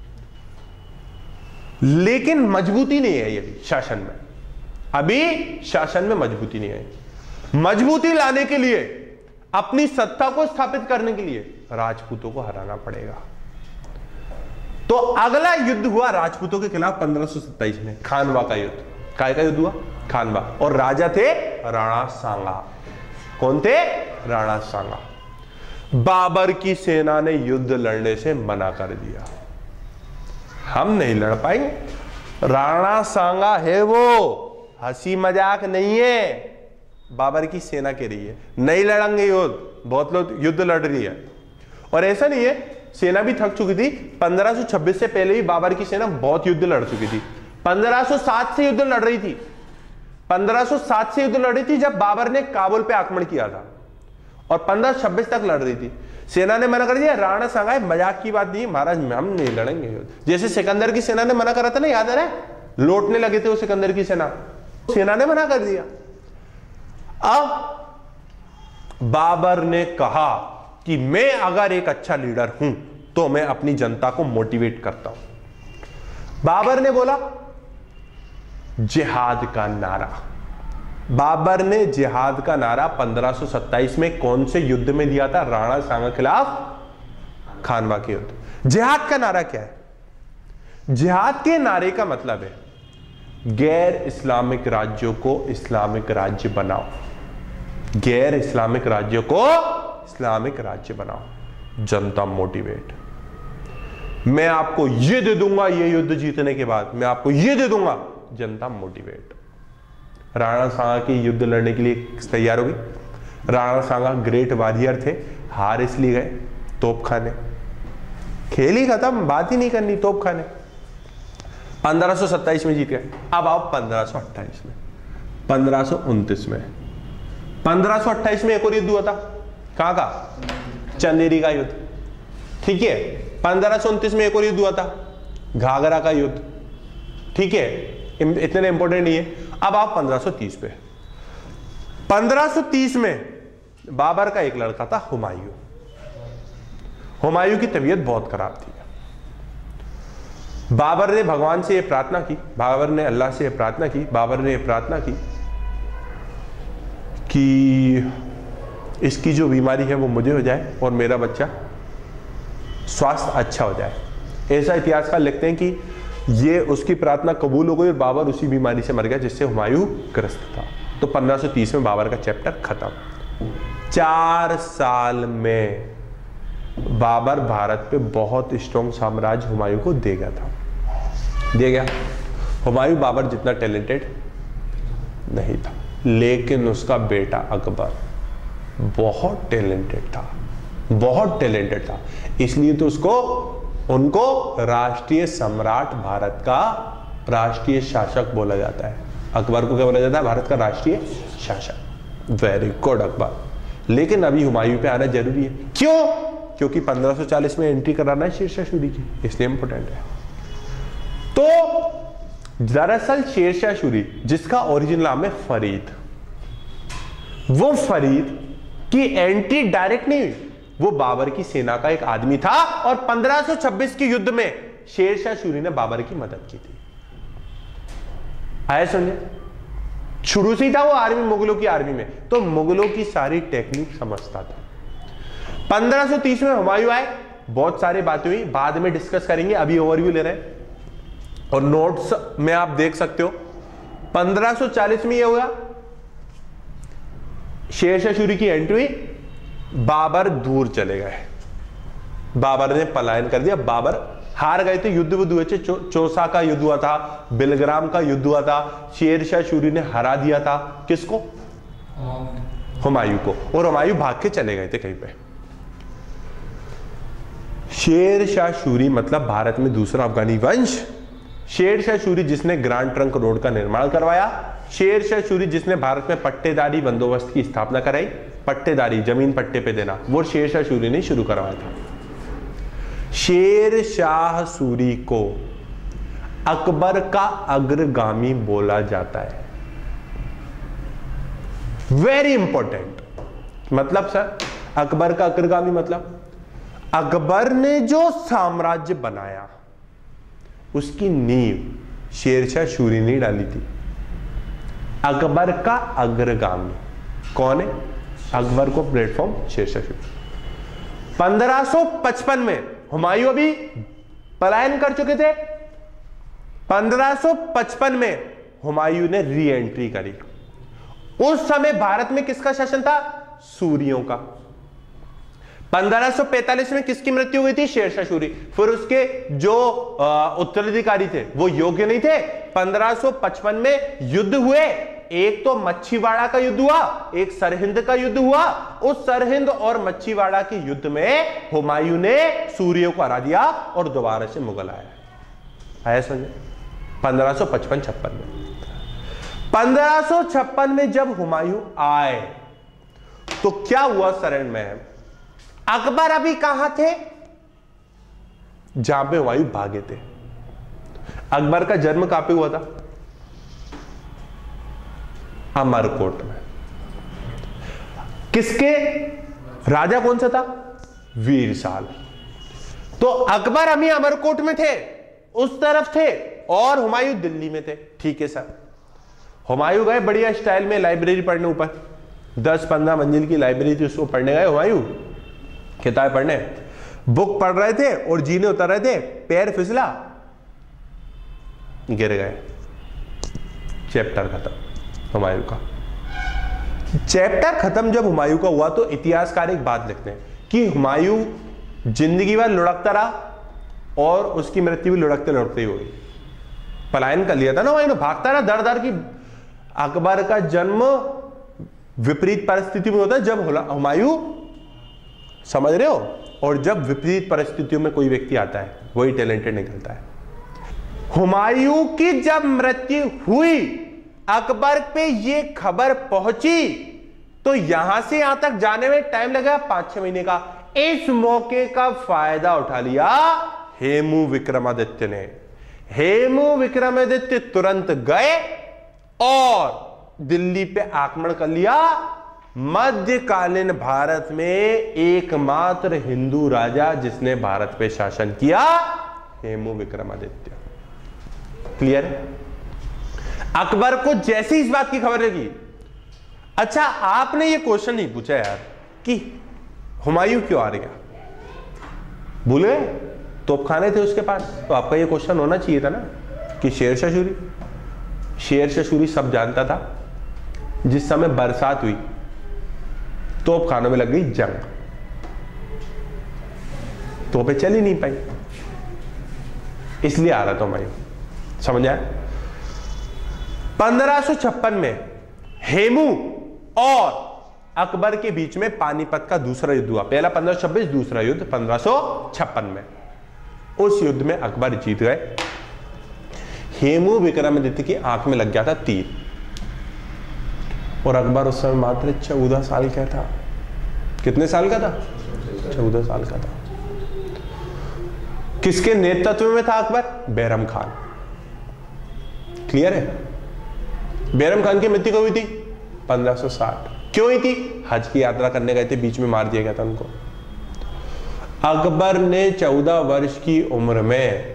लेकिन मजबूती नहीं है ये शासन में, अभी शासन में मजबूती नहीं है। मजबूती लाने के लिए, अपनी सत्ता को स्थापित करने के लिए राजपूतों को हराना पड़ेगा। तो अगला युद्ध हुआ राजपूतों के खिलाफ पंद्रह सौ सत्ताईस में, खानवा का युद्ध। काय का युद्ध हुआ? खानवा। और राजा थे राणा सांगा। कौन थे? राणा सांगा। बाबर की सेना ने युद्ध लड़ने से मना कर दिया, हम नहीं लड़ पाएंगे। राणा सांगा है वो, हंसी मजाक नहीं है। बाबर की सेना कह रही है नहीं लड़ेंगे युद्ध, बहुत लोग युद्ध लड़ रही है। और ऐसा नहीं है, सेना भी थक चुकी थी। पंद्रह सौ छब्बीस से पहले भी बाबर की सेना बहुत युद्ध लड़ चुकी थी। पंद्रह सौ सात से युद्ध लड़ रही थी, पंद्रह सौ सात से युद्ध लड़ रही थी जब बाबर ने काबुल पे आक्रमण किया था, और पंद्रह सौ छब्बीस तक लड़ रही थी। सेना ने मना कर दिया। राणा सांगा मजाक की बात नहीं, महाराज हम नहीं लड़ेंगे युद्ध। जैसे सिकंदर की सेना ने मना करा था ना, याद है? लौटने लगे थे वो सिकंदर की सेना, सेना ने मना कर दिया। अब बाबर ने कहा कि मैं अगर एक अच्छा लीडर हूं तो मैं अपनी जनता को मोटिवेट करता हूं। बाबर ने बोला जिहाद का नारा। बाबर ने जिहाद का नारा पंद्रह सौ सत्ताईस में कौन से युद्ध में दिया था? राणा सांगा खिलाफ खानवा के युद्ध। जिहाद का नारा क्या है? जिहाद के नारे का मतलब है गैर इस्लामिक राज्यों को इस्लामिक राज्य बनाओ, गैर इस्लामिक राज्यों को इस्लामिक राज्य बनाओ। जनता मोटिवेट, मैं आपको ये दे दूंगा, ये युद्ध जीतने के बाद मैं आपको ये दे दूंगा। जनता मोटिवेट। राणा सांगा की युद्ध लड़ने के लिए तैयार हो गई। राणा सांगा ग्रेट वॉरियर थे, हार इसलिए गए तोप खाने, खेल ही खत्म, बात ही नहीं करनी, तोप खाने। पंद्रह सौ सत्ताईस में जीत गए। अब आओ पंद्रह सौ अट्ठाईस में, पंद्रह सौ उनतीस में। पंद्रह सौ अट्ठाईस में एक और युद्ध हुआ था, कहां का? चंदेरी का युद्ध, ठीक है। पंद्रह सौ उनतीस में एक और युद्ध हुआ था, घाघरा का युद्ध, ठीक है, इतने इंपॉर्टेंट नहीं है। अब आप पंद्रह सौ तीस पे। पंद्रह सौ तीस में बाबर का एक लड़का था हुमायूं। हुमायूं की तबीयत बहुत खराब थी। बाबर ने भगवान से यह प्रार्थना की, बाबर ने अल्लाह से यह प्रार्थना की, बाबर ने यह प्रार्थना की कि इसकी जो बीमारी है वो मुझे हो जाए और मेरा बच्चा स्वास्थ्य अच्छा हो जाए। ऐसा इतिहासकार लिखते हैं कि ये उसकी प्रार्थना कबूल हो गई और बाबर उसी बीमारी से मर गया जिससे हुमायूं ग्रस्त था। तो पंद्रह सौ तीस में बाबर का चैप्टर खत्म। चार साल में बाबर भारत पे बहुत स्ट्रॉन्ग साम्राज्य हुमायूं को दे गया था, दे गया। हुमायूं बाबर जितना टैलेंटेड नहीं था, लेकिन उसका बेटा अकबर बहुत टैलेंटेड था, बहुत टैलेंटेड था। इसलिए तो उसको उनको राष्ट्रीय सम्राट, भारत का राष्ट्रीय शासक बोला जाता है। अकबर को क्या बोला जाता है? भारत का राष्ट्रीय शासक। Very good Akbar. लेकिन अभी हुमायूं पे आना जरूरी है। क्यों? क्योंकि पंद्रह सौ चालीस में एंट्री कराना है शेरशाह सूरी की, इसलिए इंपॉर्टेंट है। तो दरअसल शेरशाह सूरी, जिसका ओरिजिनल नाम है फरीद, वो फरीद की एंट्री डायरेक्ट नहीं हुई, वो बाबर की सेना का एक आदमी था और पंद्रह सौ छब्बीस के युद्ध में शेरशाह सूरी ने बाबर की मदद की थी। आया समझे? शुरू से ही था वो आर्मी, मुगलों की आर्मी में, तो मुगलों की सारी टेक्निक समझता था। पंद्रह सौ तीस में हुमायूं आए, बहुत सारी बातें हुई, बाद में डिस्कस करेंगे, अभी ओवरव्यू ले रहे हैं और नोट्स में आप देख सकते हो। पंद्रह सौ चालीस में यह हुआ, शेरशाह सूरी की एंट्री हुई, बाबर दूर चले गए, बाबर ने पलायन कर दिया, बाबर हार गए थे। युद्ध बुद्ध हुए थे, चो, चौसा का युद्ध हुआ था, बिलग्राम का युद्ध हुआ था, शेरशाह सूरी ने हरा दिया था किसको? हुमायूं को, और हुमायूं भाग के चले गए थे कहीं पे। शेरशाह सूरी मतलब भारत में दूसरा अफगानी वंश। शेरशाह सूरी जिसने ग्रांड ट्रंक रोड का निर्माण करवाया, शेरशाह सूरी जिसने भारत में पट्टेदारी बंदोबस्त की स्थापना कराई, पट्टेदारी जमीन पट्टे पे देना, वो शेरशाह सूरी ने शुरू करवाया था। शेरशाह सूरी को अकबर का अग्रगामी बोला जाता है। Very important. मतलब सर, अकबर का अग्रगामी मतलब अकबर ने जो साम्राज्य बनाया उसकी नींव शेरशाह सूरी ने डाली थी। अकबर का अग्रगामी कौन है? अकबर को प्लेटफॉर्म शेरशाह सूरी। पंद्रह सौ पचपन में हुमायूं अभी पलायन कर चुके थे। पंद्रह सौ पचपन में हुमायूं ने री एंट्री करी। उस समय भारत में किसका शासन था? सूरियों का। पंद्रह सौ पैंतालीस में किसकी मृत्यु हुई थी? शेरशाह सूरी। फिर उसके जो उत्तराधिकारी थे वो योग्य नहीं थे। पंद्रह सौ पचपन में युद्ध हुए। एक तो मच्छीवाड़ा का युद्ध हुआ, एक सरहिंद का युद्ध हुआ। उस सरहिंद और मच्छीवाड़ा के युद्ध में हुमायूं ने सूरियों को हरा दिया और दोबारा से मुगल आया। आया समझे? पंद्रह सौ पचपन छप्पन में पंद्रह सौ छप्पन में जब हुमायूं आए तो क्या हुआ? सरहिंद में अकबर अभी कहां थे? जहां पे हुमायूं भागे थे। अकबर का जन्म कहां पे हुआ था? अमरकोट में। किसके राजा कौन सा था? वीरसाल। तो अकबर अभी अमरकोट में थे, उस तरफ थे, और हुमायूं दिल्ली में थे। ठीक है सर। हुमायूं गए बढ़िया स्टाइल में लाइब्रेरी पढ़ने, ऊपर दस पंद्रह मंजिल की लाइब्रेरी थी, उसको पढ़ने गए हुमायूं, किताब पढ़ने। बुक पढ़ रहे थे और जीने उतर रहे थे, पैर फिसला, गिर गए। चैप्टर खत्म हुमायूं का। चैप्टर खत्म जब हुमायूं का हुआ तो इतिहासकार एक बात लिखते हैं कि हुमायूं जिंदगी भर लुढ़कता रहा और उसकी मृत्यु भी लुढ़कते लुढ़कते ही हुई। पलायन कर लिया था ना हुमायूं, भागता रहा दर दर की। अकबर का जन्म विपरीत परिस्थिति में होता है जब हुमायूं, समझ रहे हो, और जब विपरीत परिस्थितियों में कोई व्यक्ति आता है वही टैलेंटेड निकलता है। हुमायूं की जब मृत्यु हुई, अकबर पे ये खबर पहुंची, तो यहां से यहां तक जाने में टाइम लगा पांच छह महीने का। इस मौके का फायदा उठा लिया हेमू विक्रमादित्य ने। हेमू विक्रमादित्य तुरंत गए और दिल्ली पे आक्रमण कर लिया। मध्यकालीन भारत में एकमात्र हिंदू राजा जिसने भारत पे शासन किया, हेमू विक्रमादित्य। क्लियर है? अकबर को जैसे इस बात की खबर लगी, अच्छा आपने ये क्वेश्चन नहीं पूछा यार कि हुमायूं क्यों आ गया, भूल गए? तोपखाने थे उसके पास, तो आपका ये क्वेश्चन होना चाहिए था ना कि शेरशाह सूरी। शेरशाह सूरी सब जानता था। जिस समय बरसात हुई तोपखानों में लग गई जंग, तोपें चल ही नहीं पाई, इसलिए आ रहा था हुमायूं। समझ आया? पंद्रह सौ छप्पन में हेमू और अकबर के बीच में पानीपत का दूसरा युद्ध हुआ। पहला पंद्रह सौ छब्बीस, दूसरा युद्ध पंद्रह सौ छप्पन में। उस युद्ध में अकबर जीत गए। हेमू विक्रमादित्य की आंख में लग गया था तीर, और अकबर उस समय मात्र चौदह साल का था। कितने साल का था? चौदह साल का था। किसके नेतृत्व में था अकबर? बैरम खान। क्लियर है? बैरम खान की मृत्यु कब हुई थी? पंद्रह सौ साठ। क्यों हुई थी? हज की यात्रा करने गए थे, बीच में मार दिया गया था उनको। अकबर ने चौदह वर्ष की उम्र में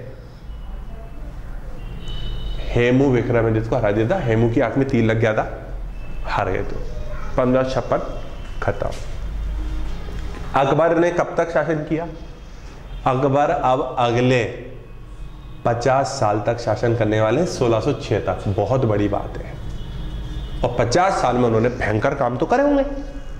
हेमू विक्रमादित्य को हरा दिया था। हेमू की आंख में तीर लग गया था, हार गए थे। पंद्रह सौ छप्पन खत्म। अकबर ने कब तक शासन किया? अकबर अब अगले पचास साल तक शासन करने वाले, सोलह सौ छह तक। बहुत बड़ी बात है। और पचास साल में उन्होंने भयंकर काम तो करे होंगे।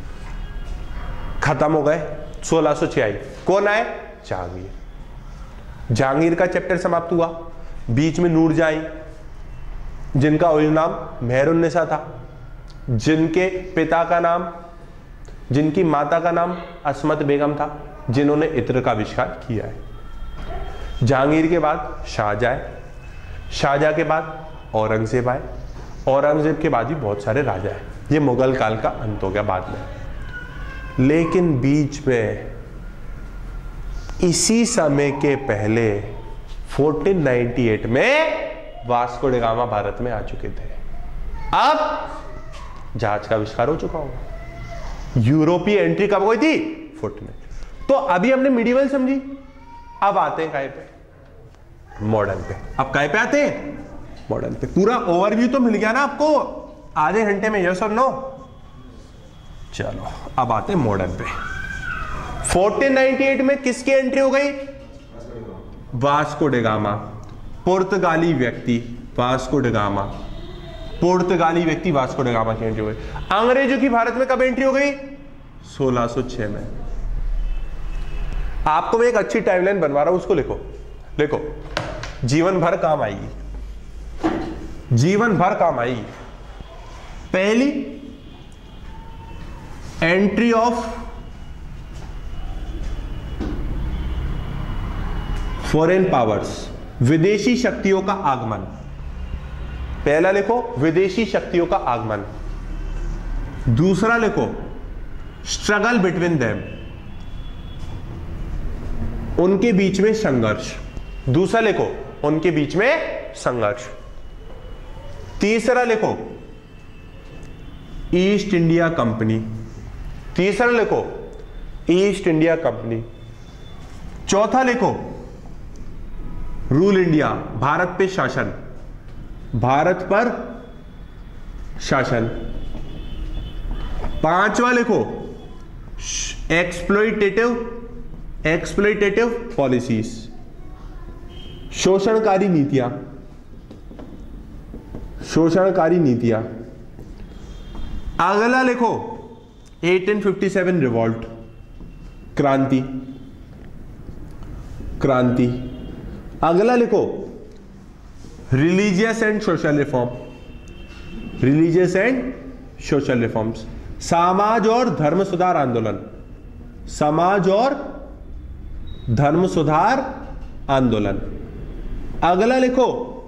खत्म हो गए। सोलह सौ छह आई, कौन आए? जहांगीर। जहांगीर का चैप्टर समाप्त हुआ। बीच में नूरजहां, जिनका ओरिजिनल नाम मेहरुन्निसा था, जिनके पिता का नाम, जिनकी माता का नाम असमत बेगम था, जिन्होंने इत्र का आविष्कार किया है। जहांगीर के बाद शाहजहां, शाहजहां के बाद औरंगजेब आए, औरंगजेब के बाद भी बहुत सारे राजा हैं। ये मुगल काल का अंत हो गया बाद में। लेकिन बीच में इसी समय के पहले चौदह सौ अट्ठानवे में वास्को डी गामा भारत में आ चुके थे। अब जहाज का आविष्कार हो चुका होगा। यूरोपीय एंट्री कब हुई थी? फुट में। तो अभी हमने मिडिवल समझी, अब आते हैं काय पे, मॉडर्न पे। अब काय पे आते हैं, मॉडर्न पे। पूरा ओवरव्यू तो मिल गया ना आपको आधे घंटे में, यस और नो? चलो अब आते हैं मॉडर्न पे। फोर्टीन नाइंटी एट में किसकी एंट्री हो गई? वास्को ड गामा, पुर्तगाली व्यक्ति वास्को ड गामा, पुर्तगाली व्यक्ति वास्को ड गामा की एंट्री हो गई। अंग्रेजों की भारत में कब एंट्री हो गई? सोलह सौ छह में। आपको मैं एक अच्छी टाइमलाइन बनवा रहा हूं, उसको लिखो, लिखो, जीवन भर काम आएगी, जीवन भर काम आएगी। पहली एंट्री ऑफ फॉरेन पावर्स, विदेशी शक्तियों का आगमन। पहला लिखो विदेशी शक्तियों का आगमन। दूसरा लिखो स्ट्रगल बिटवीन देम, उनके बीच में संघर्ष। दूसरा लिखो उनके बीच में संघर्ष। तीसरा लिखो ईस्ट इंडिया कंपनी, तीसरा लिखो ईस्ट इंडिया कंपनी। चौथा लिखो रूल इंडिया, भारत पे शासन, भारत पर शासन। पांचवा लिखो एक्सप्लॉयटेटिव एक्सप्लॉयटेटिव पॉलिसीज, शोषणकारी नीतियां, शोषणकारी नीतियां। अगला लिखो एटीन फिफ्टी सेवन रिवॉल्ट, क्रांति, क्रांति। अगला लिखो religious and social reform, religious and social reforms, समाज और धर्म सुधार आंदोलन, समाज और धर्म सुधार आंदोलन। अगला लिखो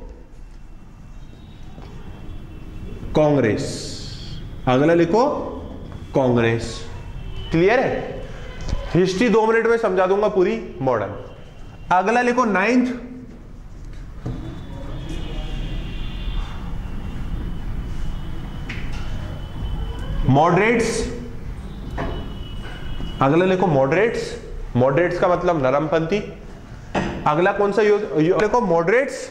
कांग्रेस, अगला लिखो कांग्रेस। क्लियर है? हिस्ट्री दो मिनट में समझा दूंगा पूरी, मॉडर्न। अगला लिखो नाइन्थ मॉडरेट्स, अगला लिखो मॉडरेट्स, मॉडरेट्स का मतलब नरमपंथी। अगला कौन सा यूज लिखो मॉडरेट्स,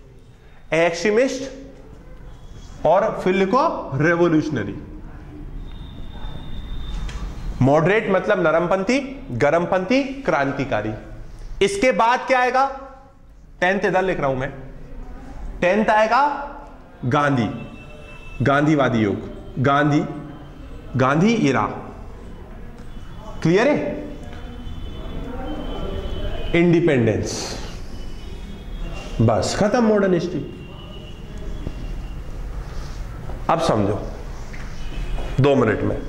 एक्सट्रीमिस्ट, और फिर लिखो रेवोल्यूशनरी। मॉडरेट मतलब नरमपंथी, गरमपंथी, क्रांतिकारी। इसके बाद क्या आएगा? टेंथ इधर लिख रहा हूं मैं, टेंथ आएगा गांधी, गांधीवादी युग, गांधी, गांधी इरा। क्लियर है? इंडिपेंडेंस, बस खत्म मॉडर्न हिस्ट्री। अब समझो दो मिनट में,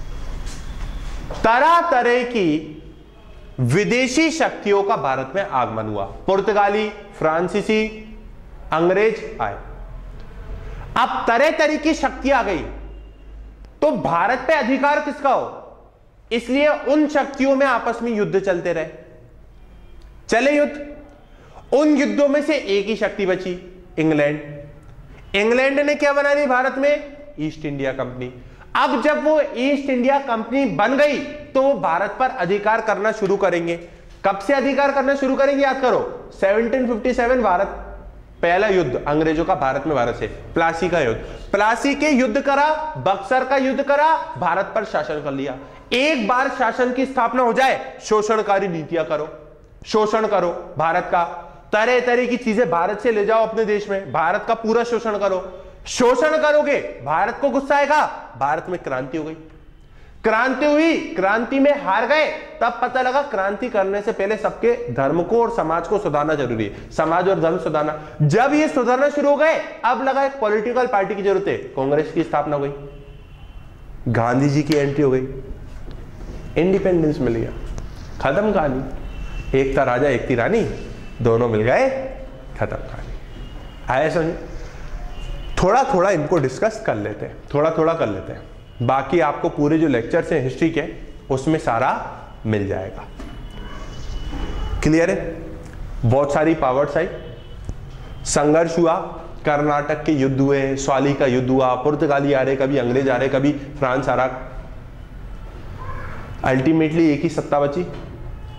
तरह तरह की विदेशी शक्तियों का भारत में आगमन हुआ। पुर्तगाली, फ्रांसीसी, अंग्रेज आए। अब तरह तरह की शक्ति आ गई, तो भारत पे अधिकार किसका हो? इसलिए उन शक्तियों में आपस में युद्ध चलते रहे, चले युद्ध। उन युद्धों में से एक ही शक्ति बची, इंग्लैंड। इंग्लैंड ने क्या बना ली भारत में? East India company. अब जब वो ईस्ट इंडिया कंपनी बन गई तो वो भारत पर अधिकार करना शुरू करेंगे। कब से अधिकार करना शुरू करेंगे? याद करो, सेवनटीन फिफ्टी सेवन भारत, पहला युद्ध अंग्रेजों का भारत में, भारत से, प्लासी का युद्ध। प्लासी के युद्ध करा, बक्सर का युद्ध करा, भारत पर शासन कर लिया। एक बार शासन की स्थापना हो जाए, शोषणकारी नीतियां करो, शोषण करो भारत का, तरह तरह की चीजें भारत से ले जाओ अपने देश में, भारत का पूरा शोषण करो। शोषण करोगे, भारत को गुस्सा आएगा, भारत में क्रांति हो गई। क्रांति हुई, क्रांति में हार गए, तब पता लगा क्रांति करने से पहले सबके धर्म को और समाज को सुधारना जरूरी है, समाज और धर्म सुधारना। जब ये सुधारना शुरू हो गए, अब लगा एक पॉलिटिकल पार्टी की जरूरत है, कांग्रेस की स्थापना हो गई, गांधी जी की एंट्री हो गई, इंडिपेंडेंस मिल गया, खत्म कहानी। एक था राजा एक थी रानी, दोनों मिल गए, खत्म कहानी। आए समझ? थोड़ा थोड़ा इनको डिस्कस कर लेते हैं, थोड़ा थोड़ा कर लेते हैं, बाकी आपको पूरे जो लेक्चर्स हैं हिस्ट्री के उसमें सारा मिल जाएगा। क्लियर है? बहुत सारी पावर्स आई, संघर्ष हुआ, कर्नाटक के युद्ध हुए, स्वाली का युद्ध हुआ, पुर्तगाली आ रहे, कभी अंग्रेज आ रहे, कभी फ्रांस आ रहा। अल्टीमेटली एक ही सत्ता बची,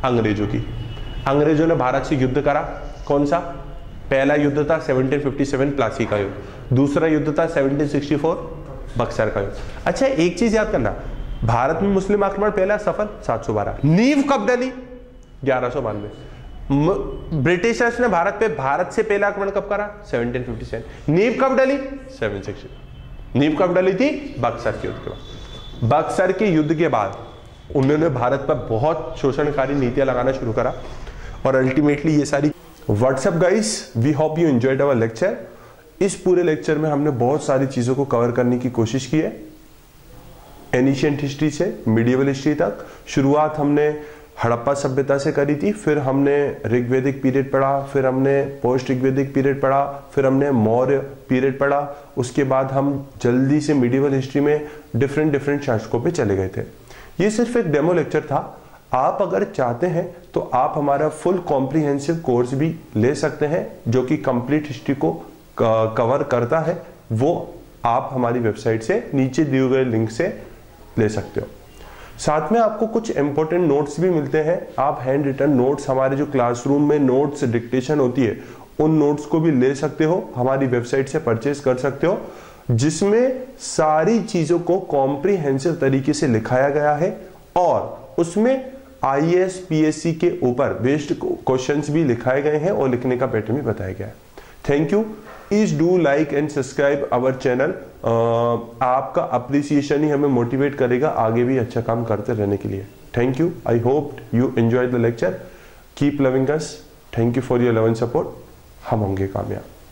अंग्रेजों की। अंग्रेजों ने भारत से युद्ध करा, कौन सा? पहला युद्ध था सेवनटीन फिफ्टी सेवन प्लासी का युद्ध, दूसरा युद्ध था सेवनटीन सिक्सटी फोर बक्सर का युद्ध। अच्छा, एक चीज याद करना, भारत में मुस्लिम आक्रमण पहला सफल सात सौ बारह, नींव कब डली? ग्यारह सौ बानवे। ब्रिटिशर्स ने भारत पे भारत से पहला आक्रमण कब करा? Seventeen fifty seven. नींव कब डली? Seven sixty. नींव कब डली थी? बक्सर के युद्ध के बाद। बक्सर के युद्ध के बाद उन्होंने भारत पर बहुत शोषणकारी नीतियां लगाना शुरू करा और अल्टीमेटली ये सारी। What's up guys, we hope you enjoyed our lecture. इस पूरे लेक्चर में हमने बहुत सारी चीजों को कवर करने की कोशिश की है, एनिशियंट हिस्ट्री से मिडिवल हिस्ट्री तक। शुरुआत हमने हड़प्पा सभ्यता से करी थी, फिर हमने ऋग्वैदिक पीरियड पढ़ा, फिर हमने पोस्ट ऋग्वैदिक पीरियड पढ़ा, फिर हमने मौर्य पीरियड पढ़ा। उसके बाद हम जल्दी से मिडिवल हिस्ट्री में डिफरेंट डिफरेंट शासकों पे चले गए थे। ये सिर्फ एक डेमो लेक्चर था। आप अगर चाहते हैं तो आप हमारा फुल कॉम्प्रिहेंसिव कोर्स भी ले सकते हैं, जो कि कंप्लीट हिस्ट्री को कवर करता है। वो आप हमारी वेबसाइट से नीचे दिए गए लिंक से ले सकते हो। साथ में आपको कुछ इंपॉर्टेंट नोट्स भी मिलते हैं। आप हैंड रिटन नोट्स, हमारे जो क्लासरूम में नोट्स डिक्टेशन होती है, उन नोट्स को भी ले सकते हो, हमारी वेबसाइट से परचेज कर सकते हो, जिसमें सारी चीजों को कॉम्प्रिहेंसिव तरीके से लिखाया गया है और उसमें I A S P S C के ऊपर बेस्ड क्वेश्चंस भी लिखाए गए हैं और लिखने का पैटर्न भी बताया गया है। Thank you. Please do like and subscribe our channel. आपका अप्रिसिएशन ही हमें मोटिवेट करेगा आगे भी अच्छा काम करते रहने के लिए। Thank you. I hope you enjoy the lecture. Keep loving us. Thank you for your love and support. हम होंगे कामयाब।